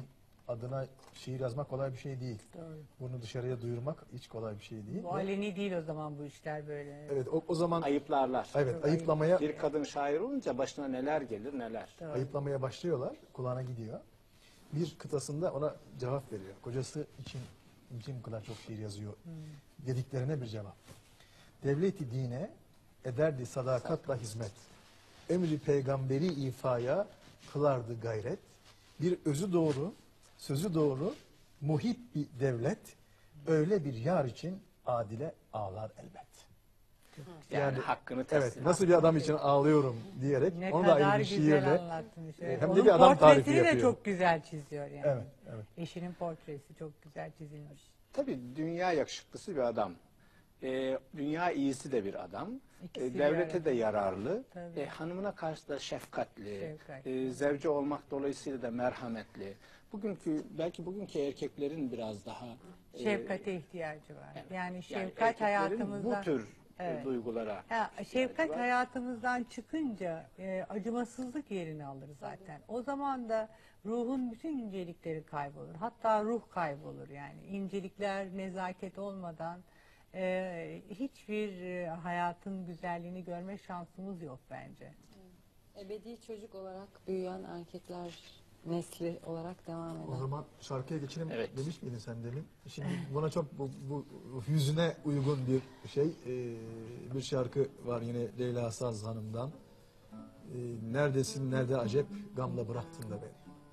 adına şiir yazmak kolay bir şey değil. Doğru. Bunu dışarıya duyurmak hiç kolay bir şey değil. Bu Ve- aleni değil o zaman bu işler böyle. Evet, o, o zaman ayıplarlar. Evet, ayıplamaya Bir kadın şair olunca başına neler gelir neler. ayıplamaya başlıyorlar. Kulağına gidiyor. Bir kıtasında ona cevap veriyor. Kocası için kim bu kadar çok şiir yazıyor dediklerine bir cevap. Devleti dine ederdi sadakatla hizmet. Emri peygamberi ifaya kılardı gayret. Bir özü doğru, sözü doğru, muhit bir devlet. Öyle bir yar için adile ağlar elbet. Yani hakkını teslim. Evet, nasıl bir adam için ağlıyorum diyerek Ne onu da kadar ayrı bir güzel şiirle anlattınız. e, Evet. hem Onun de bir adam tarifi portresini yapıyor. de çok güzel çiziyor yani. Evet, evet. Eşinin portresi çok güzel çizilmiş. Tabii dünya yakışıklısı bir adam. Ee, dünya iyisi de bir adam. İkisi Ee, bir devlete arada. de yararlı. Tabii. Ee, hanımına karşı da şefkatli. Şefkatli. Ee, zevci olmak dolayısıyla da merhametli. Bugünkü belki bugünkü erkeklerin biraz daha e, Şefkate ihtiyacı var. Yani yani şefkat erkeklerin hayatımızda... bu tür e, Evet. duygulara. Ya, şefkat hayatımızdan çıkınca e, acımasızlık yerini alır zaten. O zaman da ruhun bütün incelikleri kaybolur. Hatta ruh kaybolur yani. İncelikler, nezaket olmadan e, hiçbir e, hayatın güzelliğini görme şansımız yok bence. Ebedi çocuk olarak büyüyen erkekler nesli olarak devam eder. O zaman şarkıya geçelim demiş miydin sen demin? Şimdi buna çok bu, bu yüzüne uygun bir şey, ee, bir şarkı var yine Leyla Saz Hanım'dan. Ee, neredesin, nerede acep, gamla bıraktın da beni.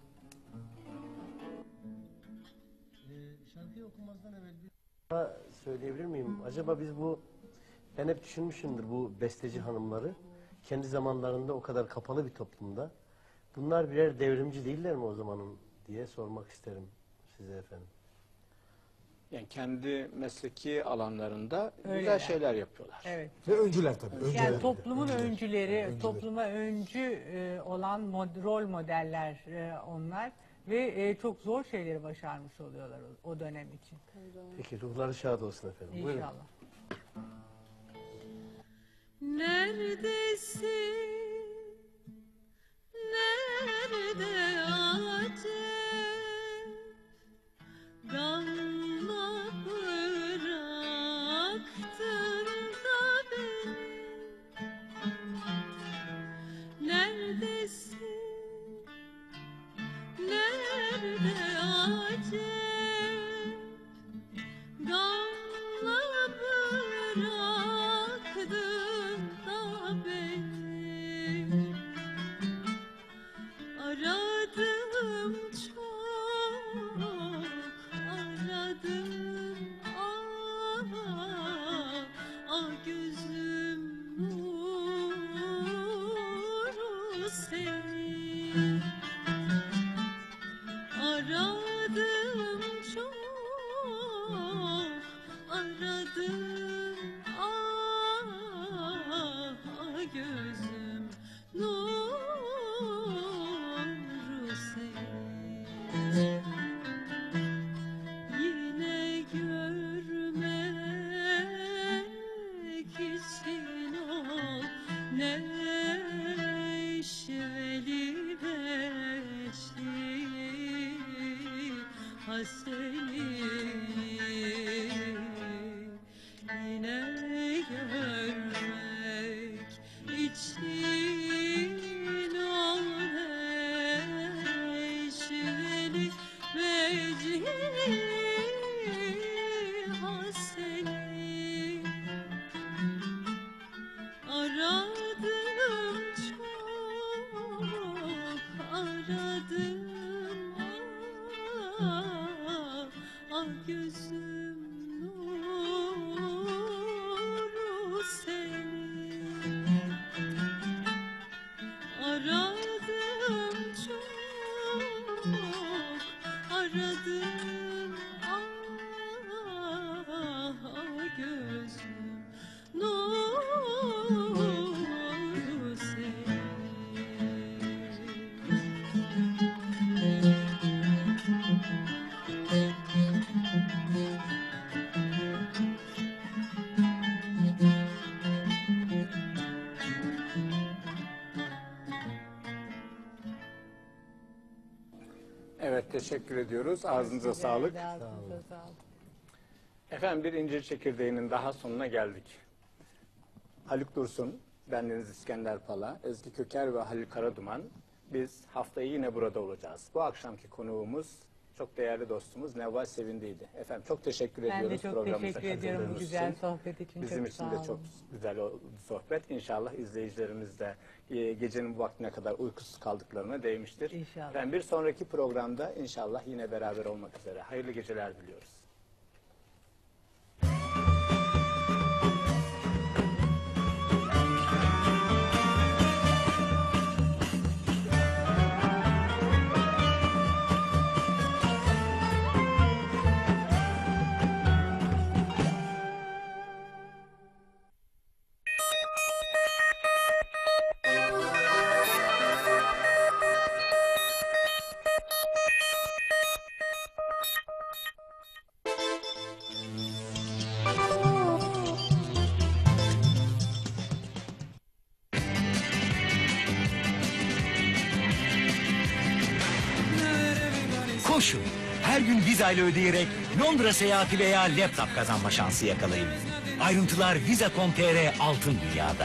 Şarkıyı okumazdan evvel bir... Söyleyebilir miyim? Acaba biz bu... Ben hep düşünmüşümdür bu besteci hanımları. Kendi zamanlarında o kadar kapalı bir toplumda. Bunlar birer devrimci değiller mi o zamanın diye sormak isterim size efendim. Yani kendi mesleki alanlarında Öyleler. güzel şeyler yapıyorlar. Evet. Ve öncüler tabii. Öncüler. Yani toplumun Öncüler. öncüleri, Öncüler. topluma öncü e, olan mod, rol modeller e, onlar ve e, çok zor şeyleri başarmış oluyorlar o, o dönem için. Peki ruhları şad olsun efendim. Buyurun. İnşallah. Neredesin? Nerede acep? Gamla bıraktın da beni. Neredesin? Nerede acep? Gamla bıraktın da beni. Aradım çok, aradım ah, ah gözüm nuru senin. Aradım çok, aradım ah, ah gözüm nuru senin. Yine görmek için ol neşveli beşli haseni. Yine görmek için ol neşveli beşli haseni. Aradım çok, aradım ah, ah gözüm Evet, teşekkür ediyoruz. Ağzınıza sağlık. Ağzınıza sağlık. Efendim, bir incir çekirdeğinin daha sonuna geldik. Haluk Dursun, bendeniz İskender Pala, Ezgi Köker ve Halil Karaduman. Biz haftayı yine burada olacağız. Bu akşamki konuğumuz çok değerli dostumuz Nevval Sevindi'ydi. Efendim çok teşekkür Ben de ediyoruz çok programımıza teşekkür ediyorum bu katıldığınız güzel için. sohbet için. Bizim Çok için sağ de olun. çok güzel oldu sohbet. İnşallah izleyicilerimiz de e, gecenin bu vaktine kadar uykusuz kaldıklarına değmiştir. İnşallah. Efendim, bir sonraki programda inşallah yine beraber olmak üzere. Hayırlı geceler diliyoruz. Koşun. Her gün Visa ile ödeyerek Londra seyahati veya laptop kazanma şansı yakalayın. Ayrıntılar visa nokta com nokta tr Altın Dünya'da.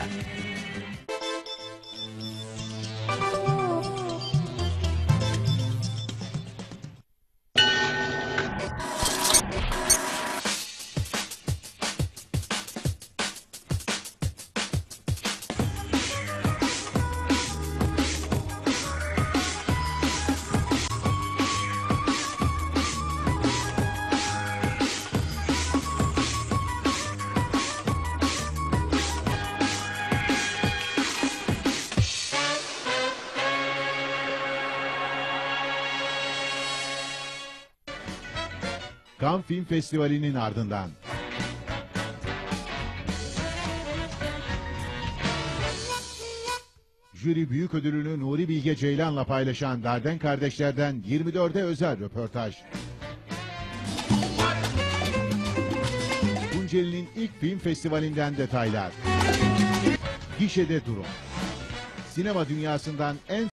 Cannes Film Festivali'nin ardından jüri büyük ödülünü Nuri Bilge Ceylan'la paylaşan Darden kardeşlerden yirmi dörde özel röportaj. Tunceli'nin ilk film festivalinden detaylar. Gişede durum. Sinema dünyasından en